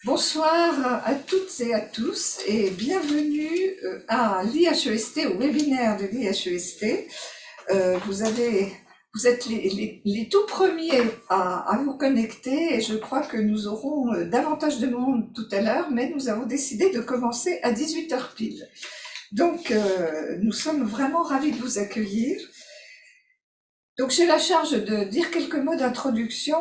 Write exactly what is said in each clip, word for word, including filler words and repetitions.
Bonsoir à toutes et à tous et bienvenue à l'I H E S T, au webinaire de l'I H E S T. Euh, vous avez, vous êtes les, les, les tout premiers à, à vous connecter et je crois que nous aurons davantage de monde tout à l'heure, mais nous avons décidé de commencer à dix-huit heures pile. Donc, euh, nous sommes vraiment ravis de vous accueillir. Donc j'ai la charge de dire quelques mots d'introduction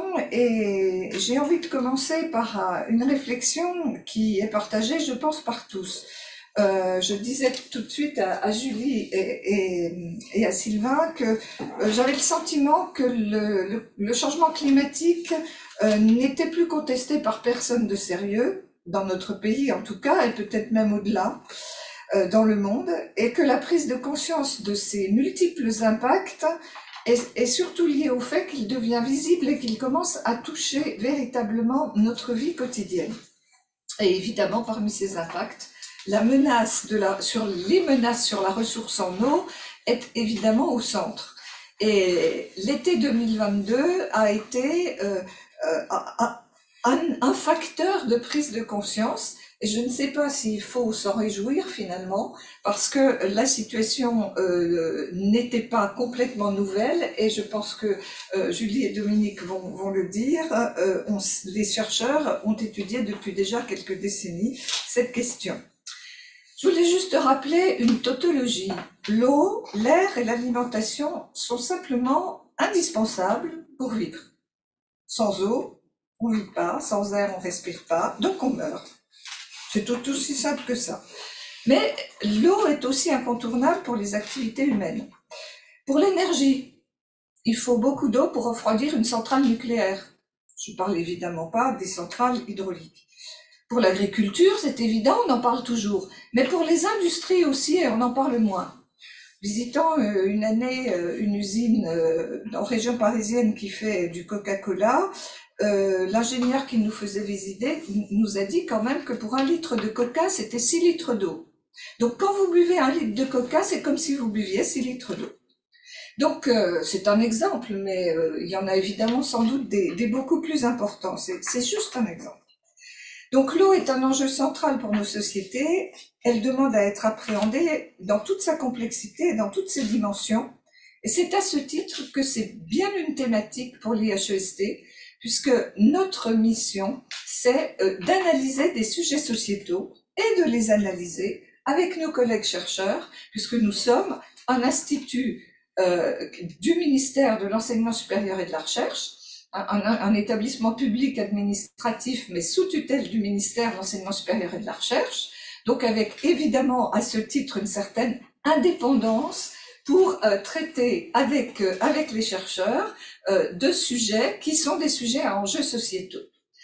et j'ai envie de commencer par une réflexion qui est partagée, je pense, par tous. Euh, je disais tout de suite à, à Julie et, et, et à Sylvain que euh, j'avais le sentiment que le, le, le changement climatique euh, n'était plus contesté par personne de sérieux, dans notre pays en tout cas, et peut-être même au-delà, euh, dans le monde, et que la prise de conscience de ces multiples impacts est surtout lié au fait qu'il devient visible et qu'il commence à toucher véritablement notre vie quotidienne. Et évidemment, parmi ces impacts, la menace de la, sur les menaces sur la ressource en eau est évidemment au centre. Et l'été deux mille vingt-deux a été euh, euh, un, un facteur de prise de conscience. Et je ne sais pas s'il faut s'en réjouir finalement, parce que la situation euh, n'était pas complètement nouvelle, et je pense que euh, Julie et Dominique vont, vont le dire, euh, on, les chercheurs ont étudié depuis déjà quelques décennies cette question. Je voulais juste rappeler une tautologie. L'eau, l'air et l'alimentation sont simplement indispensables pour vivre. Sans eau, on ne vit pas, sans air, on ne respire pas, donc on meurt. C'est tout aussi simple que ça. Mais l'eau est aussi incontournable pour les activités humaines. Pour l'énergie, il faut beaucoup d'eau pour refroidir une centrale nucléaire. Je ne parle évidemment pas des centrales hydrauliques. Pour l'agriculture, c'est évident, on en parle toujours. Mais pour les industries aussi, on en parle moins. Visitant une année une usine en région parisienne qui fait du Coca-Cola, Euh, l'ingénieur qui nous faisait visiter nous a dit quand même que pour un litre de coca, c'était six litres d'eau. Donc quand vous buvez un litre de coca, c'est comme si vous buviez six litres d'eau. Donc euh, c'est un exemple, mais euh, il y en a évidemment sans doute des, des beaucoup plus importants. C'est juste un exemple. Donc l'eau est un enjeu central pour nos sociétés. Elle demande à être appréhendée dans toute sa complexité, dans toutes ses dimensions. Et c'est à ce titre que c'est bien une thématique pour l'I H E S T, puisque notre mission, c'est d'analyser des sujets sociétaux et de les analyser avec nos collègues chercheurs, puisque nous sommes un institut euh, du ministère de l'Enseignement supérieur et de la Recherche, un, un, un établissement public administratif, mais sous tutelle du ministère de l'Enseignement supérieur et de la Recherche, donc avec évidemment à ce titre une certaine indépendance pour euh, traiter avec, euh, avec les chercheurs euh, de sujets qui sont des sujets à enjeux sociétaux.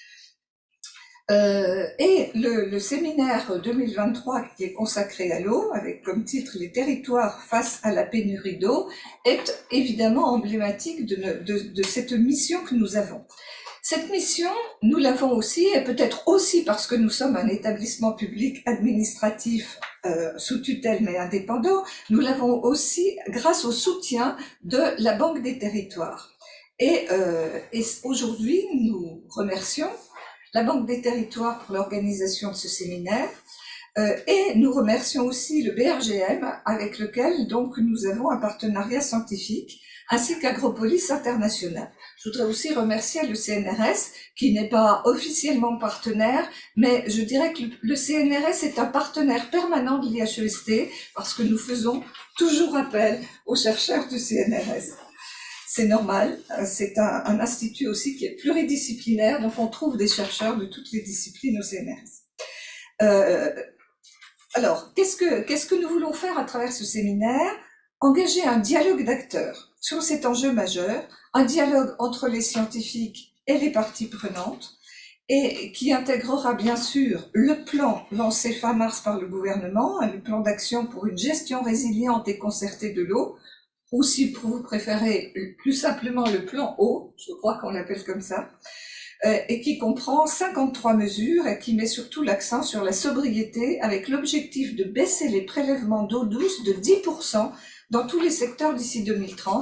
Euh, et le, le séminaire deux mille vingt-trois qui est consacré à l'eau, avec comme titre « Les territoires face à la pénurie d'eau », est évidemment emblématique de, de, de cette mission que nous avons. Cette mission, nous l'avons aussi, et peut-être aussi parce que nous sommes un établissement public administratif euh, sous tutelle mais indépendant, nous l'avons aussi grâce au soutien de la Banque des territoires. Et, euh, et aujourd'hui, nous remercions la Banque des territoires pour l'organisation de ce séminaire, euh, et nous remercions aussi le B R G M avec lequel donc nous avons un partenariat scientifique, ainsi qu'Agropolis International. Je voudrais aussi remercier le C N R S, qui n'est pas officiellement partenaire, mais je dirais que le C N R S est un partenaire permanent de l'I H E S T, parce que nous faisons toujours appel aux chercheurs du C N R S. C'est normal, c'est un, un institut aussi qui est pluridisciplinaire, donc on trouve des chercheurs de toutes les disciplines au C N R S. Euh, alors, qu'est-ce que, qu'est-ce que nous voulons faire à travers ce séminaire? Engager un dialogue d'acteurs sur cet enjeu majeur, un dialogue entre les scientifiques et les parties prenantes, et qui intégrera bien sûr le plan lancé fin mars par le gouvernement, le plan d'action pour une gestion résiliente et concertée de l'eau, ou si vous préférez plus simplement le plan eau, je crois qu'on l'appelle comme ça, euh, et qui comprend cinquante-trois mesures et qui met surtout l'accent sur la sobriété avec l'objectif de baisser les prélèvements d'eau douce de dix pour cent dans tous les secteurs d'ici deux mille trente,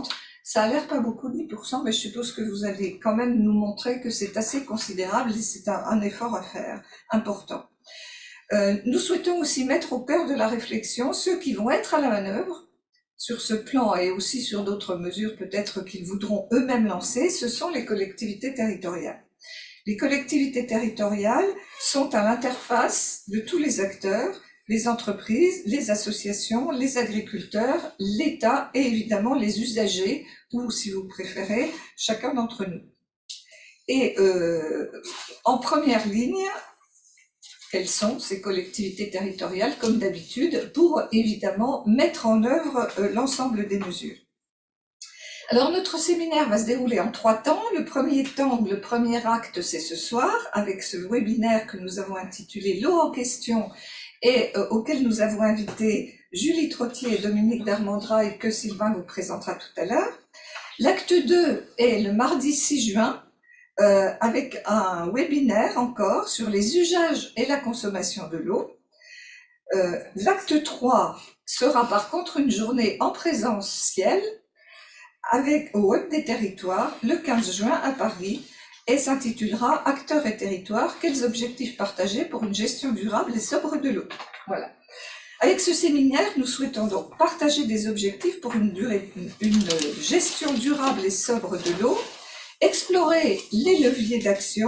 Ça a l'air pas beaucoup, dix pour cent, mais je suppose que vous allez quand même nous montrer que c'est assez considérable et c'est un, un effort à faire, important. Euh, nous souhaitons aussi mettre au cœur de la réflexion ceux qui vont être à la manœuvre sur ce plan et aussi sur d'autres mesures peut-être qu'ils voudront eux-mêmes lancer, ce sont les collectivités territoriales. Les collectivités territoriales sont à l'interface de tous les acteurs, les entreprises, les associations, les agriculteurs, l'État et évidemment les usagers, ou si vous préférez, chacun d'entre nous. Et euh, en première ligne, quelles sont ces collectivités territoriales, comme d'habitude, pour évidemment mettre en œuvre euh, l'ensemble des mesures. Alors notre séminaire va se dérouler en trois temps. Le premier temps, le premier acte, c'est ce soir, avec ce webinaire que nous avons intitulé « L'eau en question » et euh, auquel nous avons invité Julie Trottier et Dominique Darmandra et que Sylvain vous présentera tout à l'heure. L'acte deux est le mardi six juin, euh, avec un webinaire encore sur les usages et la consommation de l'eau. Euh, l'acte trois sera par contre une journée en présentiel, avec au Web des territoires le quinze juin à Paris et s'intitulera « Acteurs et territoires, quels objectifs partagés pour une gestion durable et sobre de l'eau ». Voilà. Avec ce séminaire, nous souhaitons donc partager des objectifs pour une, durée, une gestion durable et sobre de l'eau, explorer les leviers d'action,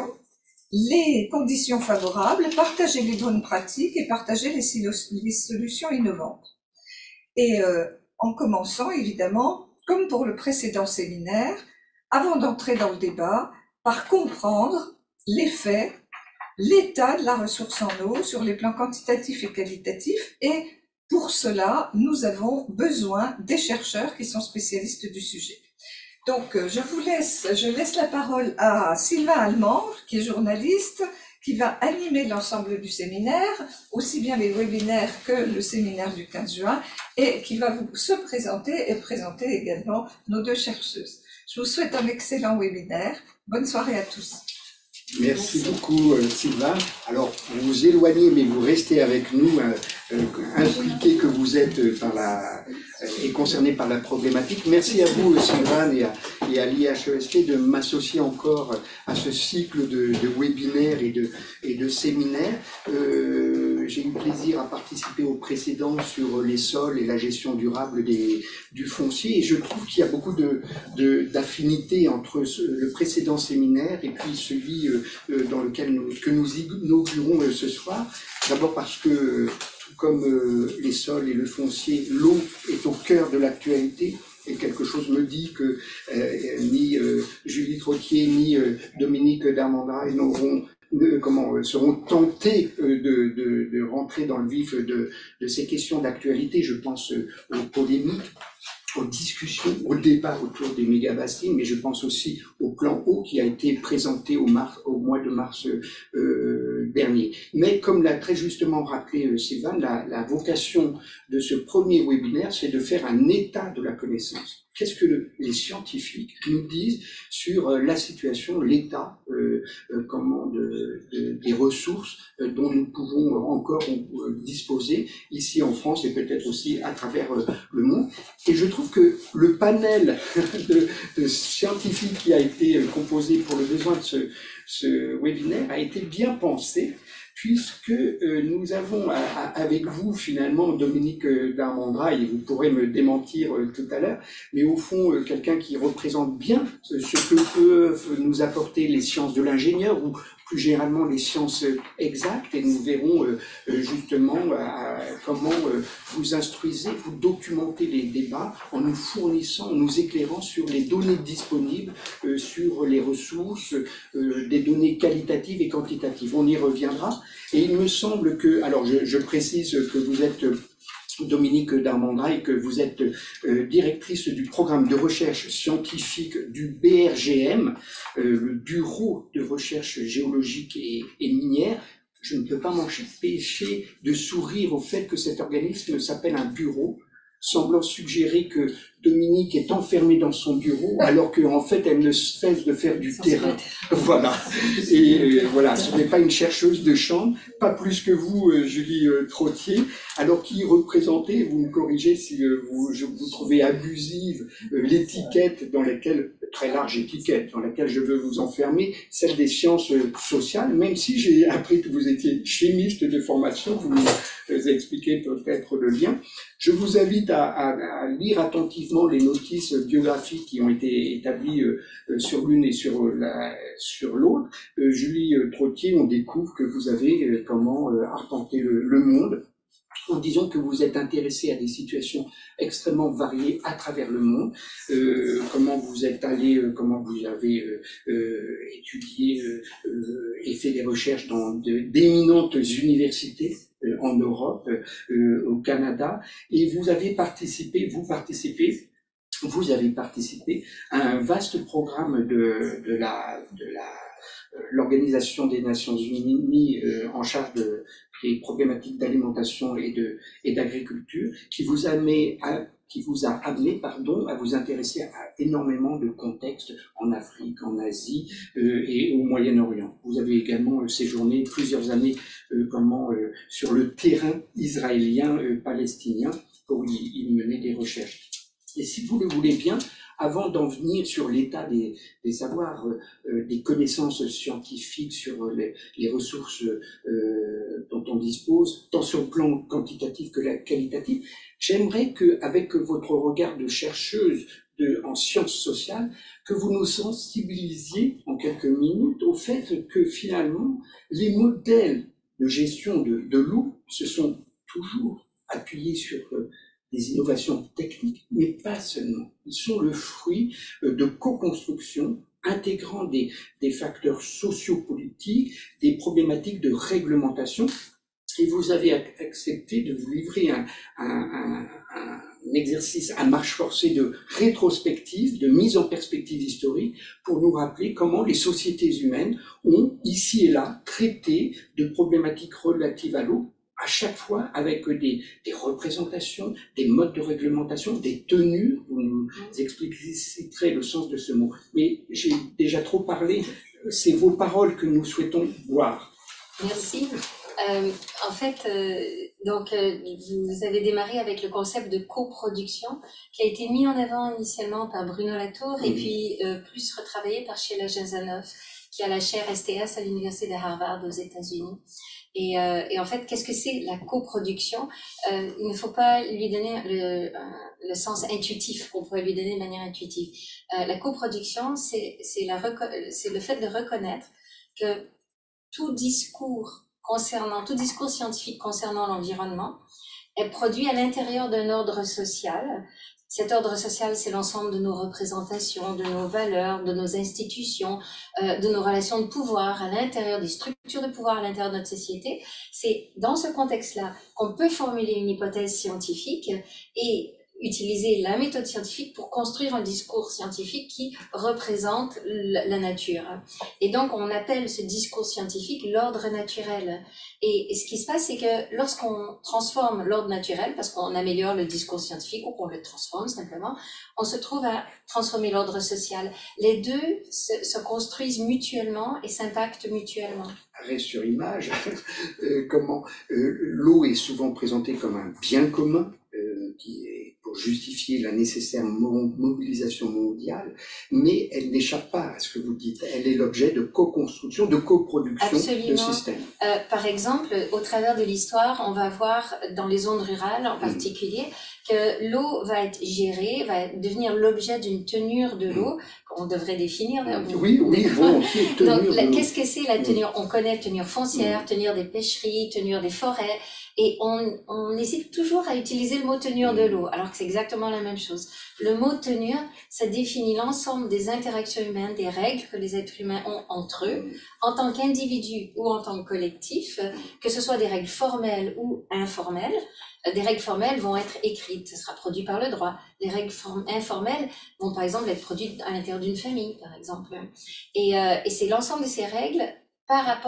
les conditions favorables, partager les bonnes pratiques et partager les, les solutions innovantes. Et euh, en commençant évidemment, comme pour le précédent séminaire, avant d'entrer dans le débat, par comprendre les faits, l'état de la ressource en eau sur les plans quantitatifs et qualitatifs, et pour cela, nous avons besoin des chercheurs qui sont spécialistes du sujet. Donc, je vous laisse, je laisse la parole à Sylvain Allemandre, qui est journaliste, qui va animer l'ensemble du séminaire, aussi bien les webinaires que le séminaire du quinze juin, et qui va vous se présenter et présenter également nos deux chercheuses. Je vous souhaite un excellent webinaire. Bonne soirée à tous. Merci beaucoup, euh, Sylvain. Alors, vous vous éloignez, mais vous restez avec nous, euh, euh, impliqués que vous êtes par la, euh, et concernés par la problématique. Merci à vous, Sylvain, et à, et à l'I H E S T de m'associer encore à ce cycle de, de webinaires et de, et de séminaires. Euh, J'ai eu plaisir à participer au précédent sur les sols et la gestion durable des, du foncier, et je trouve qu'il y a beaucoup de, de, d'affinités entre ce, le précédent séminaire et puis celui euh, dans lequel nous, que nous inaugurons euh, ce soir. D'abord parce que, tout comme euh, les sols et le foncier, l'eau est au cœur de l'actualité. Et quelque chose me dit que euh, ni euh, Julie Trottier ni euh, Dominique Darmandra n'auront De, comment, seront tentés de, de, de rentrer dans le vif de, de ces questions d'actualité. Je pense aux polémiques, aux discussions, au débat autour des méga-bassines, mais je pense aussi au plan eau qui a été présenté au, mars, au mois de mars euh, dernier. Mais comme l'a très justement rappelé euh, Sylvain, la, la vocation de ce premier webinaire, c'est de faire un état de la connaissance. Qu'est-ce que le, les scientifiques nous disent sur euh, la situation, l'état, euh, euh, comment de, de, des ressources euh, dont nous pouvons encore euh, disposer ici en France et peut-être aussi à travers euh, le monde. Et je trouve que le panel de, de scientifiques qui a été composé pour le besoin de ce, ce webinaire a été bien pensé, puisque euh, nous avons à, à, avec vous finalement Dominique Darmandra, et vous pourrez me démentir euh, tout à l'heure, mais au fond euh, quelqu'un qui représente bien ce, ce que peuvent nous apporter les sciences de l'ingénieur ou plus généralement les sciences exactes, et nous verrons euh, justement euh, comment euh, vous instruisez, vous documentez les débats en nous fournissant, en nous éclairant sur les données disponibles, euh, sur les ressources, euh, des données qualitatives et quantitatives. On y reviendra. Et il me semble que, alors je, je précise que vous êtes Dominique Darmandra et que vous êtes euh, directrice du programme de recherche scientifique du B R G M, euh, le Bureau de recherche géologique et, et minière. Je ne peux pas m'empêcher de sourire au fait que cet organisme s'appelle un bureau. semblant suggérer que Dominique est enfermée dans son bureau, alors qu'en fait, elle ne cesse de faire du terrain. Voilà. Et euh, voilà, ce n'est pas une chercheuse de chambre, pas plus que vous, euh, Julie euh, Trottier. Alors, qui représentait, vous me corrigez si euh, vous, je, vous trouvez abusive euh, l'étiquette dans laquelle, très large étiquette, dans laquelle je veux vous enfermer, celle des sciences euh, sociales, même si j'ai appris que vous étiez chimiste de formation, vous nous euh, expliquez peut-être le lien. Je vous invite à, à, à lire attentivement les notices biographiques qui ont été établies euh, sur l'une et sur la, sur l'autre. Euh, Julie Trottier, on découvre que vous avez euh, comment euh, arpenté le, le monde, en disant que vous êtes intéressé à des situations extrêmement variées à travers le monde, euh, comment vous êtes allé, euh, comment vous avez euh, euh, étudié euh, euh, et fait des recherches dans d'éminentes universités euh, en Europe, euh, au Canada, et vous avez participé, vous participez, vous avez participé à un vaste programme de, de la, de la l'Organisation des Nations Unies euh, en charge de, des problématiques d'alimentation et de et d'agriculture, qui vous a amené à, qui vous a amené pardon à vous intéresser à énormément de contextes en Afrique, en Asie euh, et au Moyen-Orient. Vous avez également euh, séjourné plusieurs années euh, comment euh, sur le terrain israélien euh, palestinien pour y, y mener des recherches. Et si vous le voulez bien, avant d'en venir sur l'état des, des savoirs, euh, des connaissances scientifiques sur les, les ressources euh, dont on dispose, tant sur le plan quantitatif que qualitatif, j'aimerais que, avec votre regard de chercheuse de, en sciences sociales, que vous nous sensibilisiez en quelques minutes au fait que finalement, les modèles de gestion de, de l'eau se sont toujours appuyés sur euh, des innovations techniques, mais pas seulement. Ils sont le fruit de co-construction intégrant des, des facteurs sociopolitiques, des problématiques de réglementation. Et vous avez accepté de vous livrer un, un, un, un exercice à marche forcée de rétrospective, de mise en perspective historique, pour nous rappeler comment les sociétés humaines ont, ici et là, traité de problématiques relatives à l'eau, à chaque fois avec des, des représentations, des modes de réglementation, des tenues. Vous nous expliciterez le sens de ce mot. Mais j'ai déjà trop parlé, c'est vos paroles que nous souhaitons boire. Merci. Euh, en fait, euh, donc, euh, vous avez démarré avec le concept de coproduction qui a été mis en avant initialement par Bruno Latour et puis euh, plus retravaillé par Sheila Jasanoff, qui a la chaire S T S à l'université de Harvard aux États-Unis. Et, euh, et en fait, qu'est-ce que c'est la coproduction? euh, Il ne faut pas lui donner le, le sens intuitif qu'on pourrait lui donner de manière intuitive. Euh, la coproduction, c'est c'est la c'est le fait de reconnaître que tout discours concernant tout discours scientifique concernant l'environnement est produit à l'intérieur d'un ordre social. Cet ordre social, c'est l'ensemble de nos représentations, de nos valeurs, de nos institutions, euh, de nos relations de pouvoir à l'intérieur des structures de pouvoir à l'intérieur de notre société. C'est dans ce contexte-là qu'on peut formuler une hypothèse scientifique et utiliser la méthode scientifique pour construire un discours scientifique qui représente la nature. Et donc, on appelle ce discours scientifique l'ordre naturel. Et, et ce qui se passe, c'est que lorsqu'on transforme l'ordre naturel, parce qu'on améliore le discours scientifique ou qu'on le transforme simplement, on se trouve à transformer l'ordre social. Les deux se, se construisent mutuellement et s'impactent mutuellement. Arrêt sur image, euh, comment euh, l'eau est souvent présentée comme un bien commun, euh, qui est pour justifier la nécessaire mobilisation mondiale, mais elle n'échappe pas à ce que vous dites. Elle est l'objet de co-construction, de coproduction Absolument. de systèmes. Euh, par exemple, au travers de l'histoire, on va voir dans les zones rurales en particulier mmh. que l'eau va être gérée, va devenir l'objet d'une tenure de l'eau, mmh. qu'on devrait définir. Mmh. Oui, oui, bon, donc, qu'est-ce que c'est la tenure? On connaît tenure foncière, mmh. tenure des pêcheries, tenure des forêts. Et on, on hésite toujours à utiliser le mot tenure de l'eau, alors que c'est exactement la même chose. Le mot tenure, ça définit l'ensemble des interactions humaines, des règles que les êtres humains ont entre eux, en tant qu'individus ou en tant que collectif, que ce soit des règles formelles ou informelles. Des règles formelles vont être écrites, ce sera produit par le droit. Les règles informelles vont par exemple être produites à l'intérieur d'une famille, par exemple. Et, euh, et c'est l'ensemble de ces règles par rapport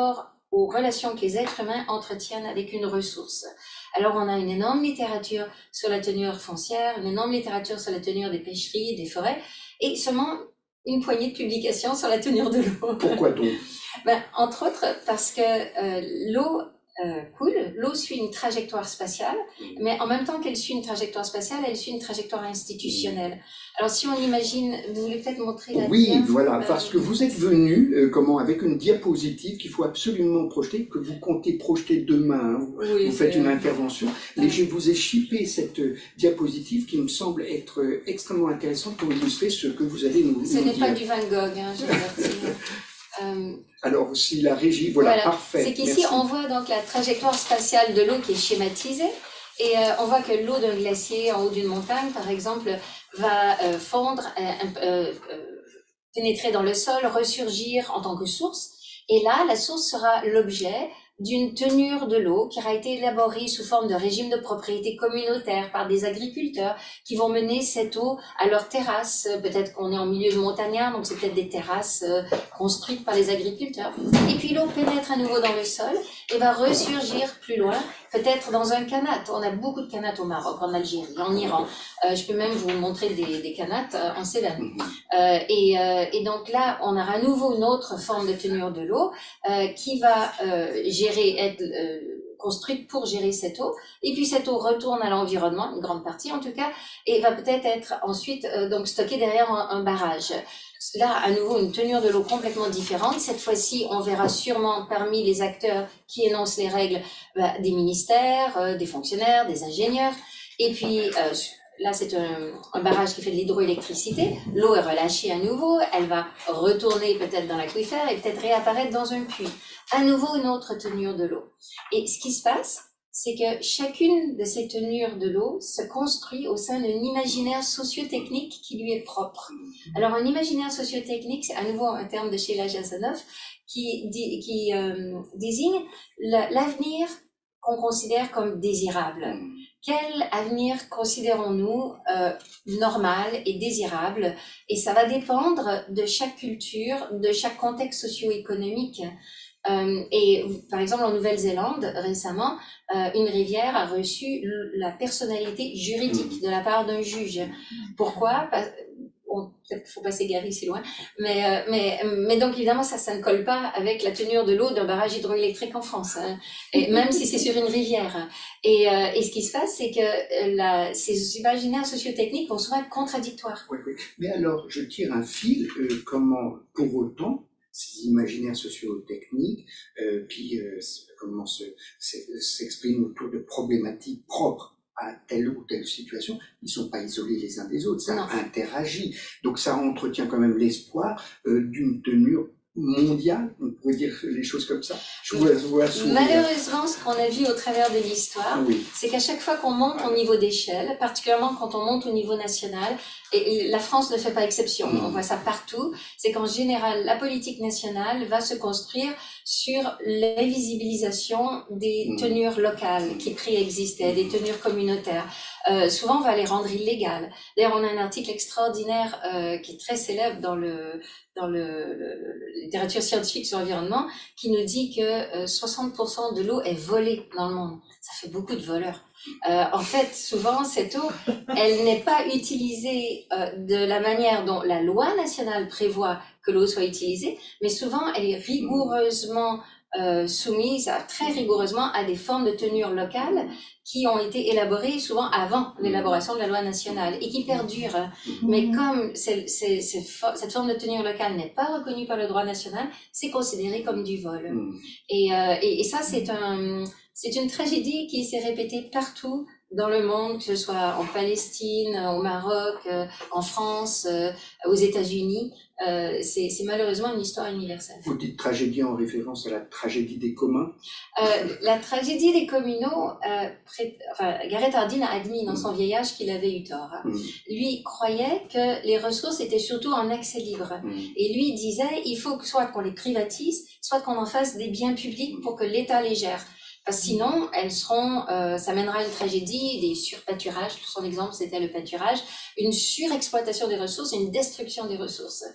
aux relations que les êtres humains entretiennent avec une ressource. Alors, on a une énorme littérature sur la tenure foncière, une énorme littérature sur la tenure des pêcheries, des forêts, et seulement une poignée de publications sur la tenure de l'eau. Pourquoi donc? Ben, entre autres, parce que euh, l'eau euh, coule, l'eau suit une trajectoire spatiale, mais en même temps qu'elle suit une trajectoire spatiale, elle suit une trajectoire institutionnelle. Alors, si on imagine, vous voulez peut-être montrer la Oui, dia, voilà, euh, parce que vous êtes venu, euh, comment, avec une diapositive qu'il faut absolument projeter, que vous comptez projeter demain, hein. oui, Vous faites une euh, intervention, mais je vous ai chippé cette euh, diapositive qui me semble être euh, extrêmement intéressante pour illustrer ce que vous allez nous, Ce nous n'est dire. pas du Van Gogh, hein, je l'avertis. Euh, Alors, si la régie, voilà, voilà. parfait. C'est qu'ici, merci. on voit donc la trajectoire spatiale de l'eau qui est schématisée. Et euh, on voit que l'eau d'un glacier en haut d'une montagne, par exemple, va euh, fondre, euh, euh, euh, pénétrer dans le sol, ressurgir en tant que source. Et là, la source sera l'objet d'une tenure de l'eau qui aura été élaborée sous forme de régime de propriété communautaire par des agriculteurs qui vont mener cette eau à leurs terrasses. Peut-être qu'on est en milieu de montagnard, donc c'est peut-être des terrasses euh, construites par les agriculteurs. Et puis l'eau pénètre à nouveau dans le sol et va ressurgir plus loin, peut-être dans un kanat. On a beaucoup de kanats au Maroc, en Algérie, en Iran. Euh, je peux même vous montrer des, des kanats euh, en Céylon. Euh, et, euh, et donc là, on aura à nouveau une autre forme de tenure de l'eau euh, qui va euh, gérer, être euh, construite pour gérer cette eau. Et puis cette eau retourne à l'environnement, une grande partie en tout cas, et va peut-être être ensuite euh, donc stockée derrière un, un barrage. Là, à nouveau, une tenure de l'eau complètement différente. Cette fois-ci, on verra sûrement parmi les acteurs qui énoncent les règles bah, des ministères, euh, des fonctionnaires, des ingénieurs. Et puis, euh, là, c'est un, un barrage qui fait de l'hydroélectricité. L'eau est relâchée à nouveau. Elle va retourner peut-être dans l'aquifère et peut-être réapparaître dans un puits. À nouveau, une autre tenure de l'eau. Et ce qui se passe, c'est que chacune de ces tenures de l'eau se construit au sein d'un imaginaire socio-technique qui lui est propre. Alors, un imaginaire socio-technique, c'est à nouveau un terme de Sheila Jasanoff, qui, dit, qui euh, désigne l'avenir qu'on considère comme désirable. Quel avenir considérons-nous euh, normal et désirable? Et ça va dépendre de chaque culture, de chaque contexte socio-économique. Euh, et par exemple, en Nouvelle-Zélande, récemment, euh, une rivière a reçu la personnalité juridique de la part d'un juge. Pourquoi? Parce, bon, peut-être qu'il ne faut pas s'égarer si loin, mais, euh, mais, mais donc évidemment, ça, ça ne colle pas avec la tenure de l'eau d'un barrage hydroélectrique en France, hein, et même si c'est sur une rivière. Et, euh, et ce qui se passe, c'est que la, ces imaginaires socio-techniques vont souvent être contradictoires. Oui, oui. Mais alors, je tire un fil, euh, comment, pour autant, ces imaginaires socio-techniques euh, qui euh, comment s'expriment autour de problématiques propres à telle ou telle situation, ils ne sont pas isolés les uns des autres, ça non. interagit. Donc ça entretient quand même l'espoir euh, d'une tenue mondiale, on pourrait dire les choses comme ça. Je vois, je vois Malheureusement, ce qu'on a vu au travers de l'histoire, oui. c'est qu'à chaque fois qu'on monte au niveau d'échelle, particulièrement quand on monte au niveau national, et la France ne fait pas exception, mmh. on voit ça partout, c'est qu'en général, la politique nationale va se construire sur l'invisibilisation des mmh. tenures locales qui préexistaient, des tenures communautaires. Euh, souvent, on va les rendre illégales. D'ailleurs, on a un article extraordinaire euh, qui est très célèbre dans le dans le, le, le littérature scientifique sur l'environnement, qui nous dit que euh, soixante pour cent de l'eau est volée dans le monde. Ça fait beaucoup de voleurs. Euh, en fait, souvent, cette eau, elle n'est pas utilisée euh, de la manière dont la loi nationale prévoit que l'eau soit utilisée, mais souvent, elle est rigoureusement euh, soumise à, très rigoureusement à des formes de tenure locales qui ont été élaborées souvent avant l'élaboration de la loi nationale et qui perdurent. Mais comme c'est, c'est, c'est, cette forme de tenure locale n'est pas reconnue par le droit national, c'est considéré comme du vol. Et, euh, et, et ça, c'est un... C'est une tragédie qui s'est répétée partout dans le monde, que ce soit en Palestine, au Maroc, euh, en France, euh, aux États-Unis. Euh, c'est, c'est malheureusement une histoire universelle. Vous dites tragédie en référence à la tragédie des communs? euh, La tragédie des communaux, euh, pré... enfin, Gareth Hardin a admis dans son vieil âge qu'il avait eu tort. Hein. Mm. Lui croyait que les ressources étaient surtout en accès libre. Mm. Et lui disait, il faut que soit qu'on les privatise, soit qu'on en fasse des biens publics pour que l'État les gère. Parce que sinon, elles seront, euh, ça mènera à une tragédie, des surpâturages. Son exemple, c'était le pâturage, une surexploitation des ressources et une destruction des ressources.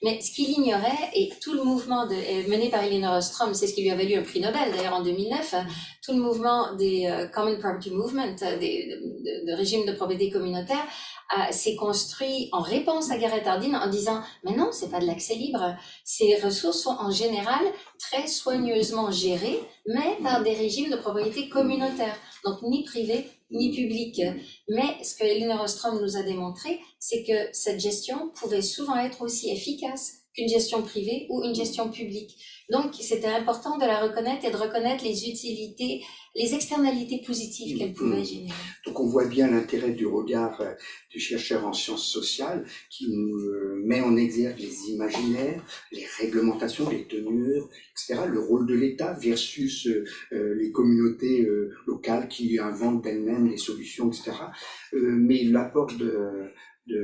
Mais ce qu'il ignorait, et tout le mouvement de, mené par Elinor Ostrom, c'est ce qui lui a valu un prix Nobel d'ailleurs en deux mille neuf, tout le mouvement des uh, Common Property Movement, des, de, de, de régime de propriété communautaire, uh, s'est construit en réponse à Garrett Hardin en disant « Mais non, c'est pas de l'accès libre. Ces ressources sont en général très soigneusement gérées, mais par des régimes de propriété communautaire, donc ni privés ni publics. » Mais ce que Elinor Ostrom nous a démontré, c'est que cette gestion pouvait souvent être aussi efficace qu'une gestion privée ou une gestion publique. Donc, c'était important de la reconnaître et de reconnaître les utilités, les externalités positives qu'elle pouvait générer. Donc, on voit bien l'intérêt du regard du chercheur en sciences sociales qui nous met en exergue les imaginaires, les réglementations, les tenures, et cetera, le rôle de l'État versus euh, les communautés euh, locales qui inventent d'elles-mêmes les solutions, et cetera. Euh, mais l'apport de, de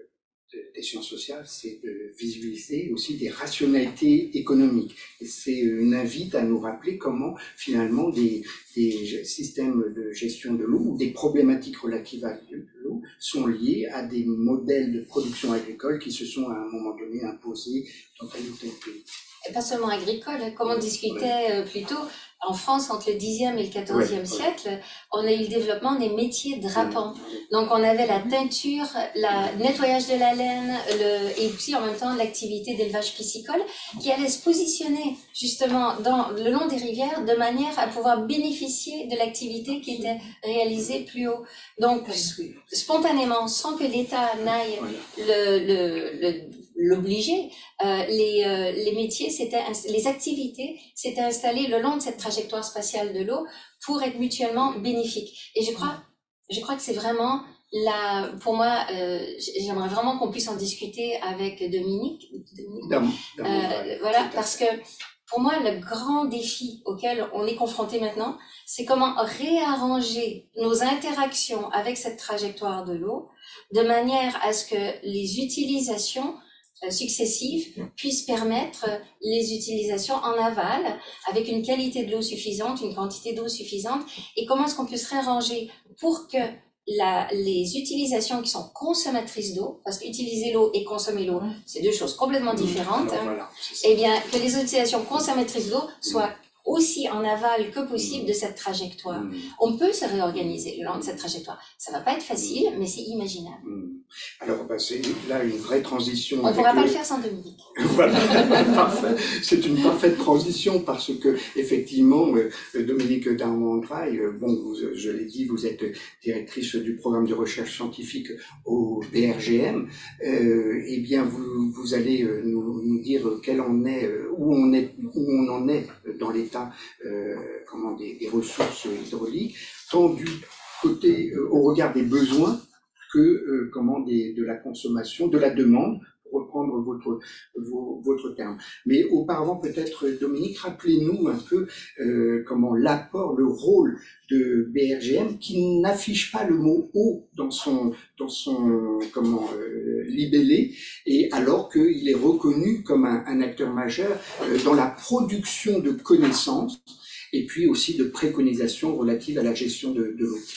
des sciences sociales, c'est de visualiser aussi des rationalités économiques. Et c'est une invite à nous rappeler comment, finalement, des, des systèmes de gestion de l'eau ou des problématiques relatives à l'eau sont liées à des modèles de production agricole qui se sont, à un moment donné, imposés dans tel ou tel pays. Et pas seulement agricole, comme on discutait ouais. plus tôt, en France, entre le dixième et le quatorzième ouais, siècle, ouais. on a eu le développement des métiers drapants. Donc, on avait la teinture, le nettoyage de la laine, le, et aussi en même temps l'activité d'élevage piscicole qui allait se positionner justement dans, le long des rivières de manière à pouvoir bénéficier de l'activité qui était réalisée plus haut. Donc, spontanément, sans que l'État n'aille le, le, le l'obliger, euh, les, euh, les métiers, c'était les activités s'étaient installées le long de cette trajectoire spatiale de l'eau pour être mutuellement bénéfiques. Et je crois, je crois que c'est vraiment la, pour moi, euh, j'aimerais vraiment qu'on puisse en discuter avec Dominique. Dominique Dame, dame, euh, voilà, parce que pour moi, le grand défi auquel on est confronté maintenant, c'est comment réarranger nos interactions avec cette trajectoire de l'eau de manière à ce que les utilisations successives puissent permettre les utilisations en aval avec une qualité de l'eau suffisante, une quantité d'eau suffisante, et comment est-ce qu'on peut se réarranger pour que la, les utilisations qui sont consommatrices d'eau, parce qu'utiliser l'eau et consommer l'eau, c'est deux choses complètement différentes, Alors, voilà, eh bien, que les utilisations consommatrices d'eau soient aussi en aval que possible de cette trajectoire. Mmh. On peut se réorganiser le long de cette trajectoire. Ça va pas être facile, mais c'est imaginable. Mmh. Alors, bah, c'est là une vraie transition. On ne pourra pas le... le faire sans Dominique. Voilà, parfait. C'est une parfaite transition parce que, effectivement, euh, Dominique Darmon-Graille, euh, bon, vous, je l'ai dit, vous êtes directrice du programme de recherche scientifique au B R G M. Euh, eh bien, vous, vous allez euh, nous, nous dire quel en est, euh, où on est, où on en est dans l'état Euh, comment, des, des ressources hydrauliques, tant du côté, euh, au regard des besoins, que euh, comment, des, de la consommation, de la demande, pour reprendre votre, vos, votre terme. Mais auparavant, peut-être, Dominique, rappelez-nous un peu euh, comment l'apport, le rôle de B R G M, qui n'affiche pas le mot eau dans son, dans son comment, euh, libellé, et alors qu'il est reconnu comme un, un acteur majeur euh, dans la production de connaissances, et puis aussi de préconisations relatives à la gestion de, de l'eau.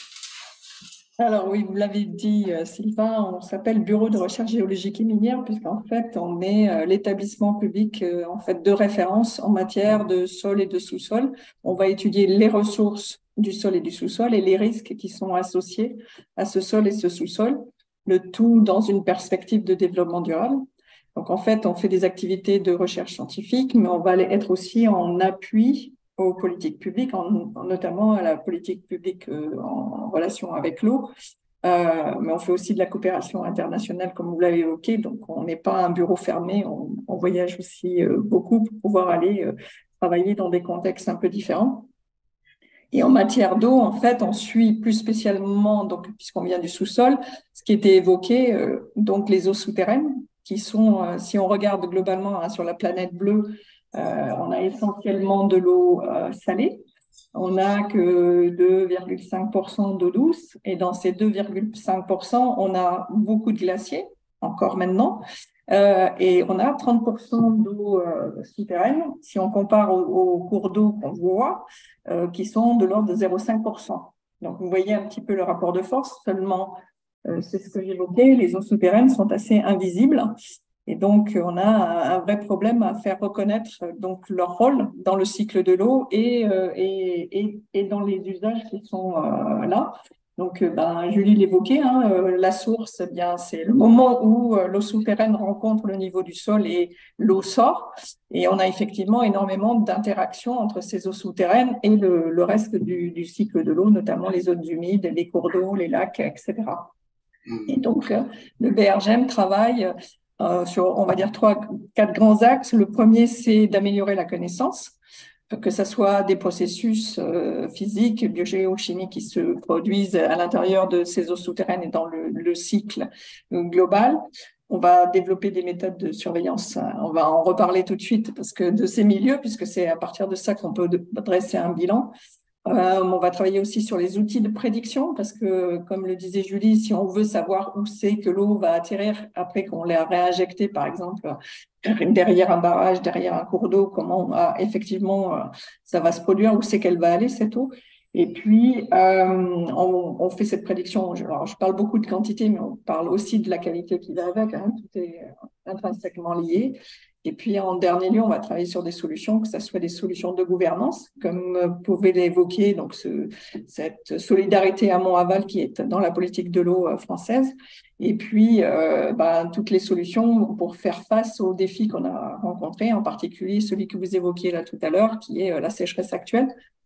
Alors oui, vous l'avez dit, Sylvain, on s'appelle Bureau de recherche géologique et minière puisqu'en fait, on est l'établissement public en fait de référence en matière de sol et de sous-sol. On va étudier les ressources du sol et du sous-sol et les risques qui sont associés à ce sol et ce sous-sol, le tout dans une perspective de développement durable. Donc en fait, on fait des activités de recherche scientifique, mais on va être aussi en appui aux politiques publiques, en, notamment à la politique publique euh, en relation avec l'eau. Euh, mais on fait aussi de la coopération internationale, comme vous l'avez évoqué. Donc, on n'est pas un bureau fermé. On, on voyage aussi euh, beaucoup pour pouvoir aller euh, travailler dans des contextes un peu différents. Et en matière d'eau, en fait, on suit plus spécialement, donc puisqu'on vient du sous-sol, ce qui était évoqué, euh, donc les eaux souterraines, qui sont, euh, si on regarde globalement hein, sur la planète bleue, Euh, on a essentiellement de l'eau euh, salée. On n'a que deux virgule cinq pour cent d'eau douce. Et dans ces deux virgule cinq pour cent, on a beaucoup de glaciers, encore maintenant. Euh, et on a trente pour cent d'eau euh, souterraine, si on compare aux, aux cours d'eau qu'on voit, euh, qui sont de l'ordre de zéro virgule cinq pour cent. Donc, vous voyez un petit peu le rapport de force. Seulement, euh, c'est ce que j'évoquais, les eaux souterraines sont assez invisibles. Et donc, on a un, un vrai problème à faire reconnaître donc leur rôle dans le cycle de l'eau et, euh, et, et, et dans les usages qui sont euh, là. Donc, ben, Julie l'évoquait, hein, euh, la source, eh bien, c'est le moment où euh, l'eau souterraine rencontre le niveau du sol et l'eau sort. Et on a effectivement énormément d'interactions entre ces eaux souterraines et le, le reste du, du cycle de l'eau, notamment les zones humides, les cours d'eau, les lacs, et cetera. Et donc, euh, le B R G E M travaille euh, sur, on va dire, trois, quatre grands axes. Le premier, c'est d'améliorer la connaissance, que ce soit des processus euh, physiques, biogéochimiques qui se produisent à l'intérieur de ces eaux souterraines et dans le, le cycle global. On va développer des méthodes de surveillance. On va en reparler tout de suite parce que de ces milieux, puisque c'est à partir de ça qu'on peut dresser un bilan. Euh, on va travailler aussi sur les outils de prédiction parce que, comme le disait Julie, si on veut savoir où c'est que l'eau va atterrir après qu'on l'ait réinjectée, par exemple, derrière un barrage, derrière un cours d'eau, comment ah, effectivement ça va se produire, où c'est qu'elle va aller cette eau. Et puis, euh, on, on fait cette prédiction. Alors, je parle beaucoup de quantité, mais on parle aussi de la qualité qui va avec. Hein, tout est intrinsèquement lié. Et puis, en dernier lieu, on va travailler sur des solutions, que ce soit des solutions de gouvernance, comme vous pouvez l'évoquer, donc ce, cette solidarité amont-aval qui est dans la politique de l'eau française. Et puis, euh, ben, toutes les solutions pour faire face aux défis qu'on a rencontrés, en particulier celui que vous évoquiez là tout à l'heure, qui est la sécheresse actuelle.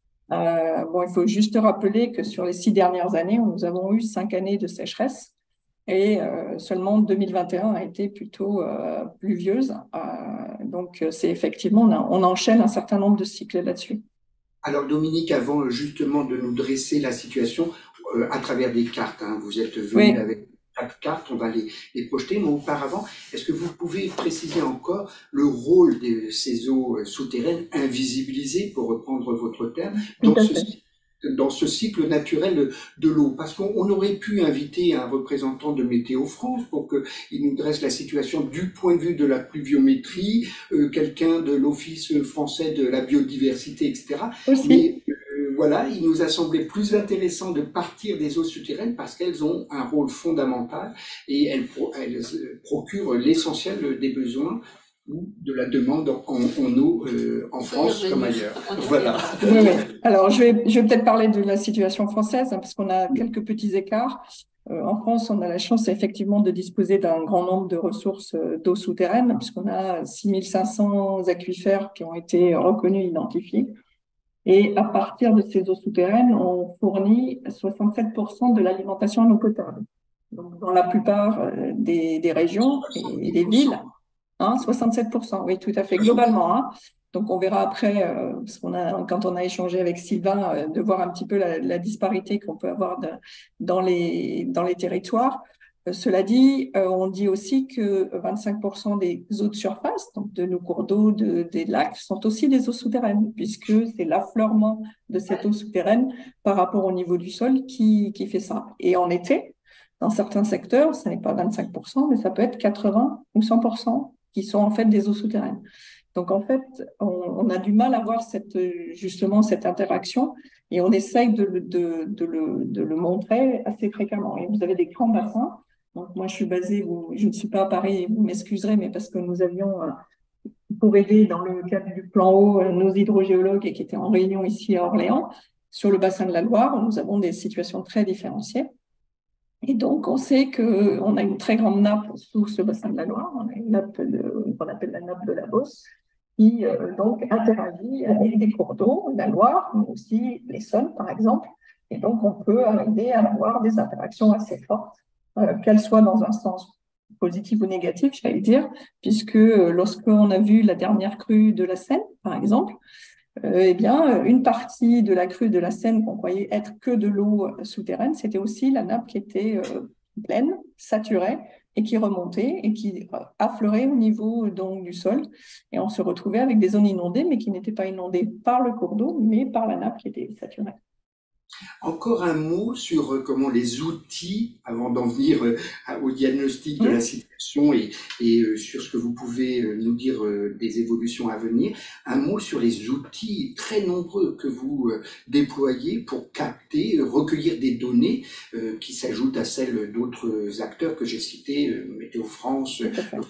Euh, bon, il faut juste rappeler que sur les six dernières années, nous avons eu cinq années de sécheresse. Et euh, seulement deux mille vingt et un a été plutôt euh, pluvieuse. Euh, donc, c'est effectivement, on, a, on enchaîne un certain nombre de cycles là-dessus. Alors, Dominique, avant justement de nous dresser la situation euh, à travers des cartes, hein, vous êtes venu oui. avec quatre cartes, on va les, les projeter, mais auparavant, est-ce que vous pouvez préciser encore le rôle de ces eaux souterraines invisibilisées, pour reprendre votre terme, dans ce dans ce cycle naturel de l'eau, parce qu'on aurait pu inviter un représentant de Météo France pour qu'il nous dresse la situation du point de vue de la pluviométrie, euh, quelqu'un de l'Office français de la biodiversité, et cetera. Aussi. Mais euh, voilà, il nous a semblé plus intéressant de partir des eaux souterraines parce qu'elles ont un rôle fondamental et elles, pro elles procurent l'essentiel des besoins ou de la demande en, en eau euh, en France comme ailleurs. Voilà. Oui, oui. Alors, je vais, je vais peut-être parler de la situation française, hein, parce qu'on a quelques petits écarts. Euh, en France, on a la chance effectivement de disposer d'un grand nombre de ressources euh, d'eau souterraine, puisqu'on a six mille cinq cents aquifères qui ont été reconnus, identifiés. Et à partir de ces eaux souterraines, on fournit soixante-sept pour cent de l'alimentation en eau potable. Donc, dans la plupart euh, des, des régions et des villes, Hein, soixante-sept pour cent, oui, tout à fait, globalement. Hein. Donc, on verra après, euh, parce qu'on a, quand on a échangé avec Sylvain, euh, de voir un petit peu la, la disparité qu'on peut avoir de, dans, les, dans les territoires. Euh, cela dit, euh, on dit aussi que vingt-cinq pour cent des eaux de surface, donc de nos cours d'eau, de, des lacs, sont aussi des eaux souterraines, puisque c'est l'affleurement de cette eau souterraine par rapport au niveau du sol qui, qui fait ça. Et en été, dans certains secteurs, ce n'est pas vingt-cinq pour cent, mais ça peut être quatre-vingts ou cent pour cent qui sont en fait des eaux souterraines. Donc en fait, on, on a du mal à voir cette, justement cette interaction et on essaye de, de, de, le, de le montrer assez fréquemment. Et vous avez des grands bassins. Donc moi, je suis basée, vous, je ne suis pas à Paris, vous m'excuserez, mais parce que nous avions, pour aider dans le cadre du plan eau, nos hydrogéologues et qui étaient en réunion ici à Orléans, sur le bassin de la Loire, nous avons des situations très différenciées. Et donc, on sait qu'on a une très grande nappe sous ce bassin de la Loire, on a une nappe qu'on appelle la nappe de la Beauce, qui euh, donc interagit avec des cours d'eau, la Loire, mais aussi l'Essonne, par exemple. Et donc, on peut arriver à avoir des interactions assez fortes, euh, qu'elles soient dans un sens positif ou négatif, j'allais dire, puisque euh, lorsqu'on a vu la dernière crue de la Seine, par exemple, Euh, eh bien, une partie de la crue de la Seine qu'on croyait être que de l'eau souterraine, c'était aussi la nappe qui était euh, pleine, saturée, et qui remontait et qui affleurait au niveau donc, du sol. Et on se retrouvait avec des zones inondées, mais qui n'étaient pas inondées par le cours d'eau, mais par la nappe qui était saturée. Encore un mot sur comment les outils, avant d'en venir au diagnostic de la situation et, et sur ce que vous pouvez nous dire des évolutions à venir, un mot sur les outils très nombreux que vous déployez pour capter, recueillir des données qui s'ajoutent à celles d'autres acteurs que j'ai cités, Météo France, l'Office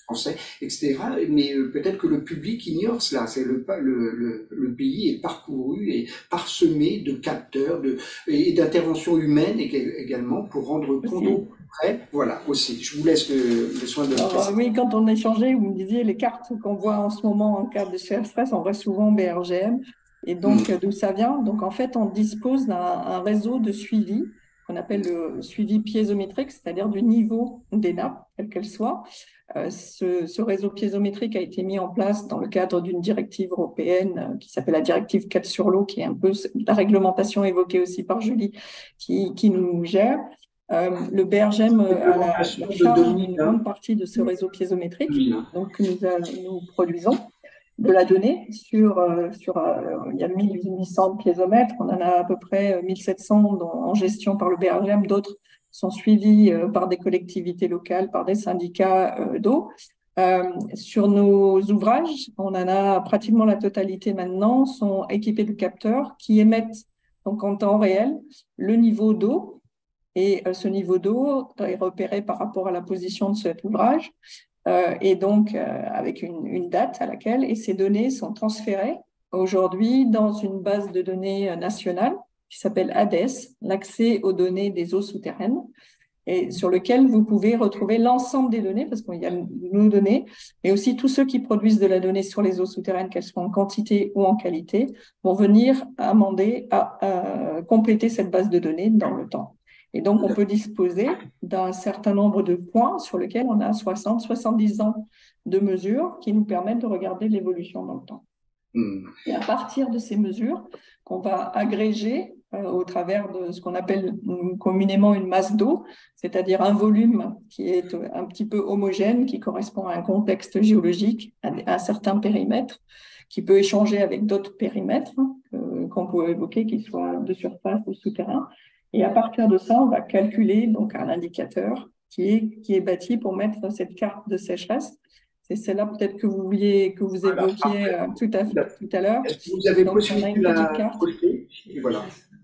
français, et cetera. Mais euh, peut-être que le public ignore cela. C'est le, le, le, le pays est parcouru et parsemé de capteurs de, et d'interventions humaines également pour rendre compte au plus près. Voilà, aussi. Je vous laisse le, le soin de... Alors, oui, quand on échangeait, vous me disiez les cartes qu'on voit en ce moment en cas de C R stress, on voit souvent B R G M. Et donc, mmh. d'où ça vient? Donc, en fait, on dispose d'un réseau de suivi qu'on appelle le suivi piézométrique, c'est-à-dire du niveau des nappes, quelles qu'elles soient. Euh, ce, ce réseau piézométrique a été mis en place dans le cadre d'une directive européenne euh, qui s'appelle la directive quatre sur l'eau, qui est un peu la réglementation évoquée aussi par Julie, qui, qui nous gère. Euh, le B R G M a la, la charge d'une grande partie de ce réseau piézométrique, donc nous, a, nous produisons de la donnée sur, euh, sur euh, il y a mille huit cents piézomètres, on en a à peu près mille sept cents en gestion par le B R G M, d'autres sont suivis euh, par des collectivités locales, par des syndicats euh, d'eau. Euh, sur nos ouvrages, on en a pratiquement la totalité maintenant, sont équipés de capteurs qui émettent donc en temps réel le niveau d'eau. Et ce niveau d'eau est repéré par rapport à la position de cet ouvrage euh, et donc euh, avec une, une date à laquelle, et ces données sont transférées aujourd'hui dans une base de données nationale qui s'appelle A D E S, l'accès aux données des eaux souterraines, et sur lequel vous pouvez retrouver l'ensemble des données, parce qu'il y a nos données, mais aussi tous ceux qui produisent de la donnée sur les eaux souterraines, qu'elles soient en quantité ou en qualité, vont venir amender, à, à compléter cette base de données dans le temps. Et donc, on peut disposer d'un certain nombre de points sur lesquels on a soixante, soixante-dix ans de mesures qui nous permettent de regarder l'évolution dans le temps. Mmh. Et à partir de ces mesures, qu'on va agréger euh, au travers de ce qu'on appelle communément une masse d'eau, c'est-à-dire un volume qui est un petit peu homogène, qui correspond à un contexte géologique, à un certain périmètre, qui peut échanger avec d'autres périmètres euh, qu'on peut évoquer, qu'ils soient de surface ou souterrains. Et à partir de ça, on va calculer donc un indicateur qui est, qui est bâti pour mettre cette carte de sécheresse. C'est celle-là peut-être que vous vouliez, que vous évoquiez euh, tout à, tout à l'heure. Vous avez donc, on a une petite carte. Et voilà.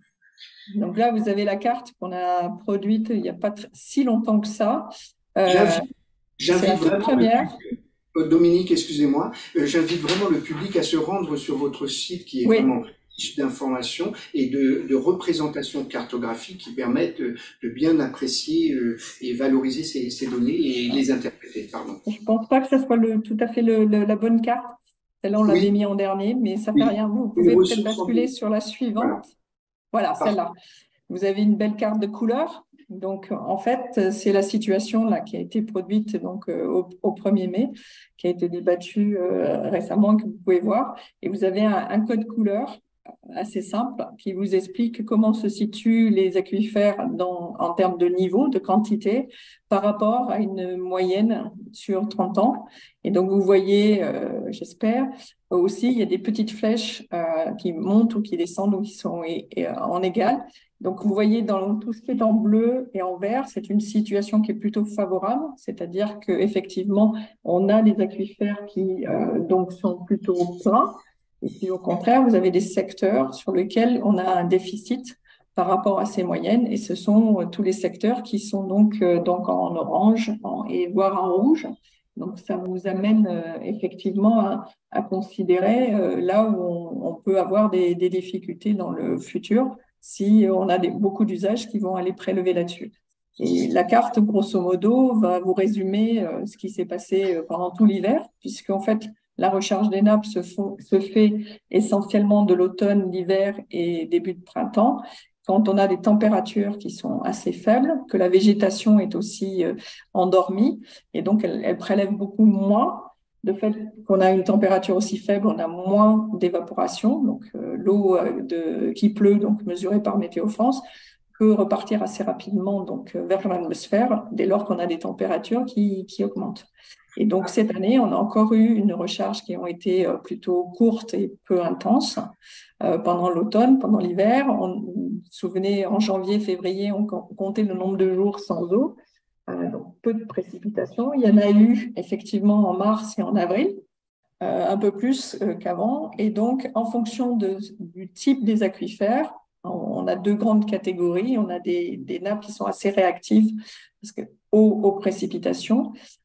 Donc là, vous avez la carte qu'on a produite il n'y a pas si longtemps que ça. Euh, J'invite vraiment première. Le, Dominique, excusez-moi, euh, j'invite vraiment le public à se rendre sur votre site qui est oui. vraiment d'informations et de, de représentations cartographiques qui permettent de, de bien apprécier euh, et valoriser ces, ces données et les interpréter. Pardon. Je ne pense pas que ce soit le, tout à fait le, le, la bonne carte. Celle-là, on l'avait oui. mis en dernier, mais ça ne fait oui. rien. Vous pouvez peut-être basculer sur la suivante. Voilà, voilà celle-là. Vous avez une belle carte de couleur. Donc, en fait, c'est la situation là qui a été produite donc euh, au, au premier mai, qui a été débattue euh, récemment, que vous pouvez voir. Et vous avez un, un code couleur assez simple qui vous explique comment se situent les aquifères dans, en termes de niveau, de quantité, par rapport à une moyenne sur trente ans. Et donc, vous voyez, euh, j'espère, aussi, il y a des petites flèches euh, qui montent ou qui descendent ou qui sont et, et, en égal. Donc, vous voyez dans tout ce qui est en bleu et en vert, c'est une situation qui est plutôt favorable, c'est-à-dire qu'effectivement, on a des aquifères qui euh, donc sont plutôt pleins. Et puis, au contraire, vous avez des secteurs sur lesquels on a un déficit par rapport à ces moyennes. Et ce sont euh, tous les secteurs qui sont donc, euh, donc en orange en, et voire en rouge. Donc, ça vous amène euh, effectivement à, à considérer euh, là où on, on peut avoir des, des difficultés dans le futur si on a des, beaucoup d'usages qui vont aller prélever là-dessus. Et la carte, grosso modo, va vous résumer euh, ce qui s'est passé pendant tout l'hiver, puisqu'en fait, la recharge des nappes se, font, se fait essentiellement de l'automne, l'hiver et début de printemps, quand on a des températures qui sont assez faibles, que la végétation est aussi euh, endormie, et donc elle, elle prélève beaucoup moins. De fait qu'on a une température aussi faible, on a moins d'évaporation, donc euh, l'eau euh, de, qui pleut, donc mesurée par Météo France, peut repartir assez rapidement donc vers l'atmosphère dès lors qu'on a des températures qui, qui augmentent. Et donc, cette année, on a encore eu une recharge qui ont été plutôt courte et peu intense euh, pendant l'automne, pendant l'hiver. On, vous vous souvenez, en janvier, février, on comptait le nombre de jours sans eau, euh, donc peu de précipitations. Il y en a eu effectivement en mars et en avril, euh, un peu plus euh, qu'avant. Et donc, en fonction de, du type des aquifères, on a deux grandes catégories. On a des, des nappes qui sont assez réactives parce que, aux, aux précipitations.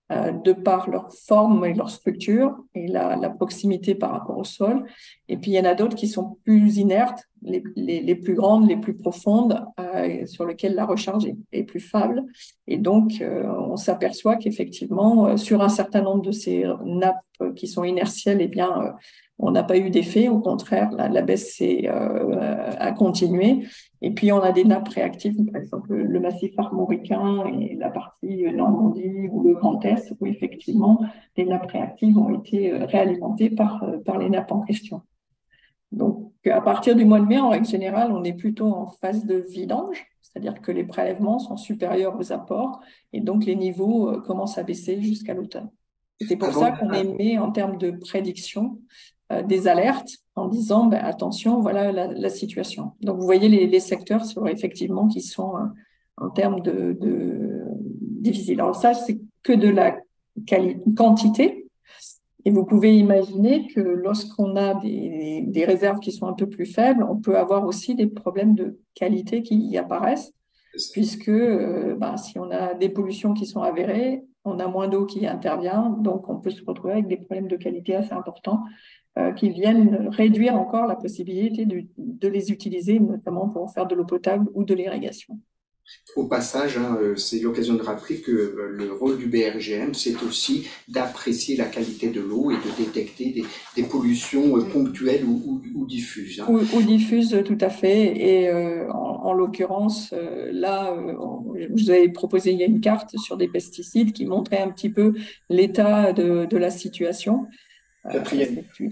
euh, de par leur forme et leur structure et la, la proximité par rapport au sol. Et puis, il y en a d'autres qui sont plus inertes, les, les, les plus grandes, les plus profondes, euh, sur lesquelles la recharge est, est plus faible. Et donc, euh, on s'aperçoit qu'effectivement, euh, sur un certain nombre de ces nappes qui sont inertielles, eh bien, euh, on n'a pas eu d'effet. Au contraire, la, la baisse c'est, euh, a continué. Et puis, on a des nappes réactives, par exemple le massif armoricain et la partie Normandie ou le Grand Est, où effectivement, les nappes réactives ont été réalimentées par, par les nappes en question. Donc, à partir du mois de mai, en règle générale, on est plutôt en phase de vidange, c'est-à-dire que les prélèvements sont supérieurs aux apports et donc les niveaux commencent à baisser jusqu'à l'automne. C'est pour Avant, ça qu'on émet en termes de prédiction euh, des alertes en disant ben, attention, voilà la, la situation. Donc vous voyez les, les secteurs sur, effectivement qui sont euh, en termes de, de difficiles. Alors ça, c'est que de la quantité. Et vous pouvez imaginer que lorsqu'on a des, des réserves qui sont un peu plus faibles, on peut avoir aussi des problèmes de qualité qui y apparaissent, puisque euh, ben, si on a des pollutions qui sont avérées, on a moins d'eau qui intervient, donc on peut se retrouver avec des problèmes de qualité assez importants euh, qui viennent réduire encore la possibilité de, de les utiliser, notamment pour faire de l'eau potable ou de l'irrigation. Au passage, hein, c'est l'occasion de rappeler que le rôle du B R G M, c'est aussi d'apprécier la qualité de l'eau et de détecter des, des pollutions ponctuelles ou, ou, ou diffuses. Hein. Ou, ou diffuses, tout à fait. Et euh, en, en l'occurrence, euh, là, euh, je vous avais proposé il y a une carte sur des pesticides qui montrait un petit peu l'état de, de la situation. Quatrième. Euh,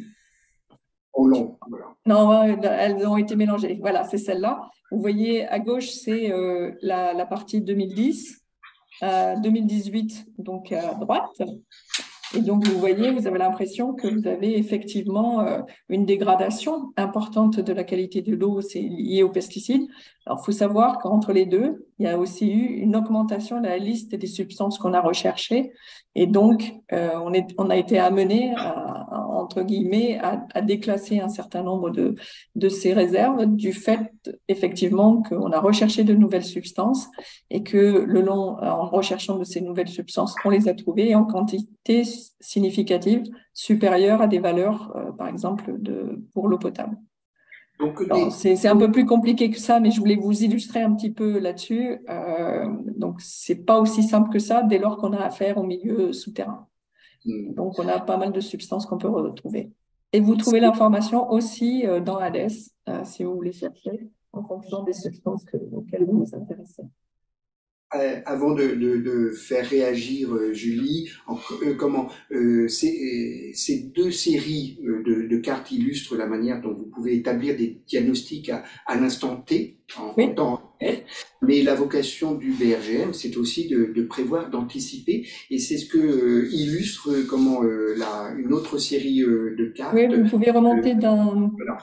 Au long, voilà. Non, elles ont été mélangées. Voilà, c'est celle-là. Vous voyez, à gauche, c'est euh, la, la partie deux mille dix, euh, deux mille dix-huit, donc à droite. Et donc, vous voyez, vous avez l'impression que vous avez effectivement euh, une dégradation importante de la qualité de l'eau, c'est lié aux pesticides. Alors, il faut savoir qu'entre les deux, il y a aussi eu une augmentation de la liste des substances qu'on a recherchées. Et donc, euh, on, est, on a été amené à, à, entre guillemets, à, à déclasser un certain nombre de, de ces réserves du fait, effectivement, qu'on a recherché de nouvelles substances et que le long, en recherchant de ces nouvelles substances, on les a trouvées en quantité significative supérieure à des valeurs, euh, par exemple, de, pour l'eau potable. Des... C'est un peu plus compliqué que ça, mais je voulais vous illustrer un petit peu là-dessus. Euh, donc, c'est pas aussi simple que ça dès lors qu'on a affaire au milieu souterrain. Mmh. Donc, on a pas mal de substances qu'on peut retrouver. Et vous trouvez l'information aussi euh, dans Hades, euh, si vous voulez chercher, en fonction des substances que, auxquelles vous vous intéressez. Euh, avant de, de, de faire réagir euh, Julie, en, euh, comment euh, ces, ces deux séries euh, de, de cartes illustrent la manière dont vous pouvez établir des diagnostics à, à l'instant T, en, oui. en temps réel. Mais la vocation du B R G M, c'est aussi de, de prévoir, d'anticiper, et c'est ce que euh, illustre euh, comment euh, la, une autre série euh, de cartes. Oui, vous pouvez remonter euh, dans. Voilà,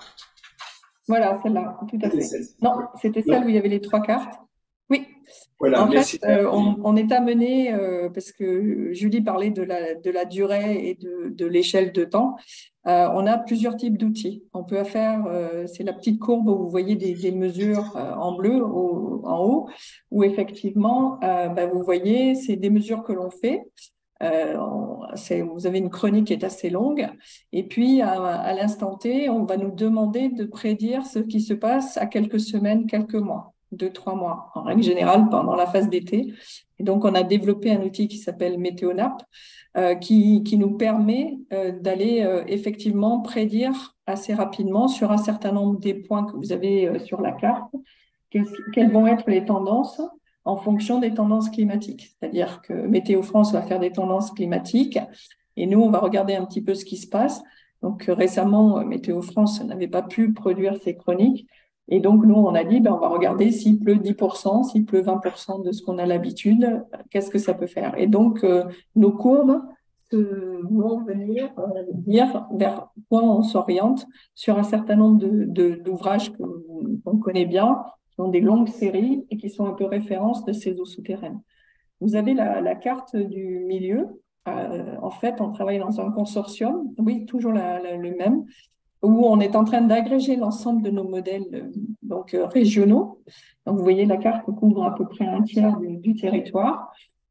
voilà celle-là, tout à fait. Non, c'était celle où il y avait les trois cartes. Oui. Voilà, en fait, euh, on, on est amené, euh, parce que Julie parlait de la, de la durée et de, de l'échelle de temps, euh, on a plusieurs types d'outils. On peut faire, euh, c'est la petite courbe où vous voyez des, des mesures euh, en bleu au, en haut, où effectivement, euh, ben, vous voyez, c'est des mesures que l'on fait. Euh, vous avez une chronique qui est assez longue, et puis à, à l'instant T, on va nous demander de prédire ce qui se passe à quelques semaines, quelques mois. Deux, trois mois, en règle générale, pendant la phase d'été. Et donc, on a développé un outil qui s'appelle Météonap, euh, qui, qui nous permet euh, d'aller euh, effectivement prédire assez rapidement sur un certain nombre des points que vous avez euh, sur la carte, quelles vont être les tendances en fonction des tendances climatiques. C'est-à-dire que Météo France va faire des tendances climatiques et nous, on va regarder un petit peu ce qui se passe. Donc, récemment, Météo France n'avait pas pu produire ses chroniques. Et donc, nous, on a dit, ben, on va regarder s'il pleut dix pour cent, s'il pleut vingt pour cent de ce qu'on a l'habitude, qu'est-ce que ça peut faire. Et donc, euh, nos courbes euh, vont venir euh, dire vers quoi on s'oriente sur un certain nombre de, de, d'ouvrages qu'on connaît bien, qui ont des longues séries et qui sont un peu références de ces eaux souterraines. Vous avez la, la carte du milieu. Euh, en fait, on travaille dans un consortium, oui, toujours la, la, le même, où on est en train d'agréger l'ensemble de nos modèles donc, euh, régionaux. Donc, vous voyez, la carte couvre à peu près un tiers du, du territoire.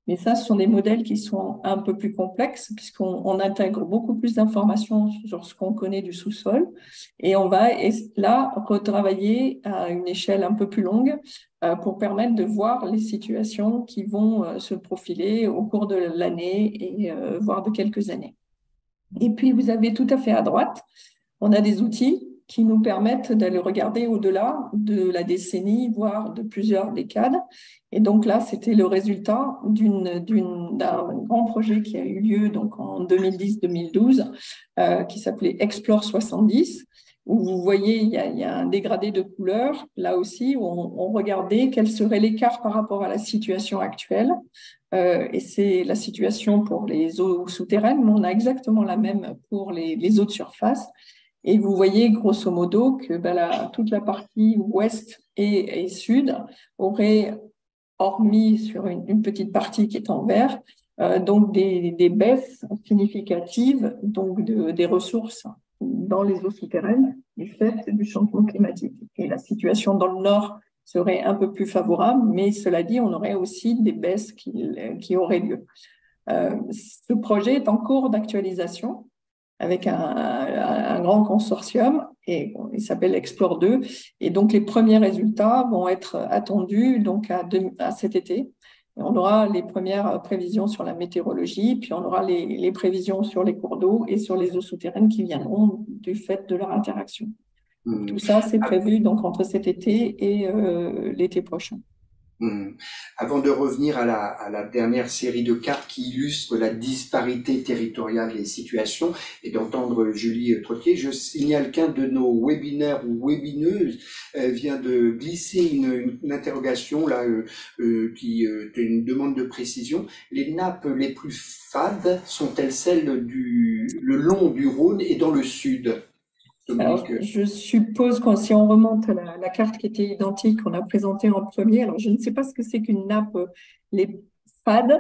Mais ça, ce sont des modèles qui sont un peu plus complexes puisqu'on on intègre beaucoup plus d'informations sur ce qu'on connaît du sous-sol et on va là retravailler à une échelle un peu plus longue euh, pour permettre de voir les situations qui vont euh, se profiler au cours de l'année et euh, voire de quelques années. Et puis, vous avez tout à fait à droite, on a des outils qui nous permettent d'aller regarder au-delà de la décennie, voire de plusieurs décades. Et donc là, c'était le résultat d'une, d'une, d'un grand projet qui a eu lieu donc en deux mille dix deux mille douze, euh, qui s'appelait Explore soixante-dix, où vous voyez, il y a, il y a un dégradé de couleurs, là aussi, où on, on regardait quel serait l'écart par rapport à la situation actuelle. Euh, et c'est la situation pour les eaux souterraines, mais on a exactement la même pour les, les eaux de surface. Et vous voyez grosso modo que ben, la, toute la partie ouest et, et sud aurait, hormis sur une, une petite partie qui est en vert, euh, donc des, des baisses significatives donc de, des ressources dans les eaux souterraines du fait du changement climatique. Et la situation dans le nord serait un peu plus favorable, mais cela dit, on aurait aussi des baisses qui, qui auraient lieu. Euh, ce projet est en cours d'actualisation avec un, un, un grand consortium et bon, il s'appelle Explore deux. Et donc, les premiers résultats vont être attendus donc à, deux, à cet été. Et on aura les premières prévisions sur la météorologie, puis on aura les, les prévisions sur les cours d'eau et sur les eaux souterraines qui viendront du fait de leur interaction. Mmh. Tout ça, c'est prévu donc entre cet été et euh, l'été prochain. Mmh. Avant de revenir à la, à la dernière série de cartes qui illustre la disparité territoriale des situations et d'entendre Julie Trottier, je signale qu'un de nos webinaires ou webineuses euh, vient de glisser une, une interrogation là euh, euh, qui euh, est une demande de précision. Les nappes les plus fades sont-elles celles du le long du Rhône et dans le sud? Alors, je suppose que si on remonte à la, la carte qui était identique qu'on a présentée en premier, alors je ne sais pas ce que c'est qu'une nappe les fades,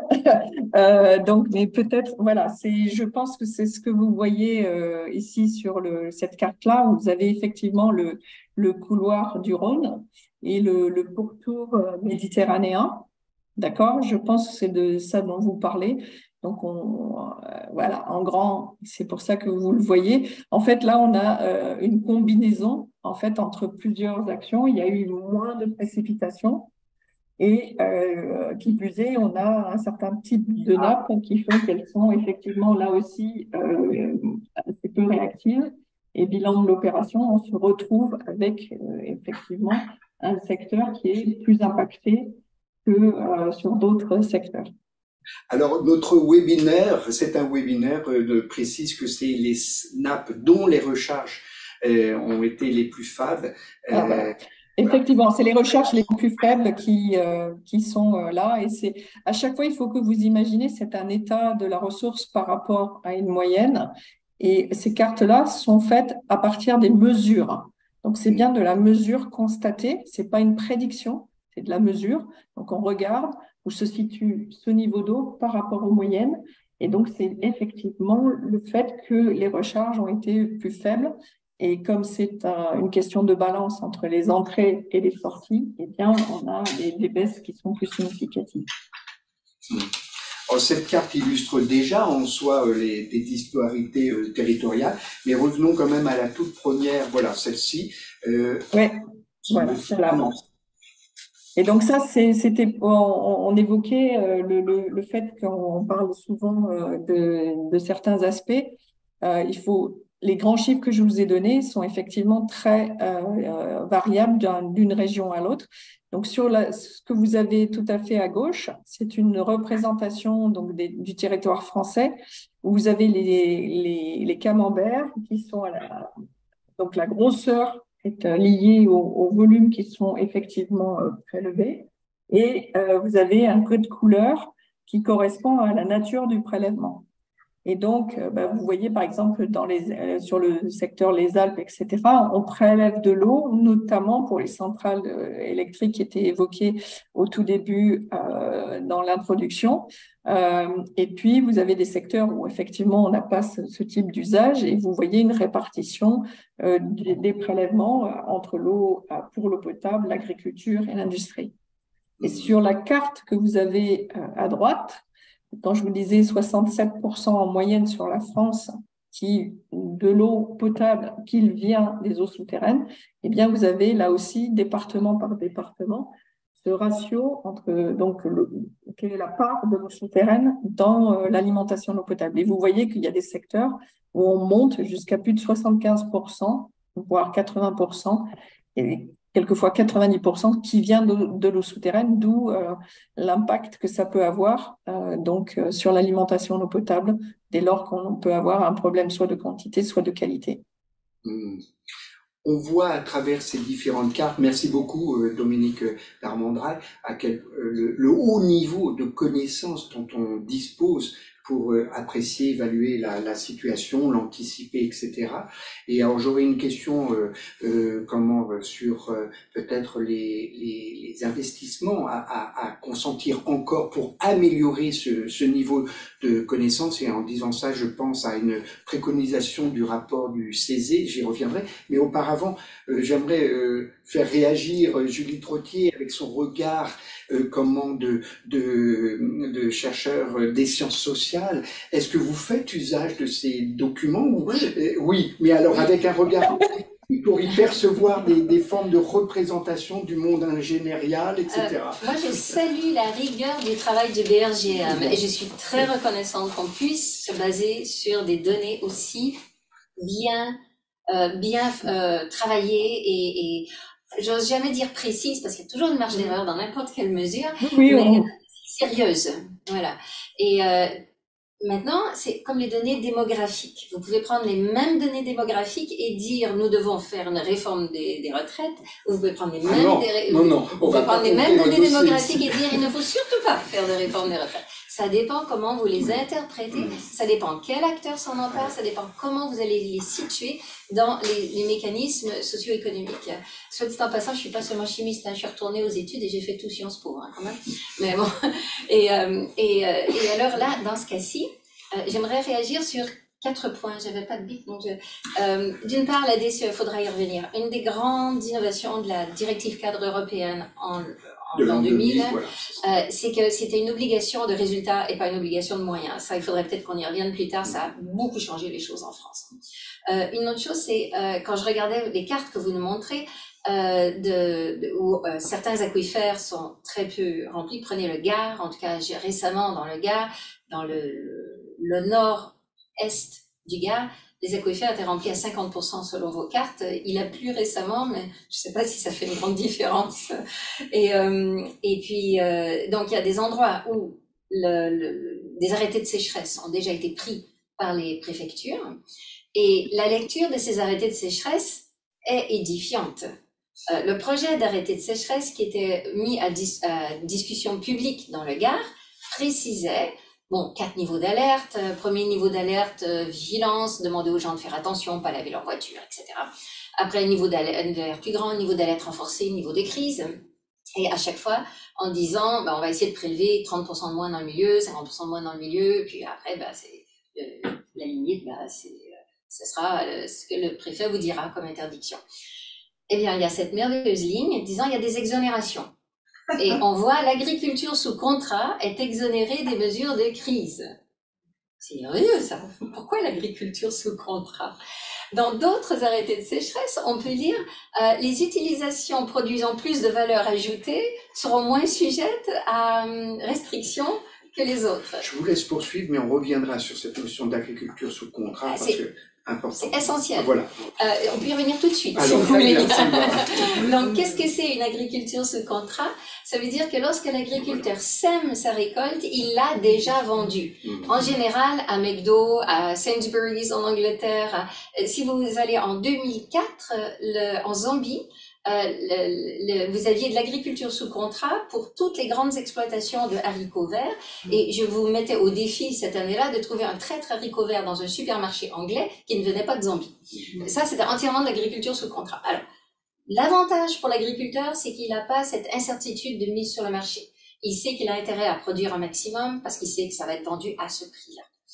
euh, donc mais peut-être voilà, c'est, je pense que c'est ce que vous voyez euh, ici sur le, cette carte-là où vous avez effectivement le, le couloir du Rhône et le, le pourtour méditerranéen, d'accord? Je pense que c'est de ça dont vous parlez. Donc, on, euh, voilà, en grand, c'est pour ça que vous le voyez. En fait, là, on a euh, une combinaison en fait, entre plusieurs actions. Il y a eu moins de précipitations et euh, qui plus est, on a un certain type de nappes qui font qu'elles sont effectivement là aussi euh, assez peu réactives. Et bilan de l'opération, on se retrouve avec euh, effectivement un secteur qui est plus impacté que euh, sur d'autres secteurs. Alors, notre webinaire, c'est un webinaire, euh, précise que c'est les nappes dont les recharges euh, ont été les plus fades. Euh, ah, voilà. Effectivement, c'est les recherches les plus faibles qui, euh, qui sont euh, là. Et c'est à chaque fois, il faut que vous imaginez, c'est un état de la ressource par rapport à une moyenne. Et ces cartes-là sont faites à partir des mesures. Donc, c'est bien de la mesure constatée. C'est pas une prédiction, c'est de la mesure. Donc, on regarde où se situe ce niveau d'eau par rapport aux moyennes. Et donc, c'est effectivement le fait que les recharges ont été plus faibles. Et comme c'est un, une question de balance entre les entrées et les sorties, eh bien, on a des, des baisses qui sont plus significatives. Alors, cette carte illustre déjà en soi euh, les, les disparités euh, territoriales, mais revenons quand même à la toute première, voilà, celle-ci. Euh, oui, voilà, c'est là. Et donc ça, c'était, on, on évoquait euh, le, le, le fait qu'on parle souvent euh, de, de certains aspects. Euh, il faut, les grands chiffres que je vous ai donnés sont effectivement très euh, euh, variables d'une région à l'autre. Donc sur la, ce que vous avez tout à fait à gauche, c'est une représentation donc des, du territoire français où vous avez les, les, les camemberts qui sont à la, donc la grosseur est lié au, au volume qui sont effectivement euh, prélevés. Et euh, vous avez un code couleur qui correspond à la nature du prélèvement. Et donc, euh, bah, vous voyez, par exemple, dans les, euh, sur le secteur les Alpes, et cetera, on prélève de l'eau, notamment pour les centrales euh, électriques qui étaient évoquées au tout début euh, dans l'introduction. Euh, et puis, vous avez des secteurs où, effectivement, on n'a pas ce, ce type d'usage et vous voyez une répartition euh, des, des prélèvements euh, entre l'eau euh, pour l'eau potable, l'agriculture et l'industrie. Et sur la carte que vous avez euh, à droite, quand je vous disais soixante-sept pour cent en moyenne sur la France, qui de l'eau potable qui vient des eaux souterraines, eh bien vous avez là aussi département par département ce ratio entre donc le, quelle est la part de l'eau souterraine dans euh, l'alimentation en eau potable. Et vous voyez qu'il y a des secteurs où on monte jusqu'à plus de soixante-quinze pour cent, voire quatre-vingts pour cent, et quelquefois quatre-vingt-dix pour cent qui vient de, de l'eau souterraine, d'où euh, l'impact que ça peut avoir euh, donc euh, sur l'alimentation en eau potable dès lors qu'on peut avoir un problème soit de quantité, soit de qualité. Mmh. On voit à travers ces différentes cartes, merci beaucoup euh, Dominique Darmondral, à quel, euh, le, le haut niveau de connaissances dont on dispose pour euh, apprécier, évaluer la, la situation, l'anticiper, et cetera. Et alors j'aurais une question euh, euh, comment euh, sur euh, peut-être les, les, les investissements à, à, à consentir encore pour améliorer ce, ce niveau de connaissances. Et en disant ça, je pense à une préconisation du rapport du Césé, j'y reviendrai. Mais auparavant, euh, j'aimerais euh, faire réagir euh, Julie Trottier avec son regard euh, comment de, de, de chercheur euh, des sciences sociales. Est-ce que vous faites usage de ces documents ou... Oui. Euh, oui, mais alors avec un regard pour y percevoir des, des formes de représentation du monde ingénierial, et cetera. Euh, moi, je salue la rigueur du travail du B R G M et je suis très reconnaissante qu'on puisse se baser sur des données aussi bien, euh, bien euh, travaillées et, et j'ose jamais dire précises parce qu'il y a toujours une marge d'erreur dans n'importe quelle mesure, Oui, mais on... sérieuse. Voilà. Et euh, maintenant, c'est comme les données démographiques. Vous pouvez prendre les mêmes données démographiques et dire nous devons faire une réforme des, des retraites. Ou vous pouvez prendre les mêmes, Ah non, des, non, non, vous on pouvez va prendre pas les mêmes données dossier démographiques ici. et dire il ne faut surtout pas faire de réforme des retraites. Ça dépend comment vous les interprétez, ça dépend quel acteur s'en empare, ça dépend comment vous allez les situer dans les, les mécanismes socio-économiques. Soit dit en passant, je suis pas seulement chimiste, hein, je suis retournée aux études et j'ai fait tout Sciences Po, hein, quand même. Mais bon, et, euh, et, euh, et alors là, dans ce cas-ci, euh, j'aimerais réagir sur quatre points. J'avais pas de bic, donc je... euh, d'une part, la D C E, faudra y revenir. Une des grandes innovations de la directive cadre européenne en De l'an deux mille, voilà. euh, c'est que c'était une obligation de résultat et pas une obligation de moyens. Ça, il faudrait peut-être qu'on y revienne plus tard. Ça a beaucoup changé les choses en France. Euh, une autre chose, c'est euh, quand je regardais les cartes que vous nous montrez, euh, de, de, où euh, certains aquifères sont très peu remplis. Prenez le Gard, en tout cas j'ai récemment dans le Gard, dans le, le, le nord-est du Gard, les aquifères étaient remplis à cinquante pour cent selon vos cartes. Il a plu récemment, mais je ne sais pas si ça fait une grande différence. Et, euh, et puis, euh, donc, il y a des endroits où le, le, des arrêtés de sécheresse ont déjà été pris par les préfectures. Et la lecture de ces arrêtés de sécheresse est édifiante. Euh, le projet d'arrêté de sécheresse qui était mis à, dis, à discussion publique dans le Gard précisait bon, quatre niveaux d'alerte. Euh, premier niveau d'alerte, euh, vigilance, demander aux gens de faire attention, pas laver leur voiture, et cetera. Après, niveau d'alerte plus grand, niveau d'alerte renforcé, niveau de crise. Et à chaque fois, en disant, ben, on va essayer de prélever trente pour cent de moins dans le milieu, cinquante pour cent de moins dans le milieu, puis après, ben, c'est, euh, la limite, ben, c'est, euh, ce sera euh, ce que le préfet vous dira comme interdiction. Eh bien, il y a cette merveilleuse ligne disant, il y a des exonérations. Et on voit l'agriculture sous contrat est exonérée des mesures de crise. C'est merveilleux, ça. Pourquoi l'agriculture sous contrat? Dans d'autres arrêtés de sécheresse, on peut lire euh, les utilisations produisant plus de valeur ajoutée seront moins sujettes à euh, restrictions que les autres. Je vous laisse poursuivre, mais on reviendra sur cette notion d'agriculture sous contrat Ah, parce que important. C'est essentiel. Ah, voilà. Euh, on peut y revenir tout de suite, Alors, si vous voulez. bien, Donc, qu'est-ce que c'est une agriculture sous contrat? Ça veut dire que lorsque l'agriculteur sème sa récolte, il l'a déjà vendue. Mmh. En général, à McDo, à Sainsbury's en Angleterre, à, si vous allez en deux mille quatre, le, en Zambie, Euh, le, le, vous aviez de l'agriculture sous contrat pour toutes les grandes exploitations de haricots verts et je vous mettais au défi cette année-là de trouver un traître haricot vert dans un supermarché anglais qui ne venait pas de Zambie. Ça, c'était entièrement de l'agriculture sous contrat. Alors, l'avantage pour l'agriculteur, c'est qu'il n'a pas cette incertitude de mise sur le marché. Il sait qu'il a intérêt à produire un maximum parce qu'il sait que ça va être vendu à ce prix-là.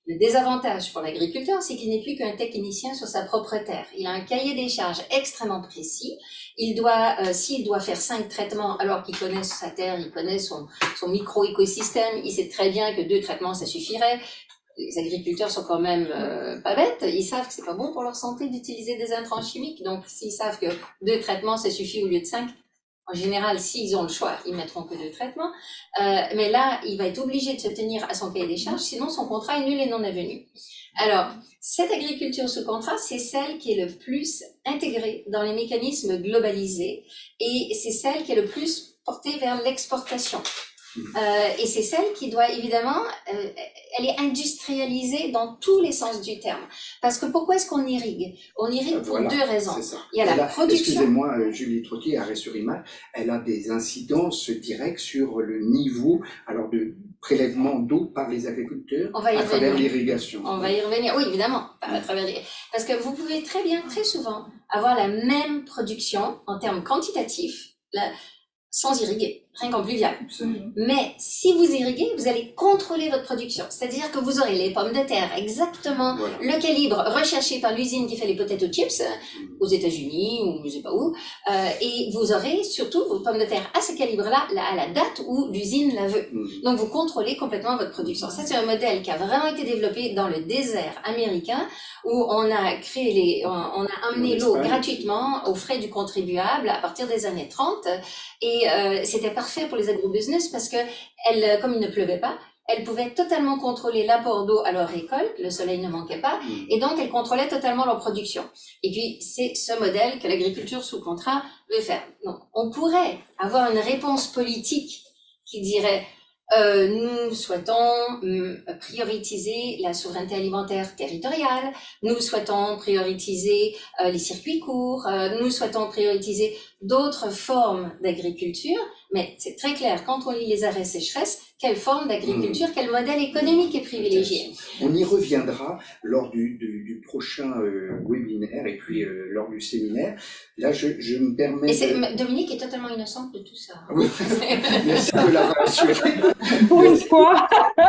Le désavantage pour l'agriculteur, c'est qu'il n'est plus qu'un technicien sur sa propre terre. Il a un cahier des charges extrêmement précis. Il doit, euh, s'il doit faire cinq traitements alors qu'il connaît sa terre, il connaît son, son micro-écosystème, il sait très bien que deux traitements, ça suffirait. Les agriculteurs sont quand même euh, pas bêtes. Ils savent que c'est pas bon pour leur santé d'utiliser des intrants chimiques. Donc, s'ils savent que deux traitements, ça suffit au lieu de cinq, en général, s'ils ont le choix, ils mettront que deux traitements. Euh, mais là, il va être obligé de se tenir à son cahier des charges, sinon son contrat est nul et non avenu. Alors, cette agriculture sous contrat, c'est celle qui est le plus intégrée dans les mécanismes globalisés et c'est celle qui est le plus portée vers l'exportation. Euh, et c'est celle qui doit évidemment, euh, elle est industrialisée dans tous les sens du terme. Parce que pourquoi est-ce qu'on irrigue? On irrigue pour voilà, deux raisons. Ça. Il y a elle la a, production. Excusez-moi, Julie Trottier, arrêt sur image, elle a des incidences directes sur le niveau alors de prélèvement d'eau par les agriculteurs On va y à travers revenir. l'irrigation. On va y revenir. Oui, évidemment, à travers les... Parce que vous pouvez très bien, très souvent, avoir la même production en termes quantitatifs, la... sans irriguer, rien qu'en pluvial. Absolument. Mais si vous irriguez, vous allez contrôler votre production. C'est-à-dire que vous aurez les pommes de terre exactement Voilà. le calibre recherché par l'usine qui fait les potato chips euh, aux États-Unis ou je sais pas où. Euh, et vous aurez surtout vos pommes de terre à ce calibre-là, là, à la date où l'usine la veut. Mmh. Donc vous contrôlez complètement votre production. Ça, c'est un modèle qui a vraiment été développé dans le désert américain où on a créé les, on, on a amené l'eau gratuitement aux frais du contribuable à partir des années trente. Et euh, c'était parfait pour les agrobusiness parce que, elle, comme il ne pleuvait pas, elles pouvaient totalement contrôler l'apport d'eau à leur récolte, le soleil ne manquait pas, et donc elles contrôlaient totalement leur production. Et puis, c'est ce modèle que l'agriculture sous contrat veut faire. Donc, on pourrait avoir une réponse politique qui dirait Euh, nous souhaitons hum, prioriser la souveraineté alimentaire territoriale, nous souhaitons prioriser euh, les circuits courts, euh, nous souhaitons prioriser d'autres formes d'agriculture, mais c'est très clair, quand on lit les arrêts sécheresse, quelle forme d'agriculture, quel modèle économique est privilégié. On y reviendra lors du, du, du prochain euh, webinaire et puis euh, lors du séminaire. Là, je, je me permets... Et c'est, de... Dominique est totalement innocente de tout ça. Oui, merci de la rassurer. Pour une fois.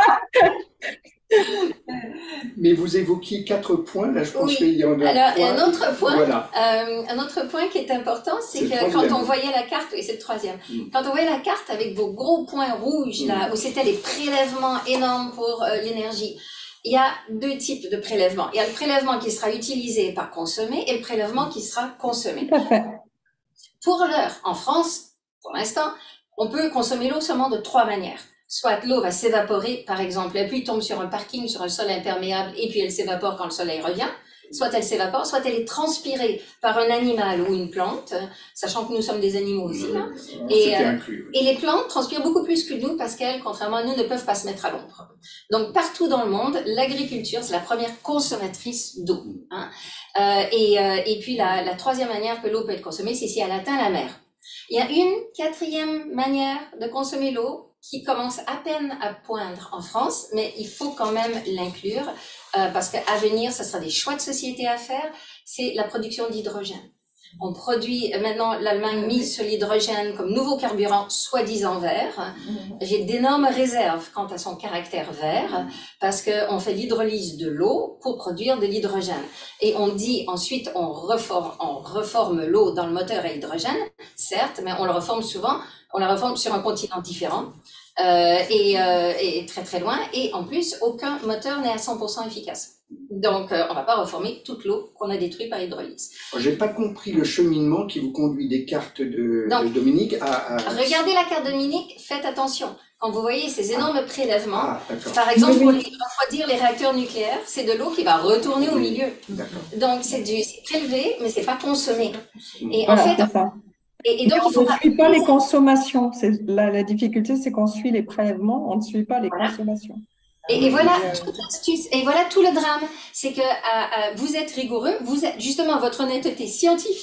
Mais vous évoquiez quatre points, là je pense Oui. qu'il y en a Alors, trois. un autre point, Voilà. euh, un autre point qui est important, c'est C'est que le quand troisième. on voyait la carte, et c'est le troisième, Mm. quand on voyait la carte avec vos gros points rouges là, Mm. où c'était les prélèvements énormes pour euh, l'énergie, il y a deux types de prélèvements. Il y a le prélèvement qui sera utilisé par consommer et le prélèvement qui sera consommé. Tout à fait. Pour l'heure, en France, pour l'instant, on peut consommer l'eau seulement de trois manières. Soit l'eau va s'évaporer, par exemple, la pluie tombe sur un parking, sur un sol imperméable, et puis elle s'évapore quand le soleil revient. Soit elle s'évapore, soit elle est transpirée par un animal ou une plante, sachant que nous sommes des animaux aussi. Hein. Et, C'était euh, inclus. Et les plantes transpirent beaucoup plus que nous parce qu'elles, contrairement à nous, ne peuvent pas se mettre à l'ombre. Donc partout dans le monde, l'agriculture, c'est la première consommatrice d'eau. Hein. Euh, et, euh, et puis la, la troisième manière que l'eau peut être consommée, c'est si elle atteint la mer. Il y a une quatrième manière de consommer l'eau qui commence à peine à poindre en France, mais il faut quand même l'inclure euh, parce qu'à venir, ce sera des choix de société à faire, c'est la production d'hydrogène. On produit, maintenant l'Allemagne mise sur l'hydrogène comme nouveau carburant soi-disant vert. J'ai d'énormes réserves quant à son caractère vert parce qu'on fait l'hydrolyse de l'eau pour produire de l'hydrogène. Et on dit ensuite on reforme, on reforme l'eau dans le moteur à hydrogène, certes, mais on le reforme souvent, on la reforme sur un continent différent. Euh, et, euh, et très très loin, et en plus, aucun moteur n'est à cent pour cent efficace. Donc, euh, on va pas reformer toute l'eau qu'on a détruite par hydrolyse. J'ai pas compris le cheminement qui vous conduit des cartes de, Donc, de Dominique à, à... Regardez la carte de Dominique, faites attention. Quand vous voyez ces énormes prélèvements, Ah, d'accord. par exemple, Oui, pour oui. les- refroidir les réacteurs nucléaires, c'est de l'eau qui va retourner au milieu. D'accord. Donc, c'est du c'est prélevé, mais c'est pas consommé. Et Voilà, en fait, c'est ça. et, et donc, Mais il faut on ne pas- suit pas les consommations. C'est la, la difficulté, c'est qu'on suit les prélèvements, on ne suit pas les Voilà. consommations. Et, et voilà Euh, toute l'astuce, et voilà tout le drame, c'est que euh, euh, vous êtes rigoureux, vous êtes justement votre honnêteté scientifique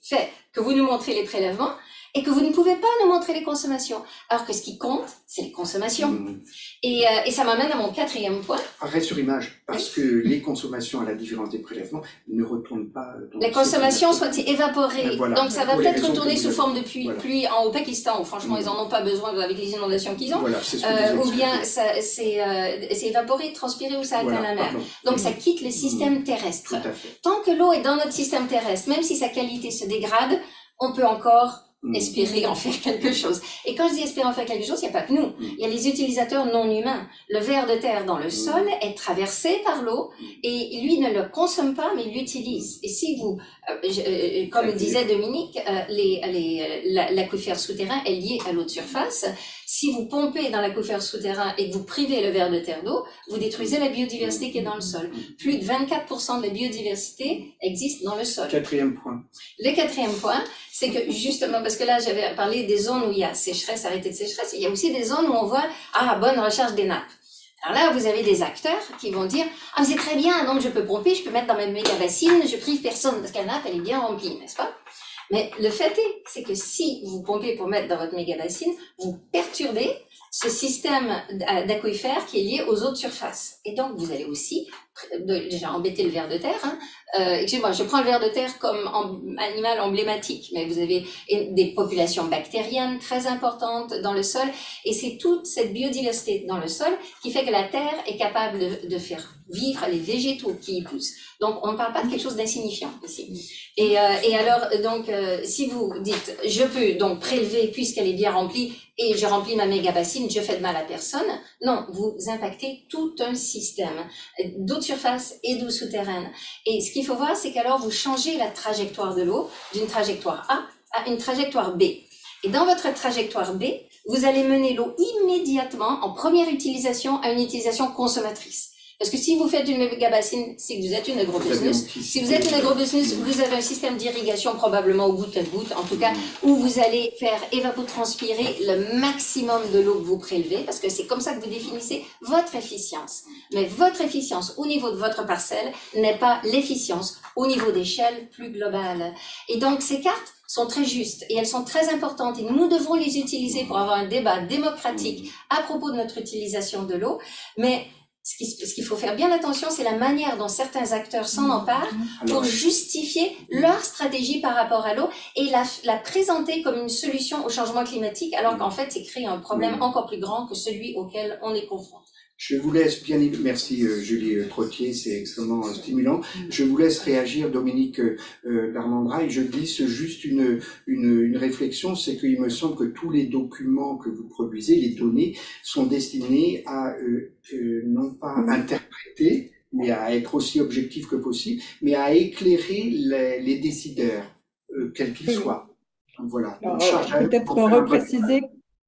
fait que vous nous montrez les prélèvements et que vous ne pouvez pas nous montrer les consommations. Alors que ce qui compte, c'est les consommations. Mmh. Et, euh, et ça m'amène à mon quatrième point. Arrêt sur image, parce que les consommations, à la différence des prélèvements, ne retournent pas. Dans les consommations sont évaporées. Voilà. Donc ça va Pour peut-être retourner sous forme de pluie, voilà. pluie en, au Pakistan, où franchement mmh. ils n'en ont pas besoin avec les inondations qu'ils ont. Voilà, c'est ce euh, ou bien c'est euh, évaporé, transpiré ou ça atteint voilà, la mer. Pardon. Donc mmh. ça quitte le système mmh. terrestre. Tant que l'eau est dans notre système terrestre, même si sa qualité se dégrade, on peut encore espérer en faire quelque chose. Et quand je dis espérer en faire quelque chose, il n'y a pas que nous. Il y a les utilisateurs non humains. Le ver de terre dans le sol est traversé par l'eau et lui ne le consomme pas, mais il l'utilise. Et si vous, euh, je, euh, comme disait Dominique, euh, les, les, l'aquifère souterrain est lié à l'eau de surface. Si vous pompez dans l'aquifère souterrain et que vous privez le ver de terre d'eau, vous détruisez la biodiversité qui est dans le sol. Plus de vingt-quatre pour cent de la biodiversité existe dans le sol. Quatrième point. Le quatrième point, c'est que justement, parce que là, j'avais parlé des zones où il y a sécheresse, arrêté de sécheresse, il y a aussi des zones où on voit, ah, bonne recharge des nappes. Alors là, vous avez des acteurs qui vont dire, ah, c'est très bien, donc je peux pomper, je peux mettre dans ma méga bassine, je prive personne, parce que la nappe, elle est bien remplie, n'est-ce pas? Mais le fait est, c'est que si vous pompez pour mettre dans votre méga bassine, vous perturbez ce système d'aquifère qui est lié aux eaux de surface. Et donc, vous allez aussi déjà embêter le ver de terre. Hein. Euh, excusez-moi, je prends le ver de terre comme animal emblématique, mais vous avez des populations bactériennes très importantes dans le sol, et c'est toute cette biodiversité dans le sol qui fait que la terre est capable de, de faire vivre les végétaux qui y poussent. Donc, on ne parle pas de quelque chose d'insignifiant ici. Et, euh, et alors, donc, euh, si vous dites, je peux donc prélever puisqu'elle est bien remplie et je remplis ma méga bassine, je fais de mal à personne. Non, vous impactez tout un système d'eau de surface et d'eau souterraine. Et ce qu'il faut voir, c'est qu'alors vous changez la trajectoire de l'eau d'une trajectoire A à une trajectoire B. Et dans votre trajectoire B, vous allez mener l'eau immédiatement en première utilisation à une utilisation consommatrice. Parce que si vous faites une méga bassine, c'est que vous êtes une agrobusiness. Si vous êtes une agrobusiness, vous avez un système d'irrigation probablement au goutte à goutte, en tout cas, où vous allez faire évapotranspirer le maximum de l'eau que vous prélevez, parce que c'est comme ça que vous définissez votre efficience. Mais votre efficience au niveau de votre parcelle n'est pas l'efficience au niveau d'échelle plus globale. Et donc, ces cartes sont très justes et elles sont très importantes et nous devons les utiliser pour avoir un débat démocratique à propos de notre utilisation de l'eau. Mais ce qu'il faut faire bien attention, c'est la manière dont certains acteurs s'en emparent pour justifier leur stratégie par rapport à l'eau et la, la présenter comme une solution au changement climatique, alors qu'en fait, c'est créer un problème encore plus grand que celui auquel on est confronté. Je vous laisse bien, merci euh, Julie Trottier, c'est extrêmement euh, stimulant. Je vous laisse réagir, Dominique euh, Darmandra, et je glisse juste une, une, une réflexion, c'est qu'il me semble que tous les documents que vous produisez, les données, sont destinés à euh, euh, non pas interpréter, mais à être aussi objectifs que possible, mais à éclairer les, les décideurs, euh, quels qu'ils soient. Donc voilà. Peut-être repréciser.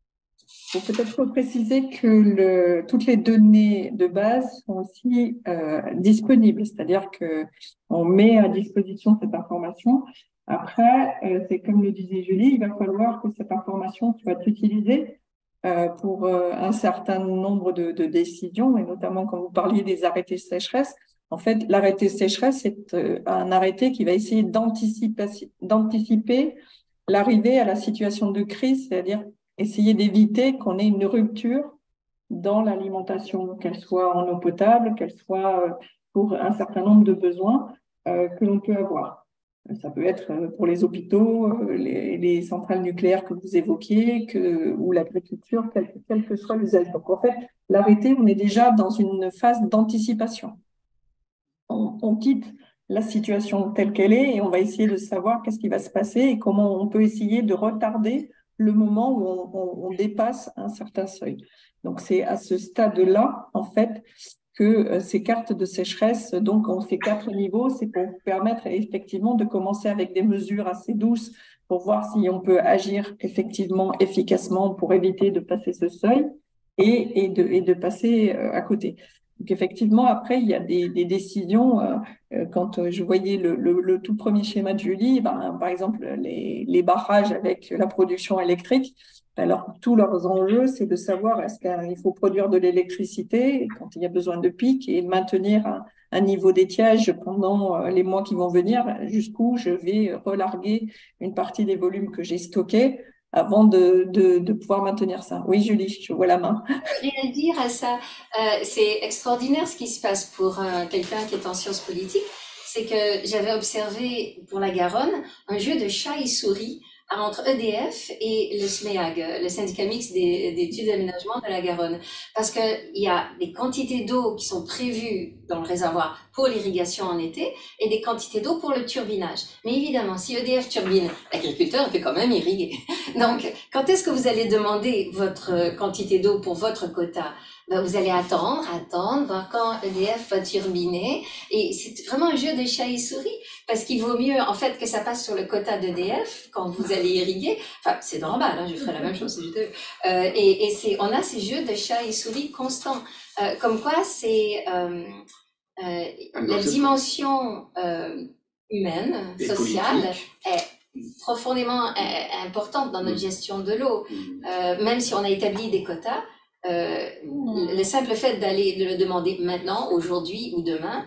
Il faut peut-être préciser que le, toutes les données de base sont aussi euh, disponibles, c'est-à-dire que on met à disposition cette information. Après, euh, c'est comme le disait Julie, il va falloir que cette information soit utilisée euh, pour euh, un certain nombre de, de décisions, et notamment quand vous parliez des arrêtés de sécheresse. En fait, l'arrêté de sécheresse, c'est euh, un arrêté qui va essayer d'anticiper, d'anticiper l'arrivée à la situation de crise, c'est-à-dire essayer d'éviter qu'on ait une rupture dans l'alimentation, qu'elle soit en eau potable, qu'elle soit pour un certain nombre de besoins euh, que l'on peut avoir. Ça peut être pour les hôpitaux, les, les centrales nucléaires que vous évoquiez, que, ou l'agriculture, quel, quel que soit l'usage. Donc en fait, l'arrêté, on est déjà dans une phase d'anticipation. On, on quitte la situation telle qu'elle est et on va essayer de savoir qu'est-ce qui va se passer et comment on peut essayer de retarder le moment où on, on, on dépasse un certain seuil. Donc, c'est à ce stade-là, en fait, que euh, ces cartes de sécheresse, donc on fait quatre niveaux, c'est pour vous permettre effectivement de commencer avec des mesures assez douces pour voir si on peut agir effectivement, efficacement pour éviter de passer ce seuil et, et, de, et de passer euh, à côté. Donc, effectivement, après, il y a des, des décisions. Euh, quand je voyais le, le, le tout premier schéma de Julie, ben, par exemple, les, les barrages avec la production électrique, alors tous leurs enjeux, c'est de savoir est-ce qu'il faut produire de l'électricité quand il y a besoin de pic et maintenir un, un niveau d'étiage pendant les mois qui vont venir, jusqu'où je vais relarguer une partie des volumes que j'ai stockés avant de, de, de pouvoir maintenir ça. Oui, Julie, je vois la main. Rien à dire à ça. Euh, c'est extraordinaire ce qui se passe pour euh, quelqu'un qui est en sciences politiques. C'est que j'avais observé pour la Garonne un jeu de chat et souris entre E D F et le SMEAG, le syndicat mixte des, des études d'aménagement de la Garonne. Parce que il y a des quantités d'eau qui sont prévues dans le réservoir pour l'irrigation en été et des quantités d'eau pour le turbinage. Mais évidemment, si E D F turbine, l'agriculteur peut quand même irriguer. Donc, quand est-ce que vous allez demander votre quantité d'eau pour votre quota? Ben, vous allez attendre, attendre, voir quand E D F va turbiner. Et c'est vraiment un jeu de chat et souris, parce qu'il vaut mieux, en fait, que ça passe sur le quota d'E D F quand vous allez irriguer. Enfin, c'est normal, hein, je ferais la même chose si j'étais eux. Euh, et et c'est, on a ces jeux de chat et souris constants. Euh, comme quoi, c'est euh, euh, la dimension euh, humaine, Et sociale, politique. est profondément euh, importante dans notre Mm. gestion de l'eau. Mm. Euh, même si on a établi des quotas, euh, le simple fait d'aller de le demander maintenant, aujourd'hui ou demain,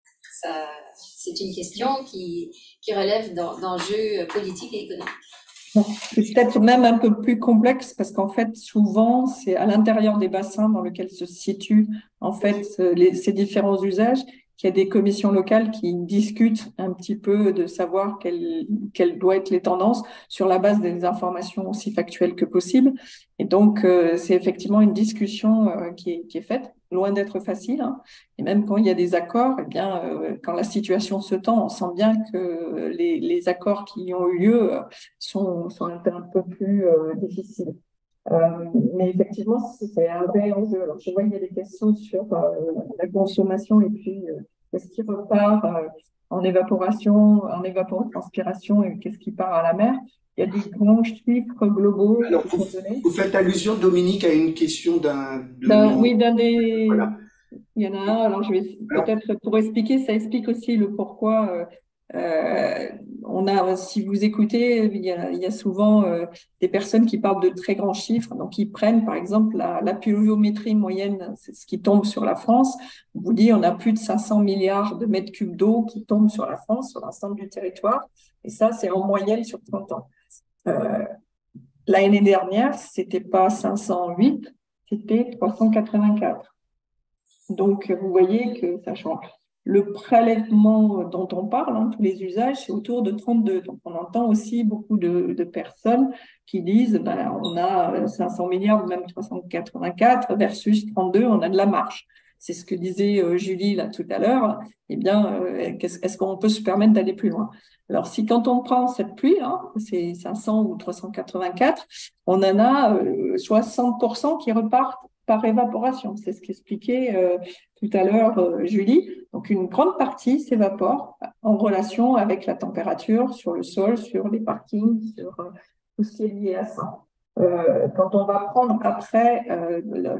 ça, c'est une question qui, qui relève d'en- d'enjeux politiques et économiques. C'est peut-être même un peu plus complexe parce qu'en fait, souvent, c'est à l'intérieur des bassins dans lesquels se situent en fait les, ces différents usages qu'il y a des commissions locales qui discutent un petit peu de savoir quelles quelles doivent être les tendances sur la base des informations aussi factuelles que possible. Et donc, euh, c'est effectivement une discussion euh, qui est, qui est faite, loin d'être facile, hein. Et même quand il y a des accords, eh bien, euh, quand la situation se tend, on sent bien que les, les accords qui ont eu lieu euh, sont, sont un peu, un peu plus euh, difficiles. Euh, mais effectivement, c'est un vrai enjeu. Alors, je vois qu'il y a des questions sur euh, la consommation et puis euh, qu'est-ce qui repart euh, en évaporation, en évapotranspiration et qu'est-ce qui part à la mer. Il y a des grands chiffres globaux Alors, qui vous, sont donnés. vous faites allusion, Dominique, à une question d'un de D'un- nos... oui, d'un des, Voilà. il y en a un. Alors, je vais Alors, peut-être pour expliquer, ça explique aussi le pourquoi. Euh, euh, on a, si vous écoutez, il y a, il y a souvent euh, des personnes qui parlent de très grands chiffres. Donc, ils prennent par exemple la, la pluviométrie moyenne, c'est ce qui tombe sur la France. On vous dit, on a plus de cinq cents milliards de mètres cubes d'eau qui tombent sur la France, sur l'ensemble du territoire. Et ça, c'est en moyenne sur trente ans. Euh, L'année dernière, c'était pas cinq cent huit, c'était trois cent quatre-vingt-quatre. Donc, vous voyez que ça change. Le prélèvement dont on parle, hein, tous les usages, c'est autour de trente-deux. Donc, on entend aussi beaucoup de, de personnes qui disent, ben, on a cinq cents milliards ou même trois cent quatre-vingt-quatre versus trente-deux, on a de la marge. C'est ce que disait euh, Julie là tout à l'heure. Eh bien, euh, est-ce qu'on peut se permettre d'aller plus loin? Alors, si quand on prend cette pluie, hein, c'est cinq cents ou trois cent quatre-vingt-quatre, on en a euh, soixante pour cent qui repartent par évaporation. C'est ce qu'expliquait euh, tout à l'heure euh, Julie. Donc, une grande partie s'évapore en relation avec la température sur le sol, sur les parkings, sur euh, tout ce qui est lié à ça. Euh, quand on va prendre après euh,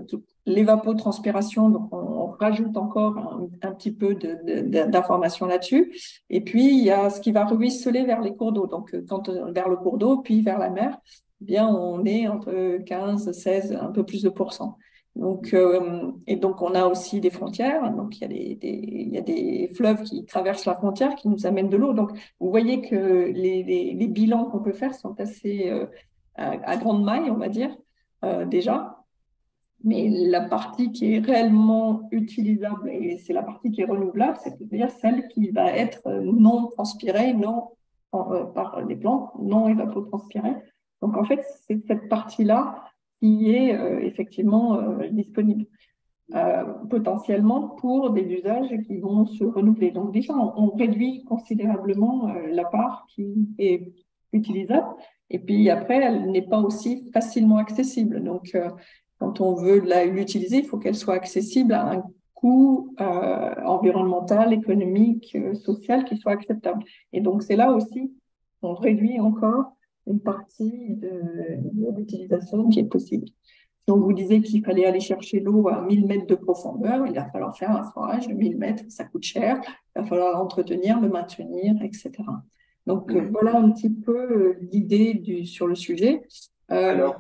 l'évapotranspiration, donc on, on rajoute encore un, un petit peu de, de, d'informations là-dessus. Et puis, il y a ce qui va ruisseler vers les cours d'eau, donc quand, vers le cours d'eau, puis vers la mer, eh bien, on est entre quinze, seize, un peu plus de pourcents. Donc, euh, et donc, on a aussi des frontières. Donc, il y a des, des, il y a des fleuves qui traversent la frontière, qui nous amènent de l'eau. Donc, vous voyez que les, les, les bilans qu'on peut faire sont assez euh, à, à grande maille, on va dire, euh, déjà. Mais la partie qui est réellement utilisable, et c'est la partie qui est renouvelable, c'est-à-dire celle qui va être non transpirée, non euh, par les plantes, non évapotranspirée. Donc, en fait, c'est cette partie-là qui est euh, effectivement euh, disponible euh, potentiellement pour des usages qui vont se renouveler. Donc déjà, on, on réduit considérablement euh, la part qui est utilisable. Et puis après, elle n'est pas aussi facilement accessible. Donc, euh, quand on veut l'utiliser, il faut qu'elle soit accessible à un coût euh, environnemental, économique, euh, social qui soit acceptable. Et donc, c'est là aussi qu'on réduit encore une partie de, de l'utilisation qui est possible. Si on vous disait qu'il fallait aller chercher l'eau à mille mètres de profondeur, il va falloir faire un forage de mille mètres, ça coûte cher, il va falloir l'entretenir, le maintenir, et cetera. Donc, euh, voilà un petit peu euh, l'idée du, sur le sujet. Euh, alors,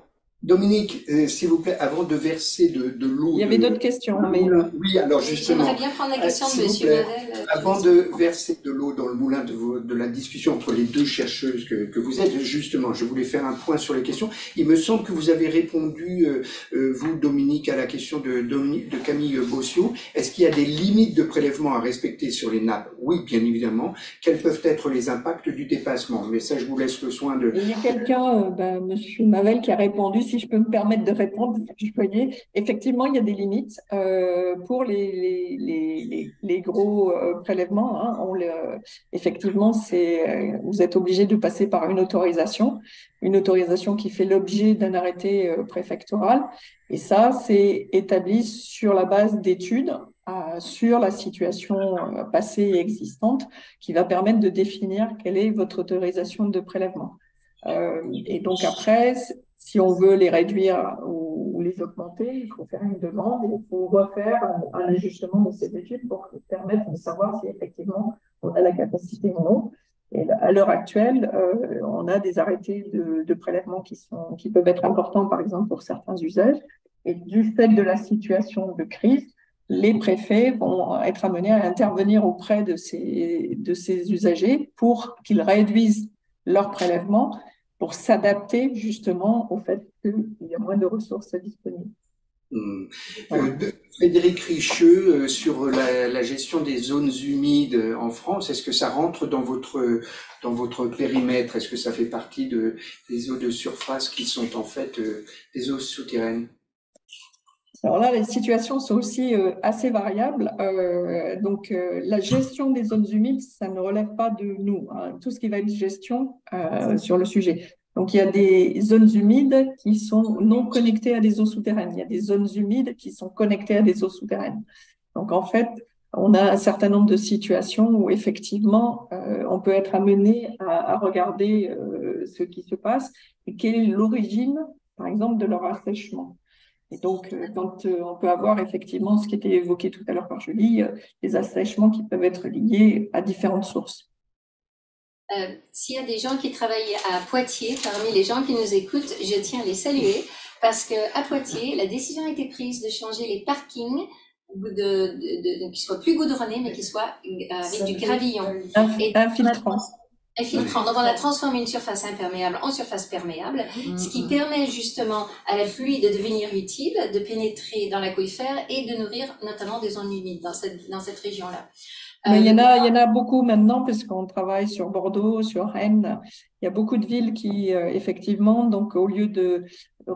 Dominique, euh, s'il vous plaît, avant de verser de, de l'eau... Il y avait de- d'autres questions, mais Oui, alors justement, J'aimerais bien prendre la question euh, de s'il vous Monsieur plaît, Mavel. euh, avant qui- de verser de l'eau dans le moulin de, vos- de la discussion entre les deux chercheuses que, que vous êtes, justement, je voulais faire un point sur les questions. Il me semble que vous avez répondu, euh, euh, vous, Dominique, à la question de, Dominique, de Camille Bossiot. Est-ce qu'il y a des limites de prélèvement à respecter sur les nappes? Oui, bien évidemment. Quels peuvent être les impacts du dépassement? Mais ça, je vous laisse le soin de... il y a quelqu'un, euh, ben, Monsieur Mavel, qui a répondu, si je peux me permettre de répondre, je voyais, effectivement, il y a des limites euh, pour les, les, les, les, les gros euh, prélèvements. Hein, on le, effectivement, c'est, euh, vous êtes obligé de passer par une autorisation, une autorisation qui fait l'objet d'un arrêté euh, préfectoral. Et ça, c'est établi sur la base d'études euh, sur la situation euh, passée et existante qui va permettre de définir quelle est votre autorisation de prélèvement. Euh, et donc après, si on veut les réduire ou, ou les augmenter, il faut faire une demande et il faut refaire un, un ajustement de ces études pour permettre de savoir si effectivement on a la capacité ou non. Et à l'heure actuelle, euh, on a des arrêtés de, de prélèvement qui, sont, qui peuvent être importants, par exemple, pour certains usages. Et du fait de la situation de crise, les préfets vont être amenés à intervenir auprès de ces, de ces usagers pour qu'ils réduisent leur prélèvement pour s'adapter justement au fait qu'il y a moins de ressources disponibles. Hum. Voilà. Euh, de- Frédéric Richeux, euh, sur la, la gestion des zones humides en France, est-ce que ça rentre dans votre, dans votre périmètre? Est-ce que ça fait partie de, des eaux de surface qui sont en fait euh, des eaux souterraines? Alors là, les situations sont aussi euh, assez variables. Euh, donc, euh, la gestion des zones humides, ça ne relève pas de nous, hein, tout ce qui va être gestion euh, sur le sujet. Donc, il y a des zones humides qui sont non connectées à des eaux souterraines. Il y a des zones humides qui sont connectées à des eaux souterraines. Donc, en fait, on a un certain nombre de situations où, effectivement, euh, on peut être amené à, à regarder euh, ce qui se passe et quelle est l'origine, par exemple, de leur assèchement. Et donc, euh, quand euh, on peut avoir effectivement ce qui était évoqué tout à l'heure par Julie, euh, les assèchements qui peuvent être liés à différentes sources. Euh, S'il y a des gens qui travaillent à Poitiers, parmi les gens qui nous écoutent, je tiens à les saluer parce que à Poitiers, la décision a été prise de changer les parkings, de, de, de, de qu'ils soient plus goudronnés, mais qu'ils soient euh, avec du gravillon. Inf Et infiltrant. Infiltrant. Donc, on a transformé une surface imperméable en surface perméable, ce qui permet justement à la pluie de devenir utile, de pénétrer dans l'aquifère et de nourrir notamment des zones humides dans cette, dans cette région-là. Mais il y en a, il y en a beaucoup maintenant, puisqu'on travaille sur Bordeaux, sur Rennes. Il y a beaucoup de villes qui, euh, effectivement, donc au lieu de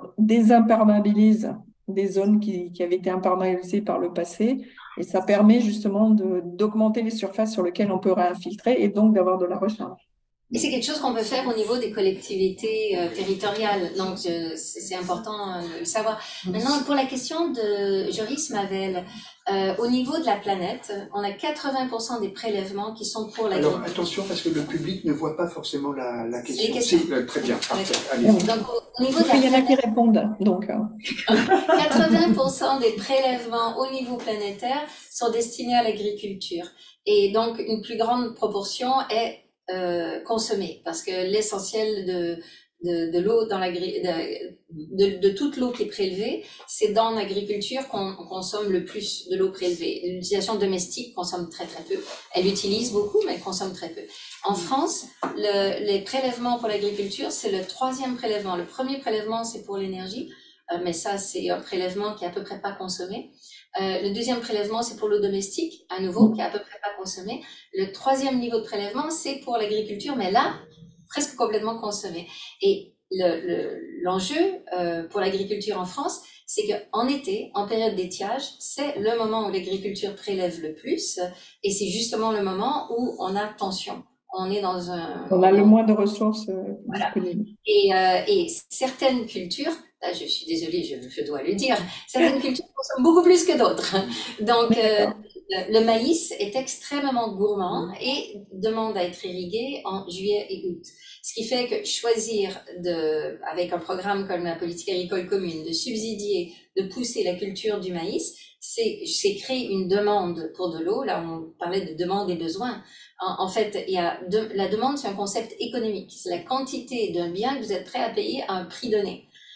désimperméabiliser des zones qui, qui avaient été imperméabilisées par le passé, et ça permet justement de, d'augmenter les surfaces sur lesquelles on peut réinfiltrer et donc d'avoir de la recharge. Et c'est quelque chose qu'on peut faire au niveau des collectivités euh, territoriales, donc euh, c'est important euh, de le savoir. Maintenant, pour la question de Joris Mavel, euh, au niveau de la planète, on a quatre-vingts pour cent des prélèvements qui sont pour l'agriculture. Alors attention, parce que le public ne voit pas forcément la, la question. Les questions. Si, euh, très bien, parfait. Allez. Donc, au, au niveau de la Il y en a planète, qui répondent, donc. quatre-vingts pour cent des prélèvements au niveau planétaire sont destinés à l'agriculture. Et donc, une plus grande proportion est euh, consommée, parce que l'essentiel de, de, de l'eau dans l'agri, de, de, de toute l'eau qui est prélevée, c'est dans l'agriculture qu'on consomme le plus de l'eau prélevée. L'utilisation domestique consomme très très peu. Elle utilise beaucoup, mais elle consomme très peu. En France, le, les prélèvements pour l'agriculture, c'est le troisième prélèvement. Le premier prélèvement, c'est pour l'énergie, euh, mais ça, c'est un prélèvement qui est à peu près pas consommé. Euh, le deuxième prélèvement, c'est pour l'eau domestique, à nouveau, qui est à peu près pas consommée. Le troisième niveau de prélèvement, c'est pour l'agriculture, mais là, presque complètement consommé. Et le, le, l'enjeu euh, pour l'agriculture en France, c'est qu'en été, en période d'étiage, c'est le moment où l'agriculture prélève le plus, et c'est justement le moment où on a tension. On est dans un... On a le moins de ressources euh, voilà. disponibles. Et, euh, et certaines cultures, là je suis désolée, je, je dois le dire, certaines cultures consomment beaucoup plus que d'autres. Donc euh, le maïs est extrêmement gourmand et demande à être irrigué en juillet et août. Ce qui fait que choisir, de, avec un programme comme la politique agricole commune, de subsidier, de pousser la culture du maïs, c'est créer une demande pour de l'eau. Là, on parlait de demande et besoin. En, en fait, il y a de, la demande, c'est un concept économique. C'est la quantité d'un bien que vous êtes prêt à payer à un prix donné.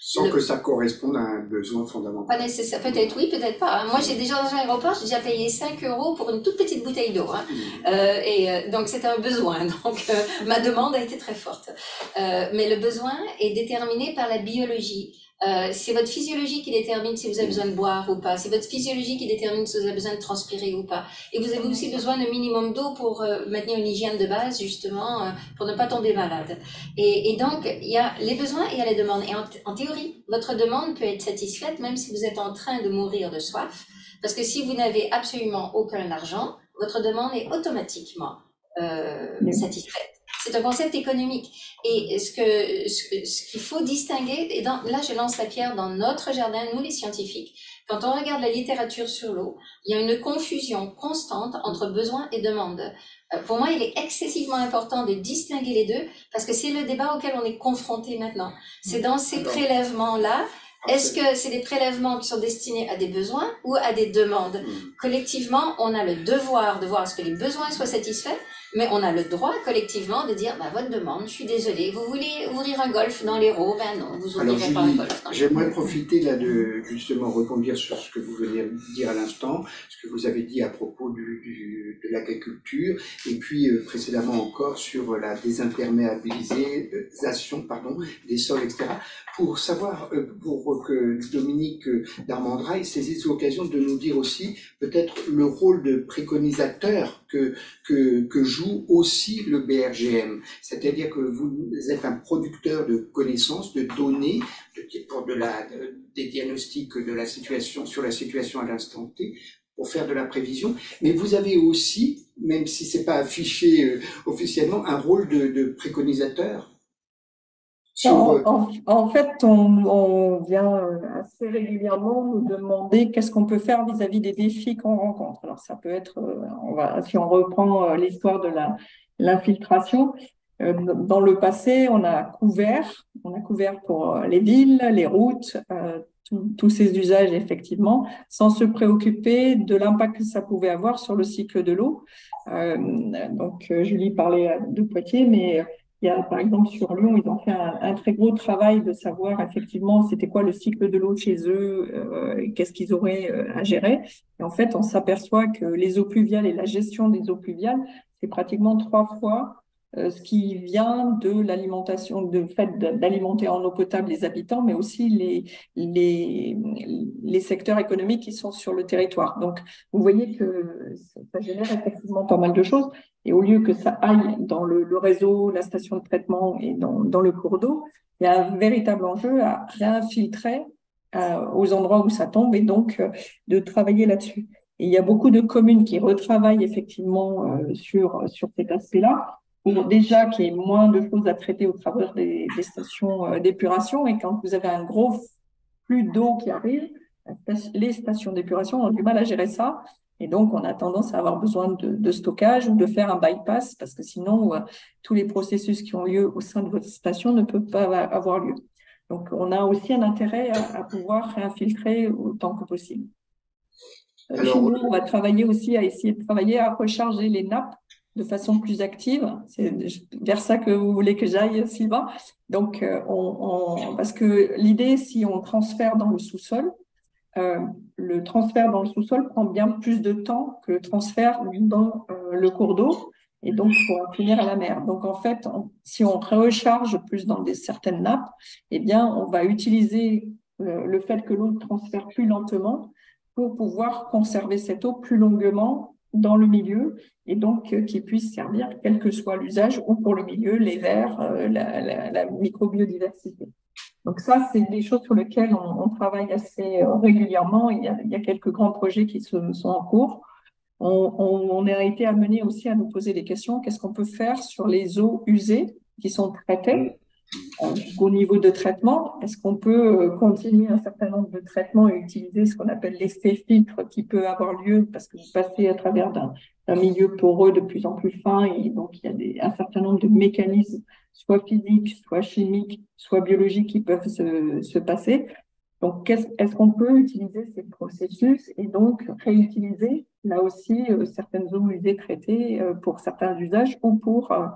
Sans Le- que ça corresponde à un besoin fondamental. Pas nécessaire, peut-être oui, peut-être pas. Moi, j'ai déjà dans un aéroport, j'ai déjà payé cinq euros pour une toute petite bouteille d'eau. Hein. Euh, et euh, donc, c'était un besoin. Donc, euh, ma demande a été très forte. Euh, mais le besoin est déterminé par la biologie. Euh, c'est votre physiologie qui détermine si vous avez besoin de boire ou pas. C'est votre physiologie qui détermine si vous avez besoin de transpirer ou pas. Et vous avez aussi besoin d'un minimum d'eau pour euh, maintenir une hygiène de base, justement, euh, pour ne pas tomber malade. Et, et donc, il y a les besoins et il y a les demandes. Et en, en théorie, votre demande peut être satisfaite même si vous êtes en train de mourir de soif. Parce que si vous n'avez absolument aucun argent, votre demande est automatiquement euh, Oui. satisfaite. C'est un concept économique. Et ce que ce, ce qu'il faut distinguer, et dans, là je lance la pierre dans notre jardin, nous les scientifiques, quand on regarde la littérature sur l'eau, il y a une confusion constante entre besoin et demande. Euh, pour moi, il est excessivement important de distinguer les deux, parce que c'est le débat auquel on est confronté maintenant. C'est dans ces Alors, prélèvements-là, est-ce que c'est des prélèvements qui sont destinés à des besoins ou à des demandes? Hmm. Collectivement, on a le devoir de voir à ce que les besoins soient satisfaits, mais on a le droit collectivement de dire, bah, votre demande, je suis désolé, vous voulez ouvrir un golf dans l'Hérault? Ben non, vous Alors, ouvrirez pas un Julie, golf dans l'Hérault. j'aimerais profiter là de justement rebondir sur ce que vous venez de dire à l'instant, ce que vous avez dit à propos du, du, de l'agriculture, et puis euh, précédemment encore sur la désimperméabilisation, pardon, des sols, et cetera, pour savoir, euh, pour que Dominique Darmandrail saisisse l'occasion de nous dire aussi peut-être le rôle de préconisateur que, que, que joue aussi le B R G M. C'est-à-dire que vous êtes un producteur de connaissances, de données, de, pour de la, de, des diagnostics de la situation, sur la situation à l'instant T, pour faire de la prévision. Mais vous avez aussi, même si c'est pas affiché euh, officiellement, un rôle de, de préconisateur. Sur, En, euh, en- en fait, on, on vient euh, assez régulièrement nous demander qu'est-ce qu'on peut faire vis-à-vis des défis qu'on rencontre. Alors, ça peut être, euh, on va, si on reprend euh, l'histoire de la, l'infiltration, euh, dans le passé, on a couvert, on a couvert pour euh, les villes, les routes, euh, tous tous ces usages, effectivement, sans se préoccuper de l'impact que ça pouvait avoir sur le cycle de l'eau. Euh, donc, euh, Julie parlait de Poitiers, mais il y a, par exemple, sur Lyon, ils ont fait un, un très gros travail de savoir effectivement c'était quoi le cycle de l'eau chez eux, euh, qu'est-ce qu'ils auraient euh, à gérer. Et en fait, on s'aperçoit que les eaux pluviales et la gestion des eaux pluviales, c'est pratiquement trois fois euh, ce qui vient de l'alimentation, de fait d'alimenter en eau potable les habitants, mais aussi les, les, les secteurs économiques qui sont sur le territoire. Donc, vous voyez que ça génère effectivement pas mal de choses. Et au lieu que ça aille dans le, le réseau, la station de traitement et dans, dans le cours d'eau, il y a un véritable enjeu à réinfiltrer euh, aux endroits où ça tombe et donc euh, de travailler là-dessus. Et il y a beaucoup de communes qui retravaillent effectivement euh, sur, sur cet aspect-là pour déjà qu'il y ait moins de choses à traiter au travers des, des stations euh, d'épuration. Et quand vous avez un gros flux d'eau qui arrive, les stations d'épuration ont du mal à gérer ça. Et donc, on a tendance à avoir besoin de, de stockage ou de faire un bypass parce que sinon, euh, tous les processus qui ont lieu au sein de votre station ne peuvent pas avoir lieu. Donc, on a aussi un intérêt à, à pouvoir réinfiltrer autant que possible. Euh, Chez alors, nous, on va travailler aussi à essayer de travailler à recharger les nappes de façon plus active. C'est vers ça que vous voulez que j'aille, Sylvain. Donc, euh, on, on, parce que l'idée, si on transfère dans le sous-sol, euh, le transfert dans le sous-sol prend bien plus de temps que le transfert dans euh, le cours d'eau et donc pour finir à la mer. Donc en fait, on, si on recharge plus dans des certaines nappes, eh bien on va utiliser le, le fait que l'eau transfère plus lentement pour pouvoir conserver cette eau plus longuement dans le milieu et donc euh, qui puisse servir quel que soit l'usage ou pour le milieu, les vers, euh, la, la, la microbiodiversité. Donc ça, c'est des choses sur lesquelles on, on travaille assez euh, régulièrement. Il y, a, il y a quelques grands projets qui se, sont en cours. On, on, on a été amené aussi à nous poser des questions. Qu'est-ce qu'on peut faire sur les eaux usées qui sont traitées euh, au niveau de traitement? Est-ce qu'on peut euh, continuer un certain nombre de traitements et utiliser ce qu'on appelle l'effet filtre qui peut avoir lieu parce que vous passez à travers d'un d'un milieu poreux de plus en plus fin et donc il y a des, un certain nombre de mécanismes, soit physiques, soit chimiques, soit biologiques qui peuvent se, se passer. Donc, est-ce, est-ce qu'on peut utiliser ces processus et donc réutiliser là aussi euh, certaines eaux usées traitées euh, pour certains usages ou pour, euh,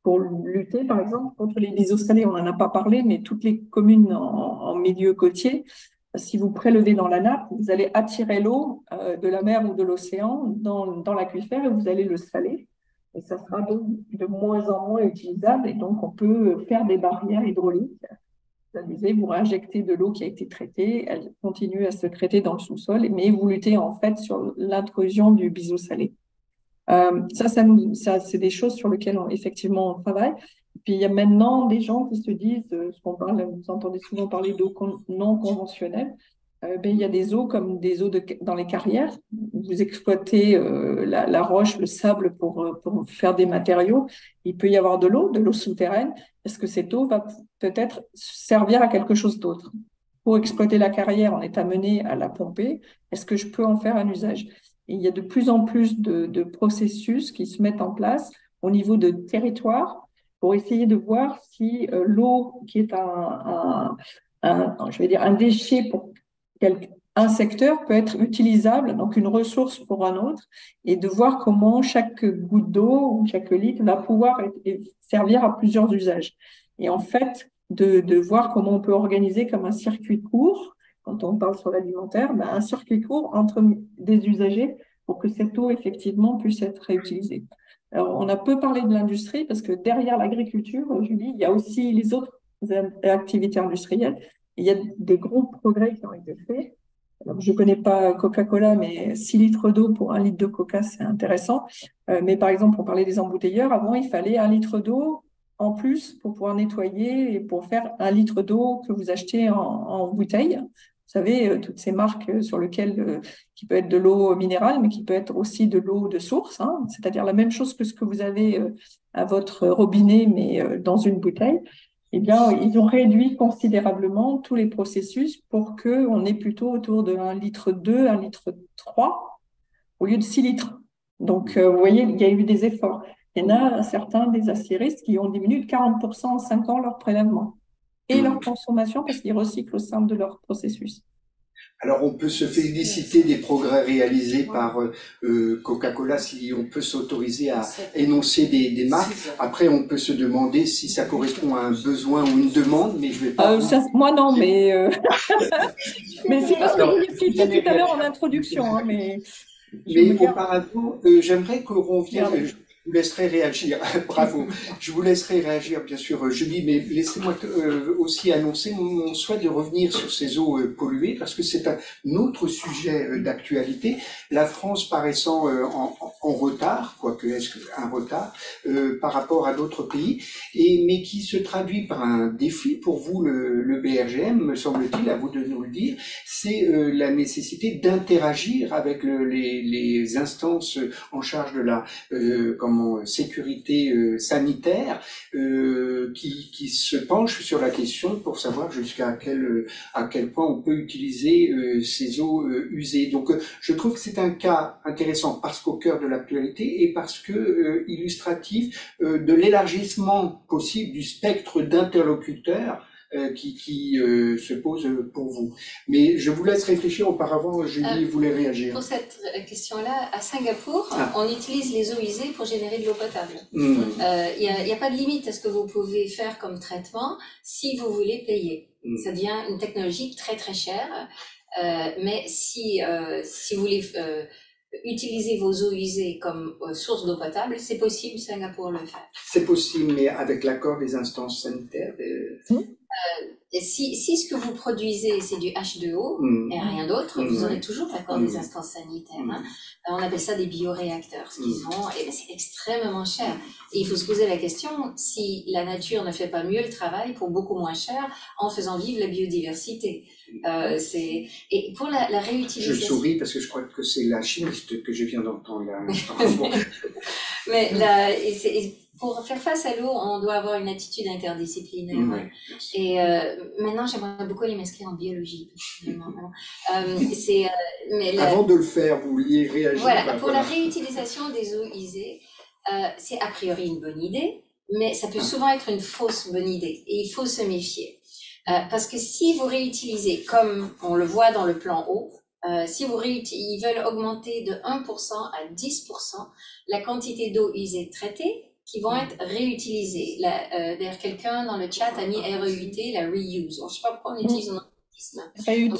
pour lutter, par exemple, contre les biseaux salés. On n'en a pas parlé, mais toutes les communes en, en milieu côtier, si vous prélevez dans la nappe, vous allez attirer l'eau euh, de la mer ou de l'océan dans, dans l'aquifère et vous allez le saler. Et ça sera donc de moins en moins utilisable. Et donc, on peut faire des barrières hydrauliques. Vous amusez, vous réinjectez de l'eau qui a été traitée, elle continue à se traiter dans le sous-sol, mais vous luttez en fait sur l'intrusion du biseau salé. Euh, ça, ça, nous, ça c'est des choses sur lesquelles on, effectivement on travaille. Et puis il y a maintenant des gens qui se disent, euh, ce qu'on parle, vous entendez souvent parler d'eau con, non conventionnelle. Euh, ben, il y a des eaux comme des eaux de, dans les carrières. Vous exploitez euh, la, la roche, le sable pour, pour faire des matériaux. Il peut y avoir de l'eau, de l'eau souterraine. Est-ce que cette eau va peut-être servir à quelque chose d'autre? Pour exploiter la carrière, on est amené à la pomper. Est-ce que je peux en faire un usage? Et il y a de plus en plus de, de processus qui se mettent en place au niveau de territoire pour essayer de voir si euh, l'eau, qui est un, un, un, je vais dire un déchet pour quel, un secteur, peut être utilisable, donc une ressource pour un autre, et de voir comment chaque goutte d'eau ou chaque litre va pouvoir être, servir à plusieurs usages. Et en fait, de, de voir comment on peut organiser comme un circuit court, quand on parle sur l'alimentaire, ben un circuit court entre des usagers pour que cette eau, effectivement, puisse être réutilisée. Alors, on a peu parlé de l'industrie parce que derrière l'agriculture, Julie, il y a aussi les autres activités industrielles. Il y a des gros progrès qui ont été faits. Alors, je ne connais pas Coca-Cola, mais six litres d'eau pour un litre de Coca, c'est intéressant. Euh, mais par exemple, on parlait des embouteilleurs. Avant, il fallait un litre d'eau en plus pour pouvoir nettoyer et pour faire un litre d'eau que vous achetez en, en bouteille. Vous savez, euh, toutes ces marques euh, sur lesquelles, euh, qui peut être de l'eau minérale, mais qui peut être aussi de l'eau de source, hein, c'est-à-dire la même chose que ce que vous avez euh, à votre robinet, mais euh, dans une bouteille. Eh bien, ils ont réduit considérablement tous les processus pour qu'on ait plutôt autour de un litre deux, un litre trois, au lieu de six litres. Donc, euh, vous voyez, il y a eu des efforts. Il y en a certains des aciéristes qui ont diminué de quarante pour cent en cinq ans leur prélèvement et leur consommation parce qu'ils recyclent au sein de leur processus. Alors on peut se féliciter des progrès réalisés par euh, Coca-Cola si on peut s'autoriser à énoncer des, des marques. Après on peut se demander si ça correspond à un besoin ou une demande, mais je vais pas... Euh, ça, moi non, mais... Euh... mais c'est parce que vous l'expliquiez tout à l'heure en introduction. Hein, mais mais auparavant, euh, j'aimerais qu'on revienne... Euh, je vous laisserai réagir. Bravo. Je vous laisserai réagir, bien sûr, Julie, mais laissez-moi euh, aussi annoncer mon, mon souhait de revenir sur ces eaux euh, polluées, parce que c'est un autre sujet euh, d'actualité. La France paraissant euh, en, en retard, quoique est-ce qu'un retard, euh, par rapport à d'autres pays, et, mais qui se traduit par un défi pour vous, le, le B R G M, me semble-t-il, à vous de nous le dire, c'est euh, la nécessité d'interagir avec le, les, les instances en charge de la... Euh, comme sécurité euh, sanitaire euh, qui, qui se penche sur la question pour savoir jusqu'à quel, à quel point on peut utiliser euh, ces eaux euh, usées. Donc euh, je trouve que c'est un cas intéressant parce qu'au cœur de l'actualité et parce que euh, illustratif euh, de l'élargissement possible du spectre d'interlocuteurs Euh, qui, qui euh, se pose pour vous. Mais je vous laisse réfléchir. Auparavant, Julie euh, voulait réagir. Pour cette question-là, à Singapour, ah. on utilise les eaux usées pour générer de l'eau potable. Il mmh. n'y euh, a, a pas de limite à ce que vous pouvez faire comme traitement si vous voulez payer. Mmh. Ça devient une technologie très très chère. Euh, mais si, euh, si vous voulez euh, utiliser vos eaux usées comme euh, source d'eau potable, c'est possible, Singapour le fait. C'est possible, mais avec l'accord des instances sanitaires. Des... Mmh. Euh, si, si ce que vous produisez c'est du H deux O mmh. et rien d'autre, mmh. vous aurez toujours l'accord mmh. des instances sanitaires. Hein. On appelle ça des bioréacteurs, ce qu'ils ont, et c'est extrêmement cher. Et il faut se poser la question si la nature ne fait pas mieux le travail pour beaucoup moins cher en faisant vivre la biodiversité. Euh, c'est... Et pour la, la réutilisation... Je souris parce que je crois que c'est la chimiste que je viens d'entendre là. Mais là, et c'est... Et pour faire face à l'eau, on doit avoir une attitude interdisciplinaire. Mmh, et euh, maintenant, j'aimerais beaucoup aller m'inscrire en biologie. euh, c'est, euh, mais la... Avant de le faire, vous vouliez réagir. Voilà, bah, pour voilà. la réutilisation des eaux usées, euh, c'est a priori une bonne idée, mais ça peut souvent être une fausse bonne idée. Et il faut se méfier. Euh, parce que si vous réutilisez, comme on le voit dans le plan eau, euh, si vous réutilisez, ils veulent augmenter de un pour cent à dix pour cent la quantité d'eau usée traitée, qui vont être réutilisés. La, euh, d'ailleurs, quelqu'un dans le chat a mis R E U T, la reuse. Alors, je ne sais pas pourquoi on utilise un anglicisme. Réut.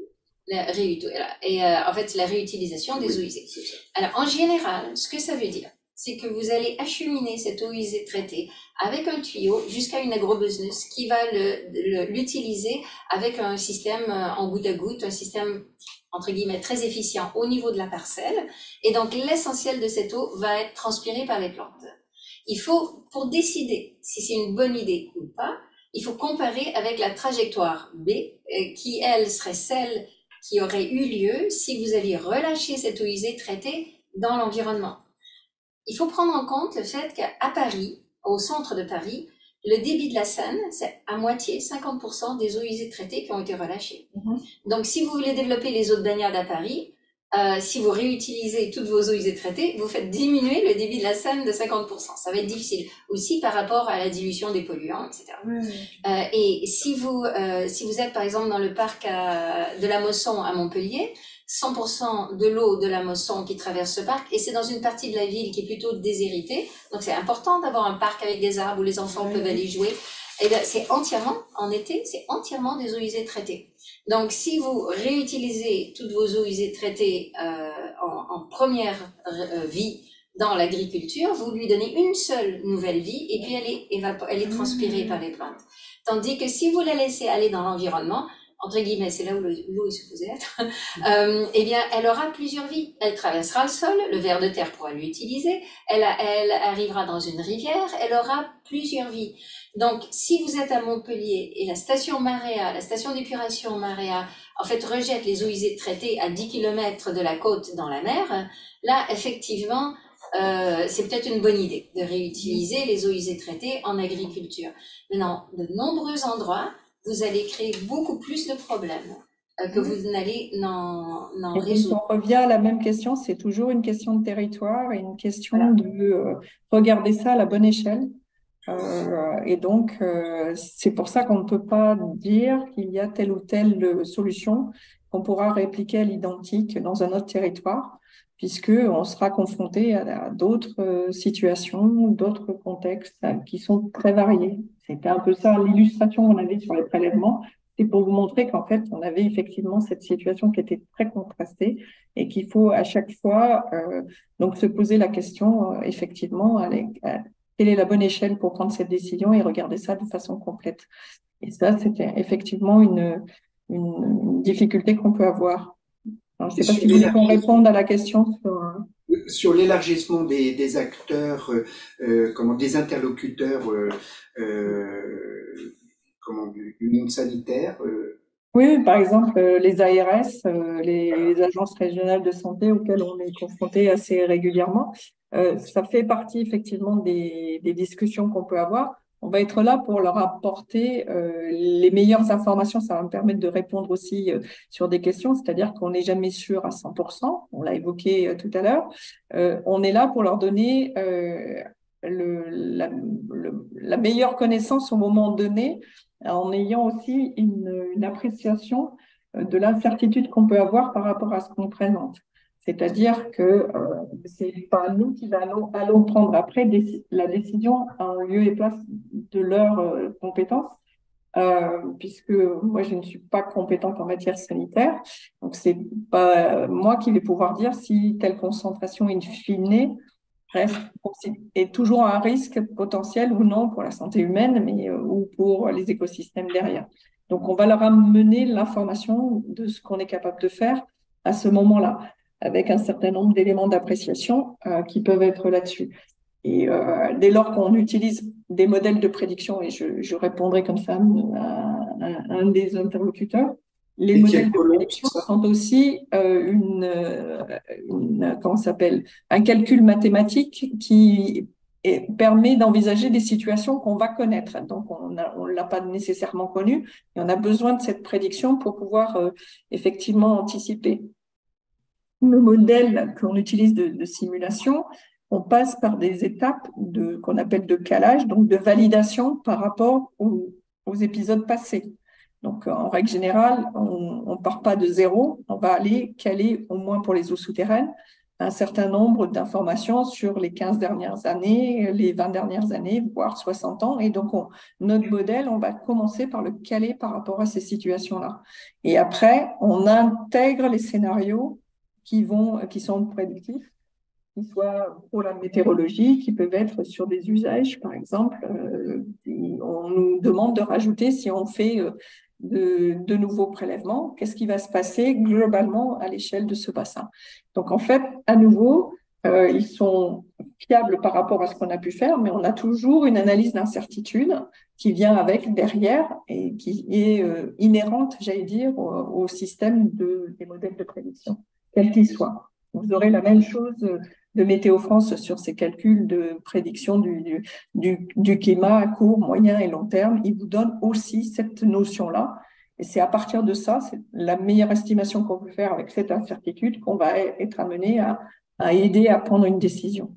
La réut, voilà. Et euh, en fait, c'est la réutilisation des eaux usées. Alors, en général, ce que ça veut dire, c'est que vous allez acheminer cette eau usée traitée avec un tuyau jusqu'à une agrobusiness qui va le, le, l'utiliser avec un système en goutte à goutte, un système entre guillemets très efficient au niveau de la parcelle. Et donc, l'essentiel de cette eau va être transpiré par les plantes. Il faut, pour décider si c'est une bonne idée ou pas, il faut comparer avec la trajectoire B, qui, elle, serait celle qui aurait eu lieu si vous aviez relâché cette eau usée traitée dans l'environnement. Il faut prendre en compte le fait qu'à Paris, au centre de Paris, le débit de la Seine, c'est à moitié, cinquante pour cent des eaux usées traitées qui ont été relâchées. Mm-hmm. Donc, si vous voulez développer les eaux de baignade à Paris, euh, si vous réutilisez toutes vos eaux usées traitées, vous faites diminuer le débit de la Seine de cinquante pour cent. Ça va être difficile. Aussi par rapport à la dilution des polluants, et cetera. Mm. Euh, et si vous, euh, si vous êtes, par exemple, dans le parc à, de la Mosson à Montpellier, cent pour cent de l'eau de la Mosson qui traverse ce parc, et c'est dans une partie de la ville qui est plutôt déshéritée. Donc, c'est important d'avoir un parc avec des arbres où les enfants oui. peuvent aller jouer. Et bien, c'est entièrement, en été, c'est entièrement des eaux usées traitées. Donc, si vous réutilisez toutes vos eaux usées traitées euh, en, en première euh, vie dans l'agriculture, vous lui donnez une seule nouvelle vie et puis elle est, évap- elle est transpirée mmh. par les plantes. Tandis que si vous la laissez aller dans l'environnement, entre guillemets, c'est là où l'eau est supposée être, euh, eh bien, elle aura plusieurs vies. Elle traversera le sol, le ver de terre pourra l'utiliser, elle, a, elle arrivera dans une rivière, elle aura plusieurs vies. Donc, si vous êtes à Montpellier et la station Marea, la station d'épuration Marea, en fait, rejette les eaux usées traitées à dix kilomètres de la côte dans la mer, là, effectivement, euh, c'est peut-être une bonne idée de réutiliser les eaux usées traitées en agriculture. Maintenant, de nombreux endroits, vous allez créer beaucoup plus de problèmes euh, que vous n'allez n'en, n'en résoudre. On revient à la même question, c'est toujours une question de territoire et une question voilà. de euh, regarder ça à la bonne échelle. Euh, et donc, euh, c'est pour ça qu'on ne peut pas dire qu'il y a telle ou telle solution qu'on pourra répliquer à l'identique dans un autre territoire, puisqu'on sera confronté à, à d'autres euh, situations, d'autres contextes euh, qui sont très variés. C'était un peu ça l'illustration qu'on avait sur les prélèvements. C'est pour vous montrer qu'en fait, on avait effectivement cette situation qui était très contrastée et qu'il faut à chaque fois euh, donc se poser la question, euh, effectivement, à, à, quelle est la bonne échelle pour prendre cette décision et regarder ça de façon complète. Et ça, c'était effectivement une, une, une difficulté qu'on peut avoir. Alors, je ne sais pas si vous voulez qu'on réponde à la question sur, sur l'élargissement des, des acteurs, euh, euh, comment, des interlocuteurs, euh, euh, comment, du, du monde sanitaire. Euh. Oui, par exemple, euh, les A R S, euh, les, voilà. les agences régionales de santé auxquelles on est confronté assez régulièrement. Euh, ça fait partie effectivement des, des discussions qu'on peut avoir. On va être là pour leur apporter euh, les meilleures informations. Ça va me permettre de répondre aussi euh, sur des questions, c'est-à-dire qu'on n'est jamais sûr à cent pour cent. On l'a évoqué euh, tout à l'heure. Euh, on est là pour leur donner euh, le, la, le, la meilleure connaissance au moment donné, en ayant aussi une, une appréciation de l'incertitude qu'on peut avoir par rapport à ce qu'on présente. C'est-à-dire que euh, c'est pas nous qui allons, allons prendre après des, la décision en lieu et place de leurs euh, compétences, euh, puisque moi je ne suis pas compétente en matière sanitaire, donc c'est pas moi qui vais pouvoir dire si telle concentration in fine reste est toujours un risque potentiel ou non pour la santé humaine, mais euh, ou pour les écosystèmes derrière. Donc on va leur amener l'information de ce qu'on est capable de faire à ce moment-là, avec un certain nombre d'éléments d'appréciation euh, qui peuvent être là-dessus. Et euh, dès lors qu'on utilise des modèles de prédiction, et je, je répondrai comme ça à, à, à un des interlocuteurs, les et modèles de prédiction sont aussi euh, une, une, comment ça s'appelle, un calcul mathématique qui est, permet d'envisager des situations qu'on va connaître. Donc, on ne l'a pas nécessairement connu, et on a besoin de cette prédiction pour pouvoir euh, effectivement anticiper. Le modèle qu'on utilise de, de simulation, on passe par des étapes de, qu'on appelle de calage, donc de validation par rapport aux, aux épisodes passés. Donc, en règle générale, on ne part pas de zéro, on va aller caler, au moins pour les eaux souterraines, un certain nombre d'informations sur les quinze dernières années, les vingt dernières années, voire soixante ans. Et donc, on, notre modèle, on va commencer par le caler par rapport à ces situations-là. Et après, on intègre les scénarios qui, vont, qui sont prédictifs, qui soient pour la météorologie, qui peuvent être sur des usages, par exemple. Euh, on nous demande de rajouter, si on fait euh, de, de nouveaux prélèvements, qu'est-ce qui va se passer globalement à l'échelle de ce bassin. Donc, en fait, à nouveau, euh, ils sont fiables par rapport à ce qu'on a pu faire, mais on a toujours une analyse d'incertitude qui vient avec derrière et qui est euh, inhérente, j'allais dire, au, au système de, des modèles de prédiction, quels qu'ils soient. Vous aurez la même chose de Météo France sur ses calculs de prédiction du, du, du climat à court, moyen et long terme. Il vous donne aussi cette notion-là. Et c'est à partir de ça, c'est la meilleure estimation qu'on peut faire avec cette incertitude qu'on va être amené à, à aider à prendre une décision.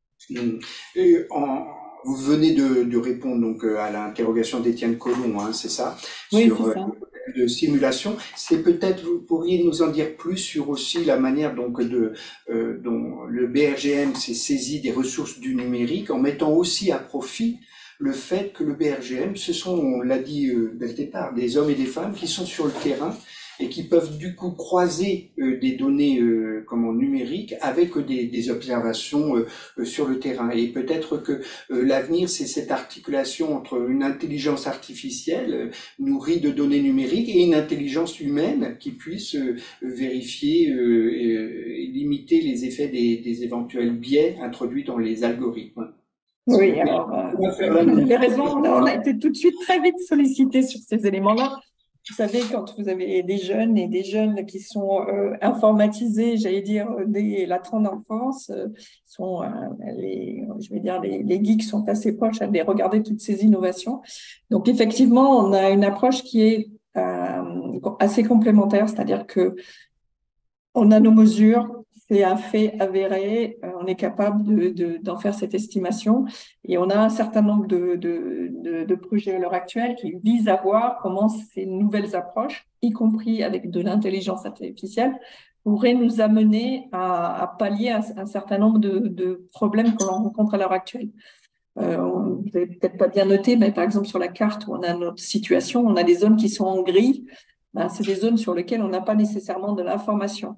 Et en, vous venez de, de répondre donc à l'interrogation d'Étienne Colomb, hein, c'est ça? Oui, sur, c'est ça. De simulation. C'est peut-être, vous pourriez nous en dire plus sur aussi la manière donc de euh, dont le B R G M s'est saisi des ressources du numérique en mettant aussi à profit le fait que le B R G M, ce sont, on l'a dit euh, dès le départ, des hommes et des femmes qui sont sur le terrain et qui peuvent du coup croiser euh, des données euh, comment, numériques avec des, des observations euh, sur le terrain. Et peut-être que euh, l'avenir, c'est cette articulation entre une intelligence artificielle euh, nourrie de données numériques et une intelligence humaine qui puisse euh, vérifier euh, et, et limiter les effets des, des éventuels biais introduits dans les algorithmes. Oui, alors, euh, vous avez raison, on a été tout de suite très vite sollicité sur ces éléments-là. Vous savez, quand vous avez des jeunes et des jeunes qui sont euh, informatisés, j'allais dire, dès la trente enfance, euh, sont, euh, les, je vais dire, les, les geeks sont assez proches à regarder toutes ces innovations. Donc, effectivement, on a une approche qui est euh, assez complémentaire, c'est-à-dire que on a nos mesures, c'est un fait avéré, euh, on est capable de, de, d'en faire cette estimation et on a un certain nombre de, de, de, de projets à l'heure actuelle qui visent à voir comment ces nouvelles approches, y compris avec de l'intelligence artificielle, pourraient nous amener à, à pallier un, un certain nombre de, de problèmes que l'on rencontre à l'heure actuelle. Euh, vous n'avez peut-être pas bien noté, mais par exemple sur la carte où on a notre situation, on a des zones qui sont en gris. Ben, c'est des zones sur lesquelles on n'a pas nécessairement de l'information.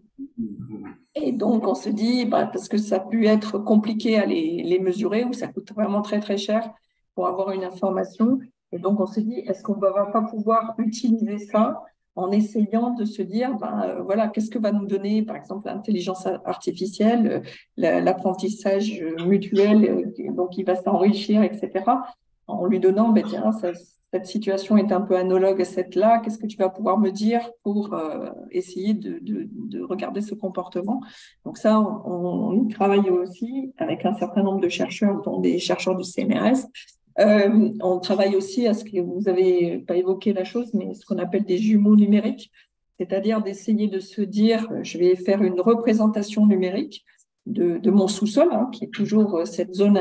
Et donc, on se dit, bah, parce que ça a pu être compliqué à les, les mesurer ou ça coûte vraiment très, très cher pour avoir une information. Et donc, on se dit, est-ce qu'on ne va pas pouvoir utiliser ça en essayant de se dire, bah, euh, voilà, qu'est-ce que va nous donner, par exemple, l'intelligence artificielle, euh, l'apprentissage mutuel, euh, donc il va s'enrichir, et cetera. En lui donnant, ben, tiens, ça, cette situation est un peu analogue à cette-là, qu'est-ce que tu vas pouvoir me dire pour euh, essayer de, de, de regarder ce comportement? Donc ça, on, on y travaille aussi avec un certain nombre de chercheurs, dont des chercheurs du C N R S. Euh, on travaille aussi à ce que vous n'avez pas évoqué la chose, mais ce qu'on appelle des jumeaux numériques, c'est-à-dire d'essayer de se dire, je vais faire une représentation numérique de, de mon sous-sol, hein, qui est toujours cette zone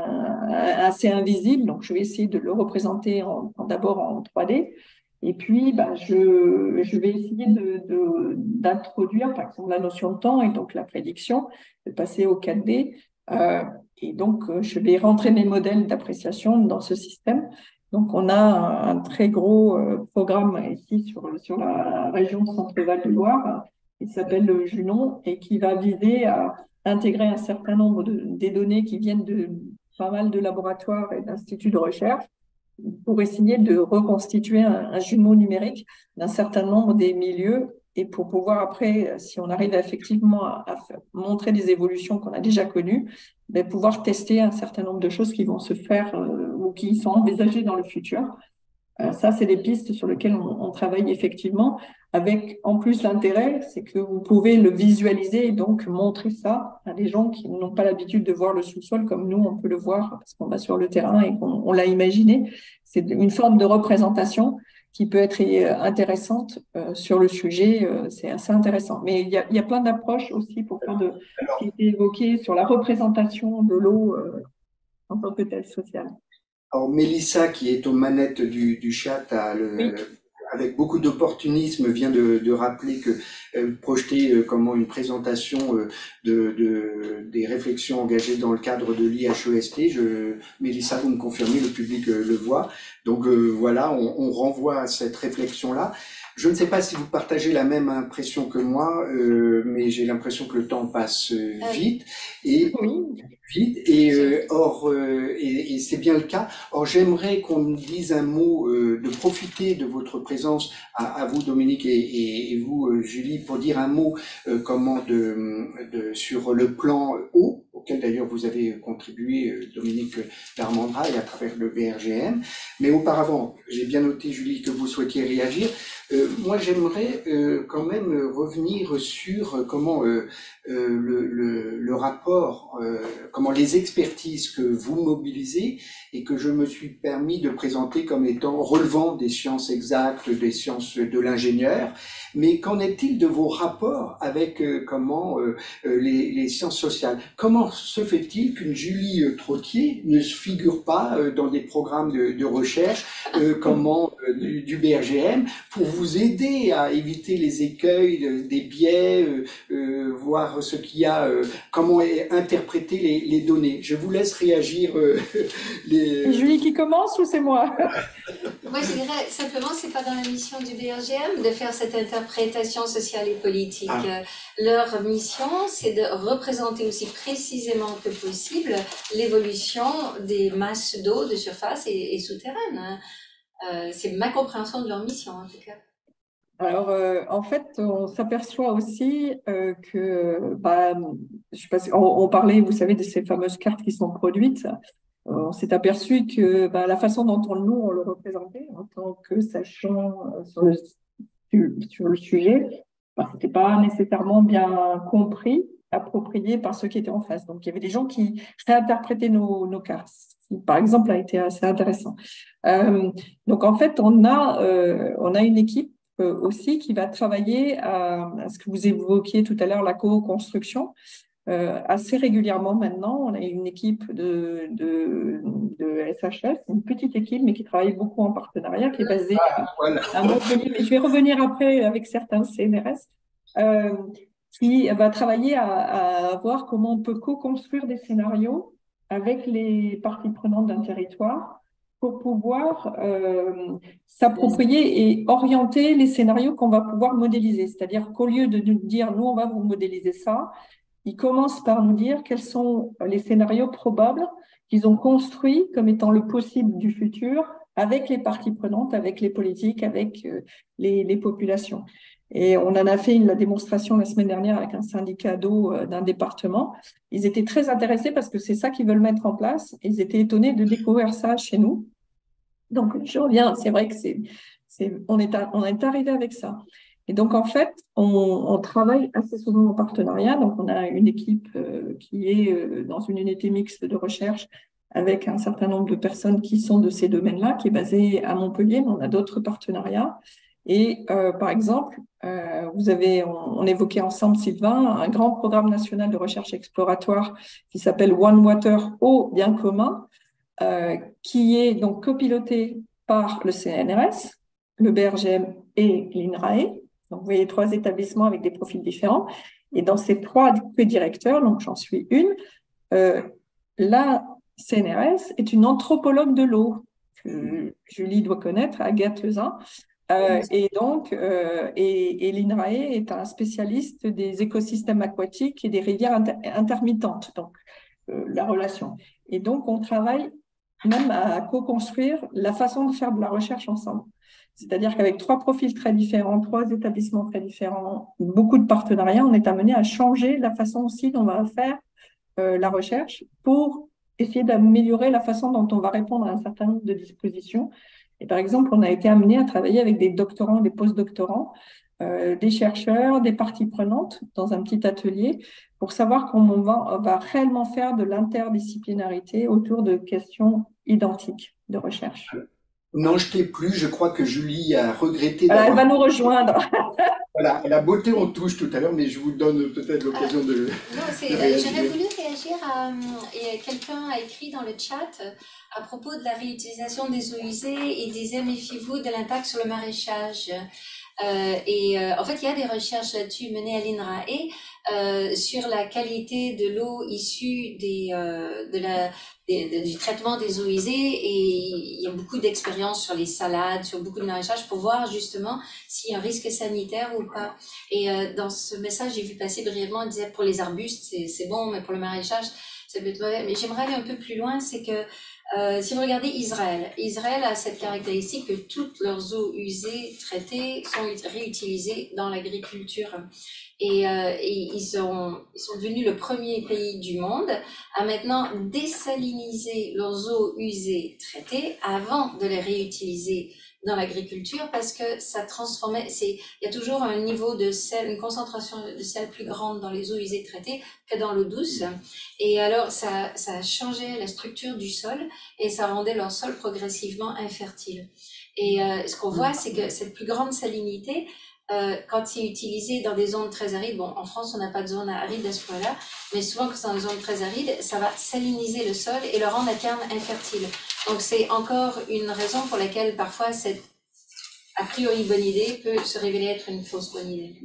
assez invisible. Donc, je vais essayer de le représenter en, en, d'abord en trois D. Et puis, bah, je, je vais essayer de, de, d'introduire, par exemple, la notion de temps et donc la prédiction, de passer au quatre D. Euh, et donc, je vais rentrer mes modèles d'appréciation dans ce système. Donc, on a un, un très gros euh, programme ici sur, sur la région Centre-Val de Loire, qui s'appelle le Junon et qui va viser à intégrer un certain nombre de des données qui viennent de pas mal de laboratoires et d'instituts de recherche pour essayer de reconstituer un, un jumeau numérique d'un certain nombre des milieux et pour pouvoir après, si on arrive effectivement à, à faire, montrer des évolutions qu'on a déjà connues, ben, pouvoir tester un certain nombre de choses qui vont se faire euh, ou qui sont envisagées dans le futur. Euh, ça, c'est des pistes sur lesquelles on, on travaille effectivement, avec en plus l'intérêt, c'est que vous pouvez le visualiser et donc montrer ça à des gens qui n'ont pas l'habitude de voir le sous-sol comme nous, on peut le voir parce qu'on va sur le terrain et qu'on on l'a imaginé. C'est une forme de représentation qui peut être intéressante euh, sur le sujet, euh, c'est assez intéressant. Mais il y a, il y a plein d'approches aussi pour faire de ce qui a été évoqué sur la représentation de l'eau euh, en tant que telle sociale. Alors, Mélissa, qui est aux manettes du, du chat, a, le, oui. avec beaucoup d'opportunisme, vient de, de rappeler que euh, projeter euh, comment une présentation euh, de, de des réflexions engagées dans le cadre de l'I H E S T. Je, Mélissa, vous me confirmez, le public euh, le voit. Donc euh, voilà, on, on renvoie à cette réflexion-là. Je ne sais pas si vous partagez la même impression que moi, euh, mais j'ai l'impression que le temps passe euh, vite et Oui. vite. Et euh, or, euh, et, et c'est bien le cas. Or, j'aimerais qu'on nous dise un mot, euh, de profiter de votre présence à, à vous, Dominique, et, et, et vous, euh, Julie, pour dire un mot euh, comment de, de sur le plan eau, auquel d'ailleurs vous avez contribué, euh, Dominique Darmandra, et à travers le B R G M. Mais auparavant, j'ai bien noté, Julie, que vous souhaitiez réagir. Euh, moi, j'aimerais euh, quand même revenir sur euh, comment euh, euh, le, le, le rapport, euh, comment les expertises que vous mobilisez et que je me suis permis de présenter comme étant relevant des sciences exactes, des sciences de l'ingénieur. Mais qu'en est-il de vos rapports avec euh, comment euh, les, les sciences sociales? Comment se fait-il qu'une Julie Trottier ne se figure pas euh, dans des programmes de, de recherche euh, comment euh, du, du B R G M pour vous aider à éviter les écueils, euh, des biais, euh, euh, voir ce qu'il y a, euh, comment interpréter les, les données? Je vous laisse réagir. Euh, les... Julie qui commence ou c'est moi? Moi, je dirais simplement, c'est pas dans la mission du B R G M de faire cette interprétation sociale et politique. Ah. Leur mission, c'est de représenter aussi précisément que possible l'évolution des masses d'eau de surface et, et souterraines. Euh, c'est ma compréhension de leur mission, en tout cas. Alors, euh, en fait, on s'aperçoit aussi euh, que, bah, je sais pas si, on, on parlait, vous savez, de ces fameuses cartes qui sont produites. On s'est aperçu que bah, la façon dont on, nous, on le représentait en tant que sachant sur le, sur le sujet, bah, c'était pas nécessairement bien compris, approprié par ceux qui étaient en face. Donc, il y avait des gens qui réinterprétaient nos, nos cartes, qui, par exemple, a été assez intéressant. Euh, donc, en fait, on a, euh, on a une équipe euh, aussi qui va travailler à, à ce que vous évoquiez tout à l'heure, la co-construction. Euh, assez régulièrement maintenant, on a une équipe de, de, de S H S, une petite équipe, mais qui travaille beaucoup en partenariat, qui est basée ah, voilà. à Montpellier, mais je vais revenir après avec certains C N R S, euh, qui va travailler à, à voir comment on peut co-construire des scénarios avec les parties prenantes d'un territoire pour pouvoir euh, s'approprier et orienter les scénarios qu'on va pouvoir modéliser. C'est-à-dire qu'au lieu de nous dire, nous, on va vous modéliser ça, ils commencent par nous dire quels sont les scénarios probables qu'ils ont construits comme étant le possible du futur avec les parties prenantes, avec les politiques, avec euh, les, les populations. Et on en a fait une, la démonstration la semaine dernière avec un syndicat d'eau euh, d'un département. Ils étaient très intéressés parce que c'est ça qu'ils veulent mettre en place. Ils étaient étonnés de découvrir ça chez nous. Donc, je reviens, c'est vrai que c'est, c'est, on est, à, on est arrivé avec ça. Et donc, en fait, on, on travaille assez souvent en partenariat. Donc, on a une équipe euh, qui est euh, dans une unité mixte de recherche avec un certain nombre de personnes qui sont de ces domaines-là, qui est basée à Montpellier, mais on a d'autres partenariats. Et euh, par exemple, euh, vous avez, on, on évoquait ensemble, Sylvain, un grand programme national de recherche exploratoire qui s'appelle One Water, eau bien commun, euh, qui est donc copiloté par le C N R S, le B R G M et l'INRAE. Donc, vous voyez trois établissements avec des profils différents. Et dans ces trois directeurs, donc j'en suis une, euh, la C N R S est une anthropologue de l'eau, que Julie doit connaître, Agathe Lezin. Euh, et donc, euh, et, et l'INRAE est un spécialiste des écosystèmes aquatiques et des rivières inter intermittentes, donc euh, la relation. Et donc, on travaille même à co-construire la façon de faire de la recherche ensemble. C'est-à-dire qu'avec trois profils très différents, trois établissements très différents, beaucoup de partenariats, on est amené à changer la façon aussi dont on va faire euh, la recherche pour essayer d'améliorer la façon dont on va répondre à un certain nombre de dispositions. Et par exemple, on a été amené à travailler avec des doctorants, des post-doctorants, euh, des chercheurs, des parties prenantes dans un petit atelier pour savoir comment on va, on va réellement faire de l'interdisciplinarité autour de questions identiques de recherche. N'en jetez plus, je crois que Julie a regretté d'avoir... Elle va nous rejoindre. Voilà, la beauté on touche tout à l'heure, mais je vous donne peut-être l'occasion de... Non, j'aurais voulu réagir réagir à, et quelqu'un a écrit dans le chat euh, à propos de la réutilisation des eaux usées et disait méfiez-vous de l'impact sur le maraîchage. Euh, et euh, en fait, il y a des recherches là-dessus menées à l'INRAE euh, sur la qualité de l'eau issue des, euh, de la, des, de, du traitement des eaux usées, et il y a beaucoup d'expériences sur les salades, sur beaucoup de maraîchage pour voir justement s'il y a un risque sanitaire ou pas. Et euh, dans ce message, j'ai vu passer brièvement, il disait pour les arbustes, c'est, c'est bon, mais pour le maraîchage, ça peut être mauvais. Mais j'aimerais aller un peu plus loin, c'est que Euh, si vous regardez Israël, Israël a cette caractéristique que toutes leurs eaux usées traitées sont réutilisées dans l'agriculture. Et, euh, et ils, sont, ils sont devenus le premier pays du monde à maintenant désaliniser leurs eaux usées traitées avant de les réutiliser dans l'agriculture, parce que ça transformait, c'est, il y a toujours un niveau de sel, une concentration de sel plus grande dans les eaux usées traitées que dans l'eau douce. Et alors, ça, ça changeait la structure du sol et ça rendait leur sol progressivement infertile. Et euh, ce qu'on voit, c'est que cette plus grande salinité, euh, quand c'est utilisé dans des zones très arides, bon, en France, on n'a pas de zone aride à ce point-là, mais souvent quand c'est dans des zones très arides, ça va saliniser le sol et le rendre à terme infertile. Donc, c'est encore une raison pour laquelle parfois cette a priori bonne idée peut se révéler être une fausse bonne idée.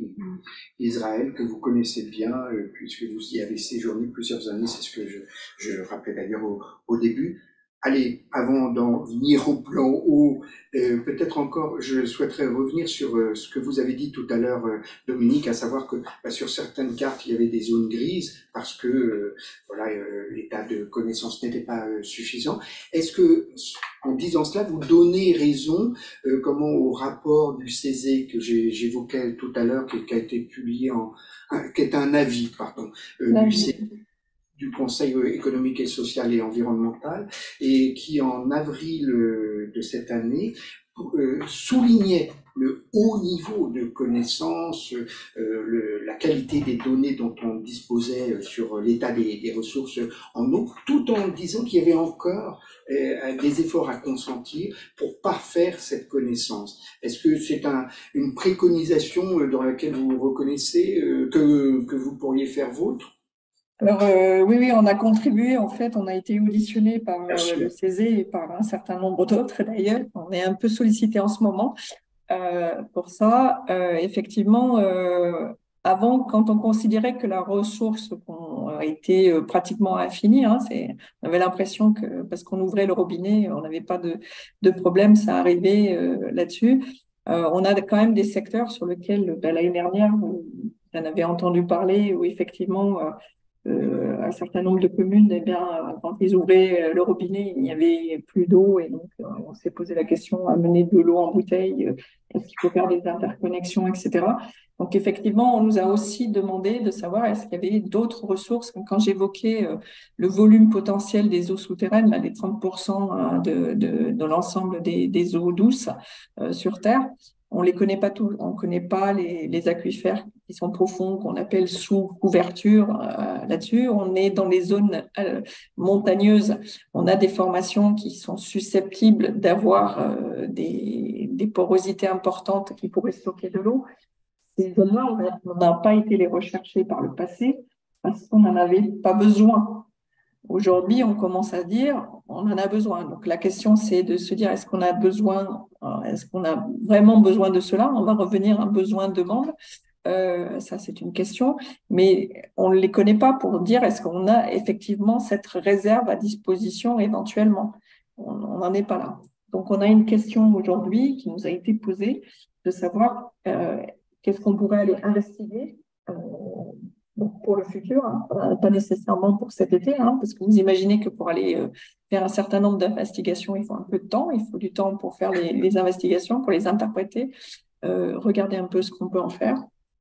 Israël, que vous connaissez bien, euh, puisque vous y avez séjourné plusieurs années, c'est ce que je, je rappelais d'ailleurs au, au début. Allez, avant d'en venir au plan haut, euh, peut-être encore, je souhaiterais revenir sur euh, ce que vous avez dit tout à l'heure, euh, Dominique, à savoir que bah, sur certaines cartes, il y avait des zones grises parce que euh, voilà, euh, l'état de connaissance n'était pas euh, suffisant. Est-ce que, en disant cela, vous donnez raison, euh, comment au rapport du C E S E que j'ai, j'évoquais tout à l'heure, qui, qui a été publié en, un, qui est un avis, pardon, euh, du C E S E, du Conseil économique et social et environnemental, et qui en avril de cette année euh, soulignait le haut niveau de connaissance, euh, le, la qualité des données dont on disposait sur l'état des, des ressources en eau, tout en disant qu'il y avait encore euh, des efforts à consentir pour parfaire cette connaissance. Est-ce que c'est un, une préconisation dans laquelle vous reconnaissez euh, que, que vous pourriez faire vôtre? Alors euh, oui, oui, on a contribué, en fait, on a été auditionné par euh, le C E S E et par un certain nombre d'autres d'ailleurs. On est un peu sollicité en ce moment euh, pour ça. Euh, effectivement, euh, avant, quand on considérait que la ressource a été euh, pratiquement infinie, hein, c'est, on avait l'impression que parce qu'on ouvrait le robinet, on n'avait pas de, de problème, ça arrivait euh, là-dessus. Euh, on a quand même des secteurs sur lesquels, ben, l'année dernière, vous en avez entendu parler, où effectivement, euh, Euh, un certain nombre de communes, eh bien, quand ils ouvraient le robinet, il n'y avait plus d'eau, et donc euh, on s'est posé la question, amener de l'eau en bouteille, euh, est-ce qu'il faut faire des interconnexions, et cetera. Donc effectivement, on nous a aussi demandé de savoir est-ce qu'il y avait d'autres ressources. Quand j'évoquais euh, le volume potentiel des eaux souterraines, là, les trente pour cent hein, de, de, de l'ensemble des, des eaux douces euh, sur Terre, on les connaît pas tous, on connaît pas les, les aquifères qui sont profonds, qu'on appelle sous couverture euh, là-dessus. On est dans les zones euh, montagneuses. On a des formations qui sont susceptibles d'avoir euh, des, des porosités importantes qui pourraient stocker de l'eau. Ces zones-là, on n'a pas été les rechercher par le passé parce qu'on n'en avait pas besoin. Aujourd'hui, on commence à dire, on en a besoin. Donc, la question, c'est de se dire, est-ce qu'on a besoin, est-ce qu'on a vraiment besoin de cela? On va revenir à un besoin-demande. Euh, ça, c'est une question. Mais on ne les connaît pas pour dire, est-ce qu'on a effectivement cette réserve à disposition éventuellement? On n'en est pas là. Donc, on a une question aujourd'hui qui nous a été posée de savoir euh, qu'est-ce qu'on pourrait aller investiguer euh, Donc pour le futur, hein, pas nécessairement pour cet été, hein, parce que vous imaginez que pour aller euh, faire un certain nombre d'investigations, il faut un peu de temps, il faut du temps pour faire les, les investigations, pour les interpréter, euh, regarder un peu ce qu'on peut en faire.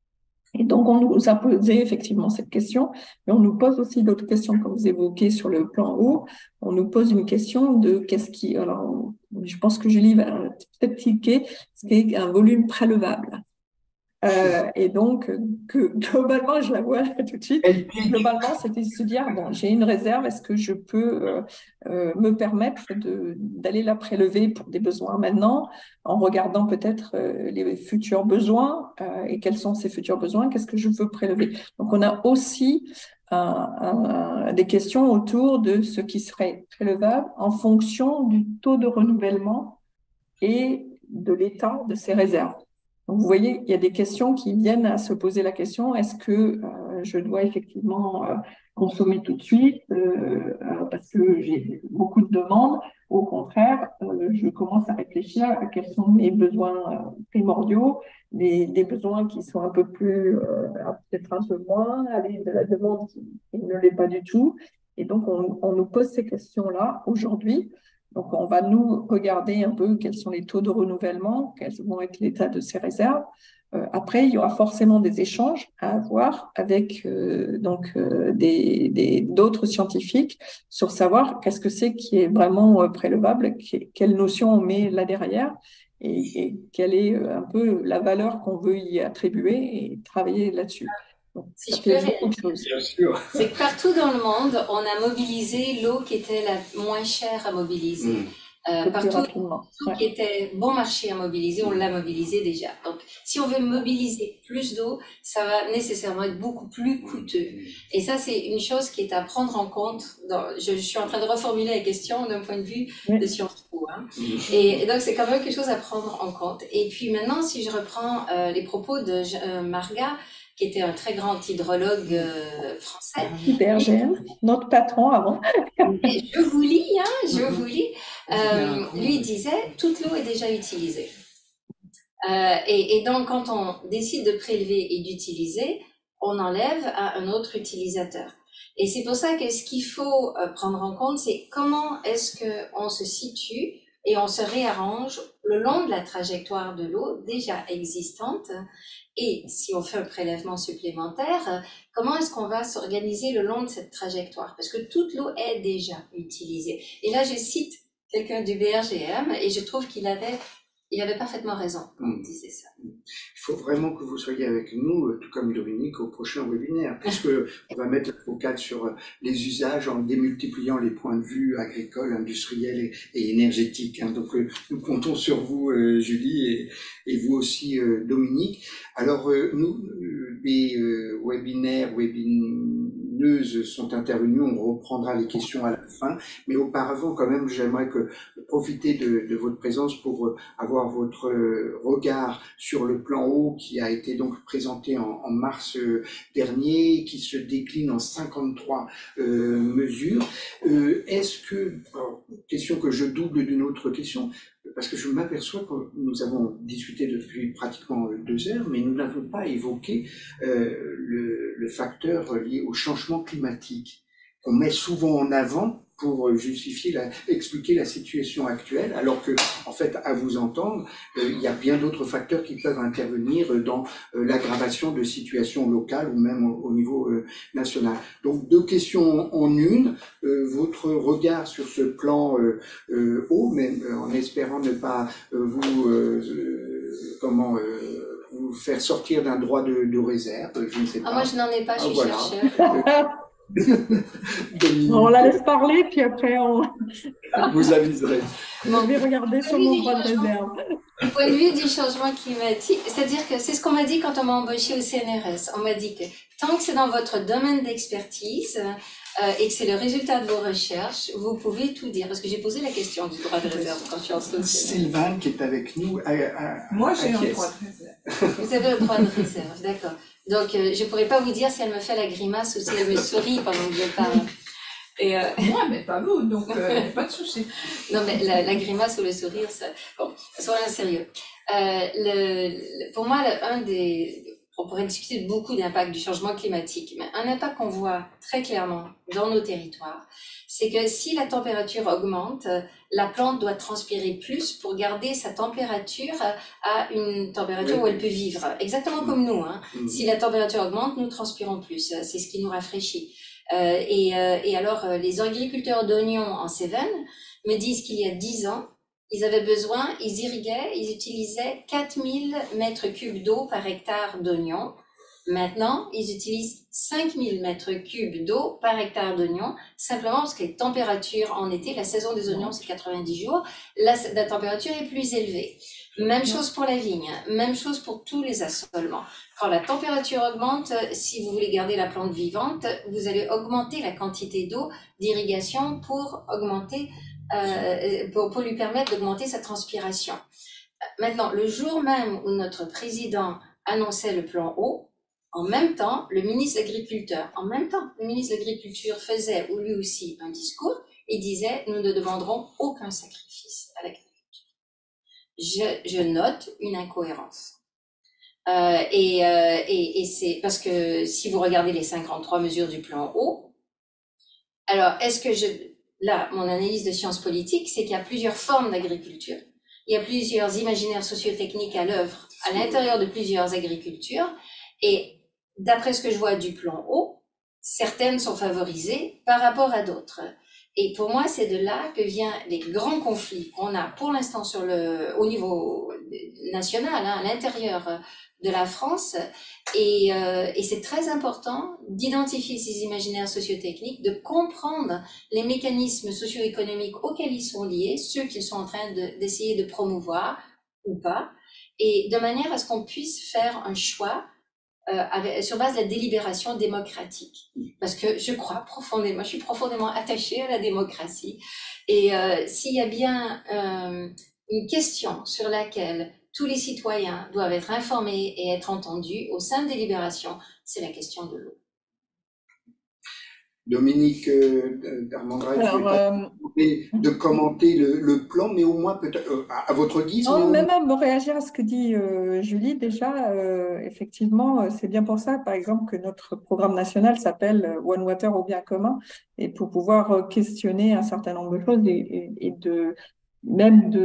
Et donc, on nous a posé effectivement cette question, mais on nous pose aussi d'autres questions, comme vous évoquez sur le plan haut. On nous pose une question de qu'est-ce qui, alors, je pense que Julie va peut-être cliquer, ce qui est un volume prélevable. Euh, et donc, que globalement, je la vois tout de suite, globalement, c'était de se dire, bon, j'ai une réserve, est-ce que je peux euh, euh, me permettre de, d'aller la prélever pour des besoins maintenant, en regardant peut-être euh, les futurs besoins, euh, et quels sont ces futurs besoins, qu'est-ce que je veux prélever. Donc, on a aussi un, un, des questions autour de ce qui serait prélevable en fonction du taux de renouvellement et de l'état de ces réserves. Donc, vous voyez, il y a des questions qui viennent à se poser la question, est-ce que euh, je dois effectivement euh, consommer tout de suite euh, euh, parce que j'ai beaucoup de demandes, ou au contraire, euh, je commence à réfléchir à quels sont mes besoins euh, primordiaux, des, des besoins qui sont un peu plus, euh, peut-être un peu moins, avec de la demande qui, qui ne l'est pas du tout. Et donc, on, on nous pose ces questions-là aujourd'hui. Donc, on va nous regarder un peu quels sont les taux de renouvellement, quels vont être l'état de ces réserves. Euh, après, il y aura forcément des échanges à avoir avec euh, donc euh, des, des, d'autres scientifiques sur savoir qu'est-ce que c'est qui est vraiment euh, prélevable, qui, quelle notion on met là derrière et, et quelle est euh, un peu la valeur qu'on veut y attribuer et travailler là-dessus. Donc, si ça je fait peux beaucoup de choses. Bien sûr. C'est que partout dans le monde, on a mobilisé l'eau qui était la moins chère à mobiliser. Mmh. Euh, partout, rapidement. tout Ouais. qui était bon marché à mobiliser, on l'a mobilisé déjà. Donc, si on veut mobiliser plus d'eau, ça va nécessairement être beaucoup plus coûteux. Et ça, c'est une chose qui est à prendre en compte. Dans, je, je suis en train de reformuler la question d'un point de vue Oui. de Sciences Po. Hein. Et, et donc, c'est quand même quelque chose à prendre en compte. Et puis maintenant, si je reprends euh, les propos de euh, Marga, qui était un très grand hydrologue euh, français. B R G M, notre patron avant. Et je vous lis, hein, je vous lis. Euh, lui disait, toute l'eau est déjà utilisée. Euh, et, et donc, quand on décide de prélever et d'utiliser, on enlève à un autre utilisateur. Et c'est pour ça que ce qu'il faut euh, prendre en compte, c'est comment est-ce qu'on se situe et on se réarrange le long de la trajectoire de l'eau déjà existante. Et si on fait un prélèvement supplémentaire, comment est-ce qu'on va s'organiser le long de cette trajectoire? Parce que toute l'eau est déjà utilisée. Et là, je cite quelqu'un du B R G M et je trouve qu'il avait, il avait parfaitement raison quand il disait ça. Il faut vraiment que vous soyez avec nous, tout comme Dominique, au prochain webinaire, puisque on va mettre le focal sur les usages en démultipliant les points de vue agricoles, industriels et, et énergétiques. Hein. Donc, nous comptons sur vous, euh, Julie, et, et vous aussi, euh, Dominique. Alors, euh, nous, les euh, webinaires, webineuses sont intervenus, on reprendra les questions à la fin, mais auparavant, quand même, j'aimerais que profiter de, de votre présence pour avoir votre regard sur le plan eau qui a été donc présenté en, en mars dernier, qui se décline en cinquante-trois euh, mesures. Euh, Est-ce que, alors, question que je double d'une autre question, parce que je m'aperçois que nous avons discuté depuis pratiquement deux heures, mais nous n'avons pas évoqué euh, le, le facteur lié au changement climatique, qu'on met souvent en avant pour justifier, la, expliquer la situation actuelle, alors que, en fait, à vous entendre, euh, il y a bien d'autres facteurs qui peuvent intervenir dans euh, l'aggravation de situations locales ou même au, au niveau euh, national. Donc, deux questions en une. Euh, votre regard sur ce plan euh, euh, haut, mais euh, en espérant ne pas euh, vous, euh, euh, comment, euh, vous faire sortir d'un droit de, de réserve, je ne sais pas. Ah, moi, je n'en ai pas, je suis ah, voilà. chercheur. On la laisse parler, puis après on vous aviserez. On va regarder sur mon droit de réserve. Du point de vue du changement climatique, c'est-à-dire que c'est ce qu'on m'a dit quand on m'a embauché au C N R S. On m'a dit que tant que c'est dans votre domaine d'expertise euh, et que c'est le résultat de vos recherches, vous pouvez tout dire. Parce que j'ai posé la question du droit de réserve quand je suis entrée au C N R S. Sylvain qui est avec nous. À, à, Moi, j'ai un droit de réserve. Vous avez un droit de réserve, d'accord. Donc, euh, je ne pourrais pas vous dire si elle me fait la grimace ou si elle me sourit pendant que je parle. Et euh... Moi, mais pas vous, donc euh, pas de souci. Non, mais la, la grimace ou le sourire, ça... Bon, soyons sérieux. Euh, le, le, pour moi, le, un des... On pourrait discuter de beaucoup d'impacts du changement climatique, mais un impact qu'on voit très clairement dans nos territoires, c'est que si la température augmente, la plante doit transpirer plus pour garder sa température à une température oui. où elle peut vivre. Exactement mmh. comme nous. Hein. Mmh. Si la température augmente, nous transpirons plus. C'est ce qui nous rafraîchit. Euh, et, euh, et alors, euh, les agriculteurs d'oignons en Cévennes me disent qu'il y a dix ans, ils avaient besoin, ils irriguaient, ils utilisaient quatre mille mètres cubes d'eau par hectare d'oignons. Maintenant, ils utilisent cinq mille mètres cubes d'eau par hectare d'oignons, simplement parce que les températures en été, la saison des oignons c'est quatre-vingt-dix jours, la, la température est plus élevée. Même chose pour la vigne, même chose pour tous les assolements. Quand la température augmente, si vous voulez garder la plante vivante, vous allez augmenter la quantité d'eau d'irrigation pour augmenter, euh, pour, pour lui permettre d'augmenter sa transpiration. Maintenant, le jour même où notre président annonçait le plan eau, en même temps, le ministre de l'Agriculture, en même temps, le ministre de l'Agriculture faisait lui aussi un discours et disait « Nous ne demanderons aucun sacrifice à l'agriculture ». Je, je note une incohérence. Euh, et euh, et, et c'est parce que si vous regardez les cinquante-trois mesures du plan eau, alors est-ce que je... Là, mon analyse de sciences politiques, c'est qu'il y a plusieurs formes d'agriculture. Il y a plusieurs imaginaires sociotechniques à l'œuvre à l'intérieur de plusieurs agricultures. Et d'après ce que je vois du plan eau, certaines sont favorisées par rapport à d'autres. Et pour moi, c'est de là que viennent les grands conflits qu'on a pour l'instant sur le, au niveau national, hein, à l'intérieur de la France. Et, euh, et c'est très important d'identifier ces imaginaires sociotechniques, de comprendre les mécanismes socio-économiques auxquels ils sont liés, ceux qu'ils sont en train de, d'essayer de promouvoir ou pas, et de manière à ce qu'on puisse faire un choix Euh, avec, sur base de la délibération démocratique. Parce que je crois profondément, je suis profondément attachée à la démocratie. Et euh, s'il y a bien euh, une question sur laquelle tous les citoyens doivent être informés et être entendus au sein de délibération, c'est la question de l'eau. Dominique euh, Darmandra, je vais pas Alors, demander de commenter le, le plan, mais au moins peut-être euh, à, à votre guise. mais non, au même moins- même réagir à ce que dit euh, Julie, déjà, euh, effectivement, euh, c'est bien pour ça, par exemple, que notre programme national s'appelle euh, One Water au bien commun, et pour pouvoir euh, questionner un certain nombre de choses et, et, et de même de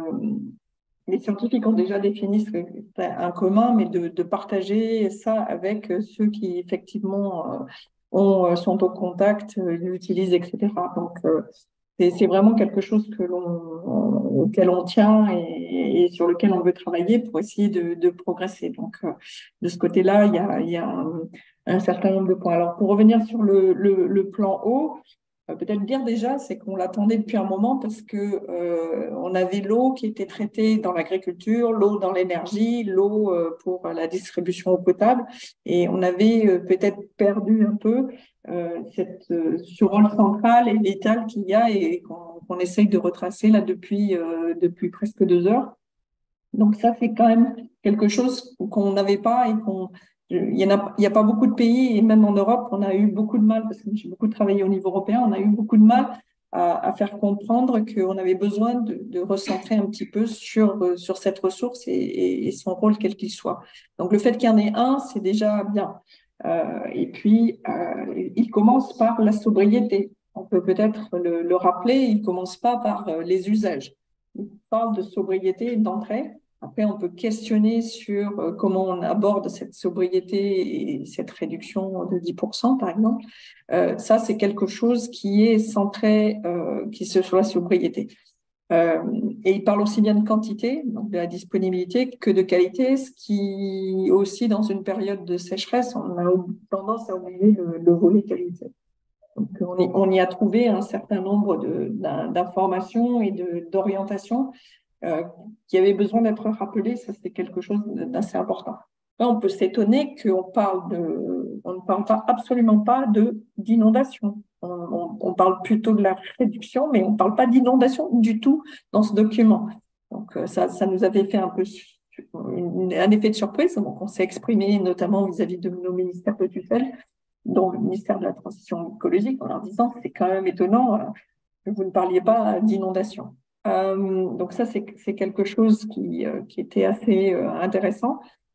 les scientifiques ont déjà défini ce qu'est un commun, mais de, de partager ça avec ceux qui effectivement euh, ont, sont au contact, euh, l'utilisent, et cetera. Donc, euh, c'est c'est vraiment quelque chose que l'on, auquel on tient et, et sur lequel on veut travailler pour essayer de, de progresser. Donc, euh, de ce côté-là, il y a, il y a un, un certain nombre de points. Alors, pour revenir sur le, le, le plan eau, euh, peut-être dire déjà, c'est qu'on l'attendait depuis un moment parce que euh, on avait l'eau qui était traitée dans l'agriculture, l'eau dans l'énergie, l'eau euh, pour la distribution eau potable, et on avait euh, peut-être perdu un peu euh, cette, euh, ce rôle central et vital qu'il y a et qu'on qu'on essaye de retracer là depuis, euh, depuis presque deux heures. Donc ça, c'est quand même quelque chose qu'on n'avait pas et qu'on il y en a, il y a pas beaucoup de pays, et même en Europe, on a eu beaucoup de mal, parce que j'ai beaucoup travaillé au niveau européen, on a eu beaucoup de mal à, à faire comprendre qu'on avait besoin de, de recentrer un petit peu sur, sur cette ressource et, et, et son rôle quel qu'il soit. Donc le fait qu'il y en ait un, c'est déjà bien. Euh, et puis, euh, il commence par la sobriété. On peut peut-être le, le rappeler, il commence pas par les usages. Il parle de sobriété d'entrée. Après, on peut questionner sur euh, comment on aborde cette sobriété et cette réduction de dix pour cent, par exemple. Euh, ça, c'est quelque chose qui est centré euh, qui se, sur la sobriété. Euh, et il parle aussi bien de quantité, donc de la disponibilité, que de qualité, ce qui aussi, dans une période de sécheresse, on a tendance à oublier le, le volet qualité. Donc, on y, on y a trouvé un certain nombre de, d'informations et de, d'orientations euh, qui avaient besoin d'être rappelées. Ça, c'est quelque chose d'assez important. Là, on peut s'étonner qu'on parle de, on ne parle pas absolument pas de d'inondation. On, on, on parle plutôt de la réduction, mais on ne parle pas d'inondation du tout dans ce document. Donc, ça, ça nous avait fait un peu une, un effet de surprise. Donc, on s'est exprimé notamment vis-à-vis de nos ministères de tutelle, dont le ministère de la Transition écologique, en leur disant que c'est quand même étonnant que vous ne parliez pas d'inondation. Euh, donc ça, c'est, c'est quelque chose qui, euh, qui était assez euh, intéressant.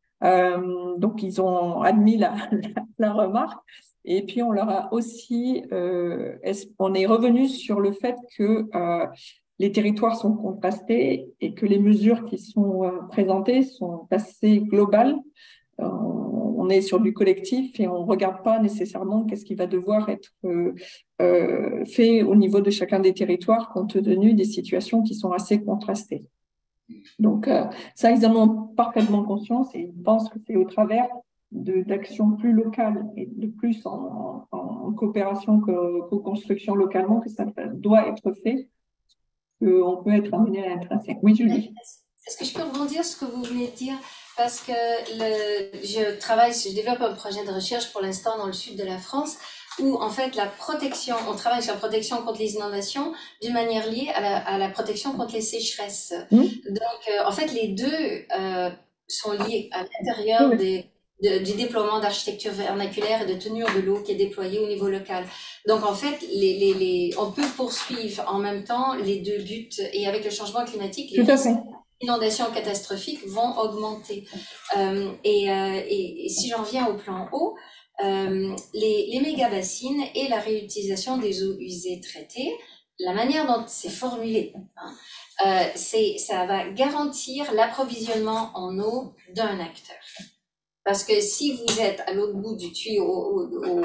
Euh, donc, ils ont admis la, la, la remarque. Et puis, on leur a aussi, euh, on est revenu sur le fait que euh, les territoires sont contrastés et que les mesures qui sont euh, présentées sont assez globales. Euh, on est sur du collectif et on ne regarde pas nécessairement qu'est-ce qui va devoir être euh, euh, fait au niveau de chacun des territoires compte tenu des situations qui sont assez contrastées. Donc, euh, ça, ils en ont parfaitement conscience et ils pensent que c'est au travers de, d'actions plus locales et de plus en, en, en coopération que, co-construction localement que ça doit être fait, qu'on peut être amené à être intrinsèque. Oui, Julie. est-ce que je peux rebondir sur ce que vous venez de dire? Parce que le, je travaille, je développe un projet de recherche pour l'instant dans le sud de la France, où en fait la protection, on travaille sur la protection contre les inondations d'une manière liée à la, à la protection contre les sécheresses. Mmh. Donc euh, en fait les deux euh, sont liés à l'intérieur mmh. des De, du déploiement d'architecture vernaculaire et de tenue de l'eau qui est déployée au niveau local. Donc en fait, les, les, les, on peut poursuivre en même temps les deux buts, et avec le changement climatique, les risques d'inondations catastrophiques vont augmenter. Euh, et, euh, et, et si j'en viens au plan haut, euh, les, les méga-bassines et la réutilisation des eaux usées traitées, la manière dont c'est formulé, hein, euh, c'est, ça va garantir l'approvisionnement en eau d'un acteur. Parce que si vous êtes à l'autre bout du tuyau, au, au,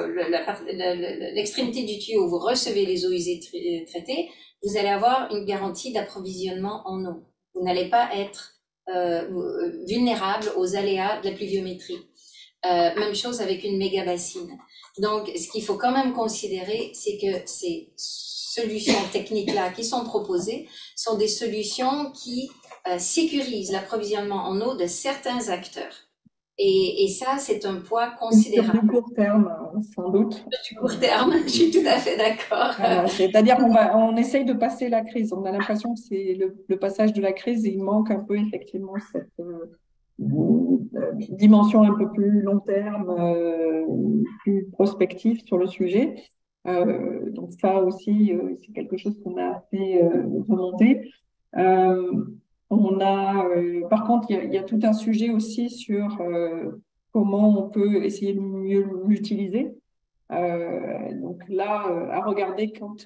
l'extrémité du tuyau, vous recevez les eaux usées traitées, vous allez avoir une garantie d'approvisionnement en eau. Vous n'allez pas être euh, vulnérable aux aléas de la pluviométrie. Euh, même chose avec une méga bassine. Donc, ce qu'il faut quand même considérer, c'est que ces solutions techniques-là qui sont proposées sont des solutions qui euh, sécurisent l'approvisionnement en eau de certains acteurs. Et, et ça, c'est un poids considérable. Sur du court terme, sans doute. Sur du court terme, je suis tout à fait d'accord. Voilà, c'est-à-dire qu'on va, on essaye de passer la crise. On a l'impression que c'est le, le passage de la crise, et il manque un peu effectivement cette euh, dimension un peu plus long terme, euh, plus prospective sur le sujet. Euh, donc ça aussi, euh, c'est quelque chose qu'on a fait euh, remonter. Euh, On a, euh, par contre, il y a, il y a tout un sujet aussi sur euh, comment on peut essayer de mieux l'utiliser. Euh, donc là, euh, à regarder quand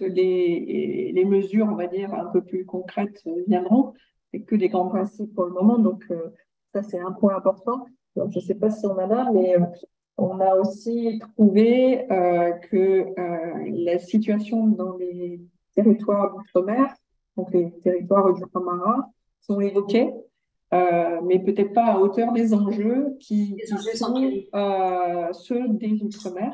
les, les mesures, on va dire, un peu plus concrètes viendront. C'est que des grands principes pour le moment, donc euh, ça, c'est un point important. Donc, je ne sais pas si on en a, mais euh, on a aussi trouvé euh, que euh, la situation dans les territoires d'outre-mer, donc les territoires ultramarins, sont évoqués, euh, mais peut-être pas à hauteur des enjeux qui, qui sont euh, ceux des Outre-mer.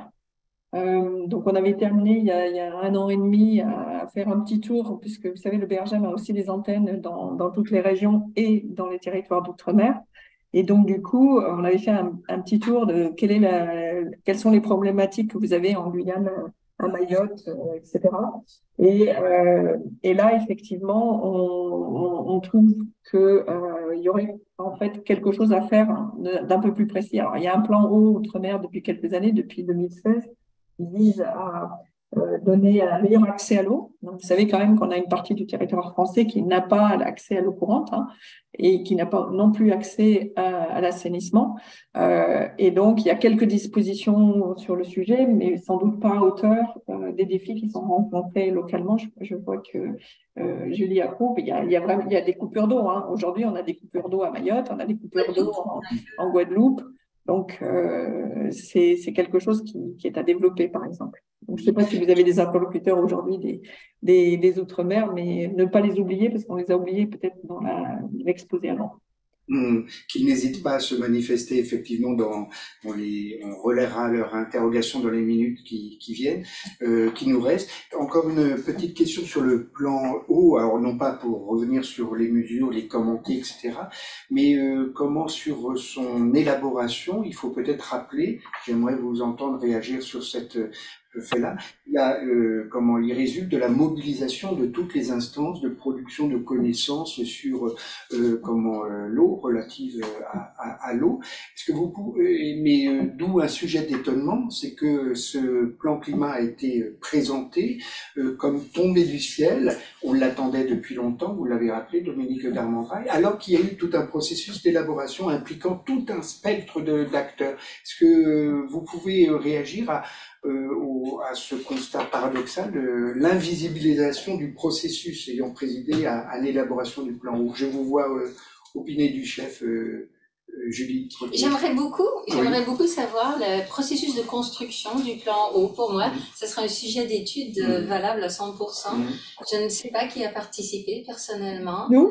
Euh, donc, on avait terminé il y, a, il y a un an et demi à, à faire un petit tour, puisque vous savez, le B R G M a aussi des antennes dans, dans toutes les régions et dans les territoires d'outre-mer. Et donc, du coup, on avait fait un, un petit tour de quelle est la, quelles sont les problématiques que vous avez en Guyane, à Mayotte, euh, et cetera. Et, euh, et là, effectivement, on, on, on trouve qu'il euh, y aurait en fait quelque chose à faire d'un peu plus précis. Alors, il y a un plan eau outre-mer depuis quelques années, depuis deux mille seize, qui vise à euh, donner un meilleur accès à l'eau. Donc, vous savez quand même qu'on a une partie du territoire français qui n'a pas l'accès à l'eau courante, hein, et qui n'a pas non plus accès à, à l'assainissement. Euh, et donc, il y a quelques dispositions sur le sujet, mais sans doute pas à hauteur euh, des défis qui sont rencontrés localement. Je, je vois que euh, Julie approuve. Il y a, il y a vraiment, il y a des coupures d'eau, hein. Aujourd'hui, on a des coupures d'eau à Mayotte, on a des coupures d'eau en, en Guadeloupe. Donc, euh, c'est, c'est quelque chose qui, qui est à développer, par exemple. Donc, je ne sais pas si vous avez des interlocuteurs aujourd'hui des, des, des Outre-mer, mais ne pas les oublier, parce qu'on les a oubliés peut-être dans la, l'exposé avant. Mmh, qu'ils n'hésitent pas à se manifester effectivement dans, on les, on relaiera leur interrogation dans les minutes qui, qui viennent, euh, qui nous restent. Encore une petite question sur le plan eau, alors non pas pour revenir sur les mesures, les commenter, et cetera, mais euh, comment sur son élaboration, il faut peut-être rappeler, j'aimerais vous entendre réagir sur cette fait-là, il y a, euh, comment il résulte de la mobilisation de toutes les instances de production de connaissances sur euh, comment euh, l'eau, relative à, à, à l'eau. Est-ce que vous pouvez, mais euh, d'où un sujet d'étonnement, c'est que ce plan climat a été présenté euh, comme tombé du ciel. On l'attendait depuis longtemps, vous l'avez rappelé, Dominique Darmentraille, alors qu'il y a eu tout un processus d'élaboration impliquant tout un spectre de, d'acteurs. Est-ce que euh, vous pouvez réagir à Euh, au, à ce constat paradoxal de l'invisibilisation du processus ayant présidé à, à l'élaboration du plan eau? Je vous vois euh, opiner du chef, euh, euh, Julie. J'aimerais beaucoup, j'aimerais oui. beaucoup savoir le processus de construction du plan eau. Pour moi, mmh. ce sera un sujet d'étude mmh. valable à cent pour cent. Mmh. Je ne sais pas qui a participé personnellement. Nous,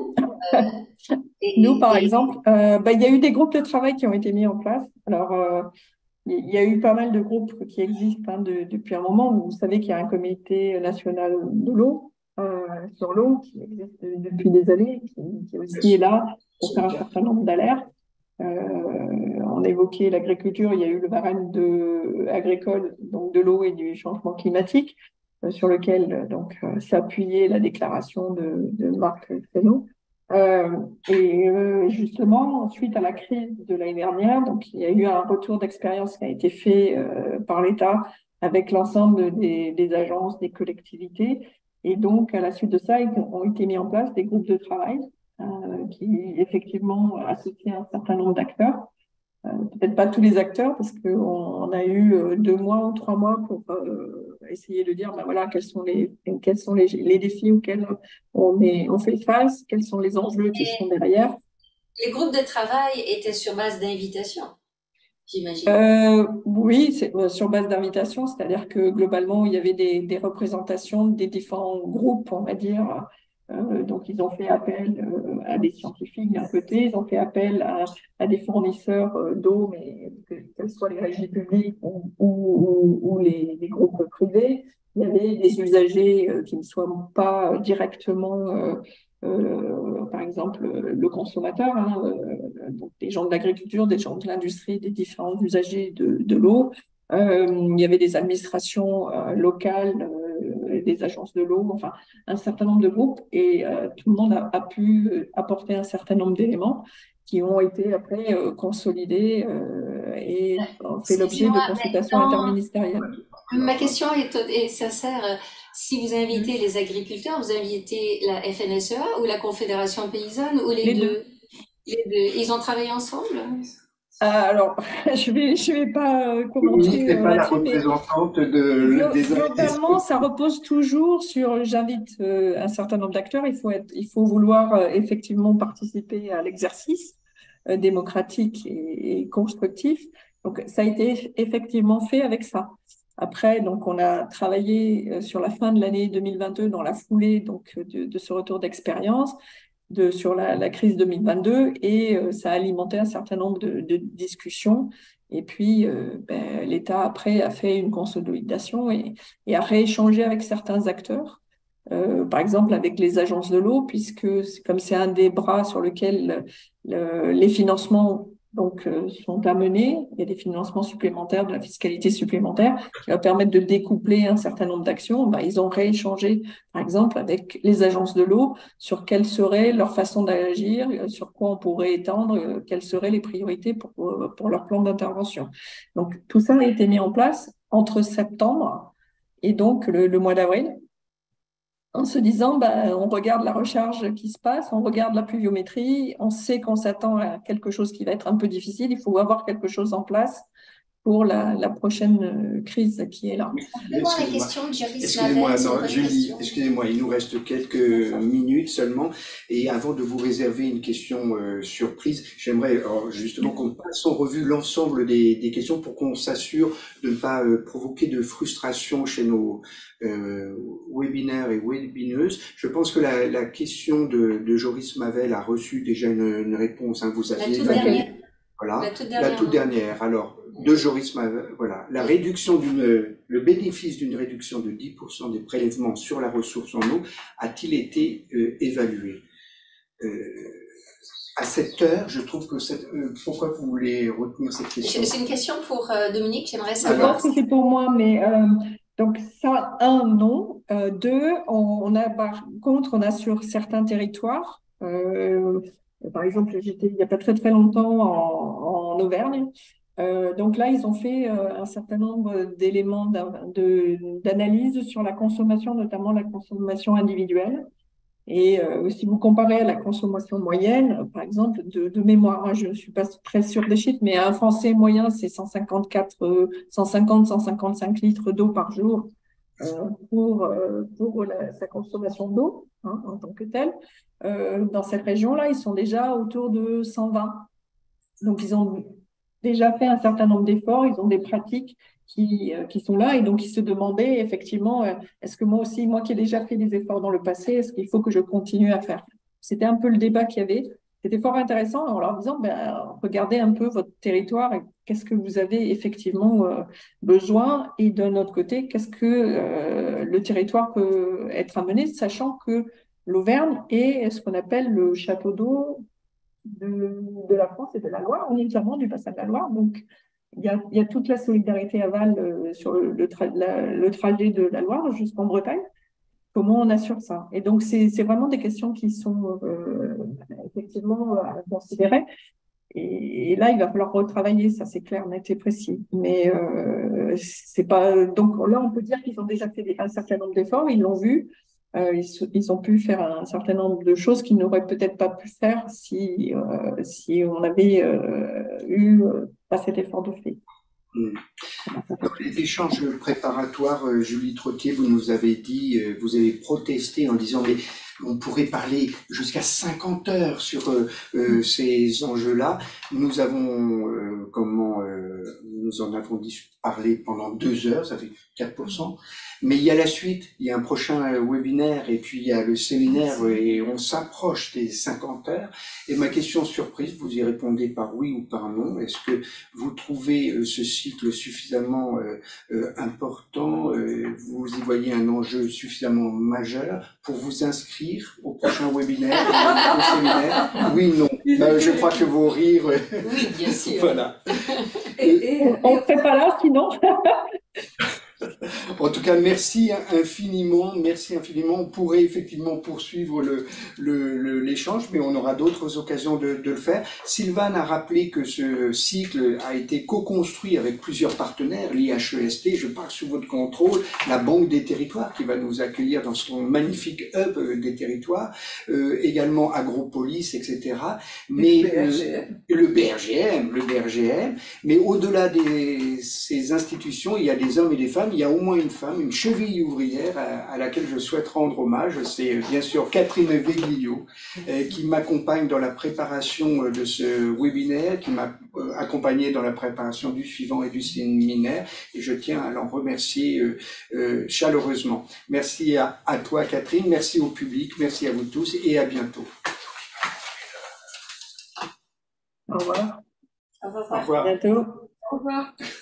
euh, et, Nous par et, exemple, euh, bah, il y a eu des groupes de travail qui ont été mis en place. Alors, euh, il y a eu pas mal de groupes qui existent hein, de, depuis un moment. Vous savez qu'il y a un comité national de l'eau euh, sur l'eau, qui existe depuis des années, qui, qui aussi est là pour faire un certain nombre d'alertes. Euh, on a évoqué l'agriculture, il y a eu le barème de, agricole, donc de l'eau et du changement climatique, euh, sur lequel donc euh, s'appuyait la déclaration de, de Marc Fesneau. Euh, et euh, justement, suite à la crise de l'année dernière, donc il y a eu un retour d'expérience qui a été fait euh, par l'État avec l'ensemble des, des agences, des collectivités. Et donc, à la suite de ça, ils ont été mis en place des groupes de travail euh, qui, effectivement, associent un certain nombre d'acteurs. Euh, peut-être pas tous les acteurs, parce qu'on on a eu euh, deux mois ou trois mois pour euh, essayer de dire, ben voilà, quels sont les, quels sont les, les défis auxquels on, est, on fait face, quels sont les enjeux qui sont derrière. Les groupes de travail étaient sur base d'invitation, j'imagine. Euh, oui, c'est euh, sur base d'invitation, c'est-à-dire que globalement, il y avait des, des représentations des différents groupes, on va dire. Euh, donc, ils ont fait appel euh, à des scientifiques d'un côté, ils ont fait appel à, à des fournisseurs euh, d'eau, mais que, que ce soit les régies publiques ou, ou, ou les, les groupes privés. Il y avait des usagers euh, qui ne soient pas directement, euh, euh, par exemple, le consommateur, hein, euh, donc des gens de l'agriculture, des gens de l'industrie, des différents usagers de, de l'eau. Euh, il y avait des administrations euh, locales, euh, des agences de l'eau, enfin un certain nombre de groupes, et euh, tout le monde a, a pu apporter un certain nombre d'éléments qui ont été après euh, consolidés euh, et ont fait l'objet de consultations interministérielles. Ma question est, est sincère. Si vous invitez les agriculteurs, vous invitez la F N S E A ou la Confédération paysanne ou les, les deux, deux Les deux. Ils ont travaillé ensemble? Euh, alors, je vais, je vais pas commenter. Dominique n'est pas la représentante de, des globalement, ça repose toujours sur. J'invite euh, un certain nombre d'acteurs. Il faut être, il faut vouloir euh, effectivement participer à l'exercice euh, démocratique et, et constructif. Donc, ça a été effectivement fait avec ça. Après, donc, on a travaillé euh, sur la fin de l'année deux mille vingt-deux dans la foulée donc de, de ce retour d'expérience. De, sur la, la crise deux mille vingt-deux et euh, ça a alimenté un certain nombre de, de discussions. Et puis, euh, ben, l'État, après, a fait une consolidation et, et a rééchangé avec certains acteurs, euh, par exemple avec les agences de l'eau, puisque comme c'est un des bras sur lequel le, les financements donc, euh, sont amenés, il y a des financements supplémentaires, de la fiscalité supplémentaire, qui va permettre de découpler un certain nombre d'actions. Ben, ils ont rééchangé, par exemple, avec les agences de l'eau sur quelle serait leur façon d'agir, sur quoi on pourrait étendre, quelles seraient les priorités pour, pour leur plan d'intervention. Donc, tout ça a été mis en place entre septembre et donc le, le mois d'avril, en se disant, ben, on regarde la recharge qui se passe, on regarde la pluviométrie, on sait qu'on s'attend à quelque chose qui va être un peu difficile, il faut avoir quelque chose en place pour la, la prochaine crise qui est là. Excusez-moi, la question de Joris Excusez-moi, non, Julie, excusez-moi, il nous reste quelques minutes seulement, et avant de vous réserver une question euh, surprise, j'aimerais alors, justement qu'on passe en revue l'ensemble des, des questions pour qu'on s'assure de ne pas euh, provoquer de frustration chez nos euh, webinaires et webineuses. Je pense que la, la question de, de Joris Mavel a reçu déjà une, une réponse. Hein, vous aviez la toute dernière. Voilà, la toute dernière. La toute dernière. Alors, de Joris Mavel, voilà, la réduction d'une, le bénéfice d'une réduction de dix pour cent des prélèvements sur la ressource en eau a-t-il été euh, évalué? euh, À cette heure, je trouve que cette, euh, pourquoi vous voulez retenir cette question? C'est une question pour euh, Dominique, j'aimerais savoir. Je pense que c'est pour moi, mais euh, donc ça, un, non. Euh, deux, on, on a par contre, on a sur certains territoires, euh, par exemple, j'étais il n'y a pas très très longtemps en, en Auvergne. Euh, donc là, ils ont fait euh, un certain nombre d'éléments d'analyse sur la consommation, notamment la consommation individuelle. Et euh, si vous comparez à la consommation moyenne, par exemple, de, de mémoire, hein, je ne suis pas très sûre des chiffres, mais un Français moyen, c'est cent cinquante-quatre, euh, cent cinquante, cent cinquante-cinq litres d'eau par jour euh, pour, euh, pour la, sa consommation d'eau hein, en tant que telle. Euh, dans cette région-là, ils sont déjà autour de cent vingt. Donc, ils ont déjà fait un certain nombre d'efforts, ils ont des pratiques qui, euh, qui sont là et donc ils se demandaient effectivement, euh, est-ce que moi aussi, moi qui ai déjà fait des efforts dans le passé, est-ce qu'il faut que je continue à faire? C'était un peu le débat qu'il y avait. c'était fort intéressant en leur disant, ben, regardez un peu votre territoire et qu'est-ce que vous avez effectivement euh, besoin, et d'un autre côté, qu'est-ce que euh, le territoire peut être amené, sachant que l'Auvergne est ce qu'on appelle le château d'eau de, de la France et de la Loire. On est clairement du bassin de la Loire, donc il y a, il y a toute la solidarité aval euh, sur le, le, tra la, le trajet de la Loire jusqu'en Bretagne. Comment on assure ça? Et donc, c'est vraiment des questions qui sont euh, effectivement à considérer. Et, et là, il va falloir retravailler, ça c'est clair, net et précis. Mais euh, c'est pas. Donc là, on peut dire qu'ils ont déjà fait des, un certain nombre d'efforts, ils l'ont vu. Euh, ils, ils ont pu faire un certain nombre de choses qu'ils n'auraient peut-être pas pu faire si, euh, si on avait euh, eu euh, pas cet effort de fait. Dans les échanges préparatoires, euh, Julie Trottier, vous nous avez dit, euh, vous avez protesté en disant mais on pourrait parler jusqu'à cinquante heures sur euh, euh, ces enjeux-là. Nous avons, euh, comment, euh, nous en avons parlé pendant deux heures, ça fait quatre pour cent. Mais il y a la suite, il y a un prochain webinaire et puis il y a le séminaire et on s'approche des cinquante heures. Et ma question surprise, vous y répondez par oui ou par non. Est-ce que vous trouvez ce cycle suffisamment euh, euh, important, euh, vous y voyez un enjeu suffisamment majeur pour vous inscrire au prochain webinaire, au séminaire? Oui, non. Euh, je crois que vos rires... Oui, bien sûr. Voilà. Et, et, on ne serait pas là sinon. En tout cas, merci infiniment, merci infiniment. On pourrait effectivement poursuivre le, le, le, l'échange, mais on aura d'autres occasions de, de le faire. Sylvane a rappelé que ce cycle a été co-construit avec plusieurs partenaires, l'I H E S T, je parle sous votre contrôle, la Banque des Territoires qui va nous accueillir dans son magnifique hub des territoires, euh, également Agropolis, et cetera. Mais le B R G M, euh, le B R G M, le B R G M. Mais au-delà de ces institutions, il y a des hommes et des femmes. Il y a au moins une femme, une cheville ouvrière à, à laquelle je souhaite rendre hommage. C'est bien sûr Catherine Veglio, euh, qui m'accompagne dans la préparation de ce webinaire, qui m'a euh, accompagné dans la préparation du suivant et du séminaire. Et je tiens à l'en remercier euh, euh, chaleureusement. merci à, à toi, Catherine. Merci au public. Merci à vous tous et à bientôt. Au revoir. Au revoir. Au revoir. À bientôt. au revoir.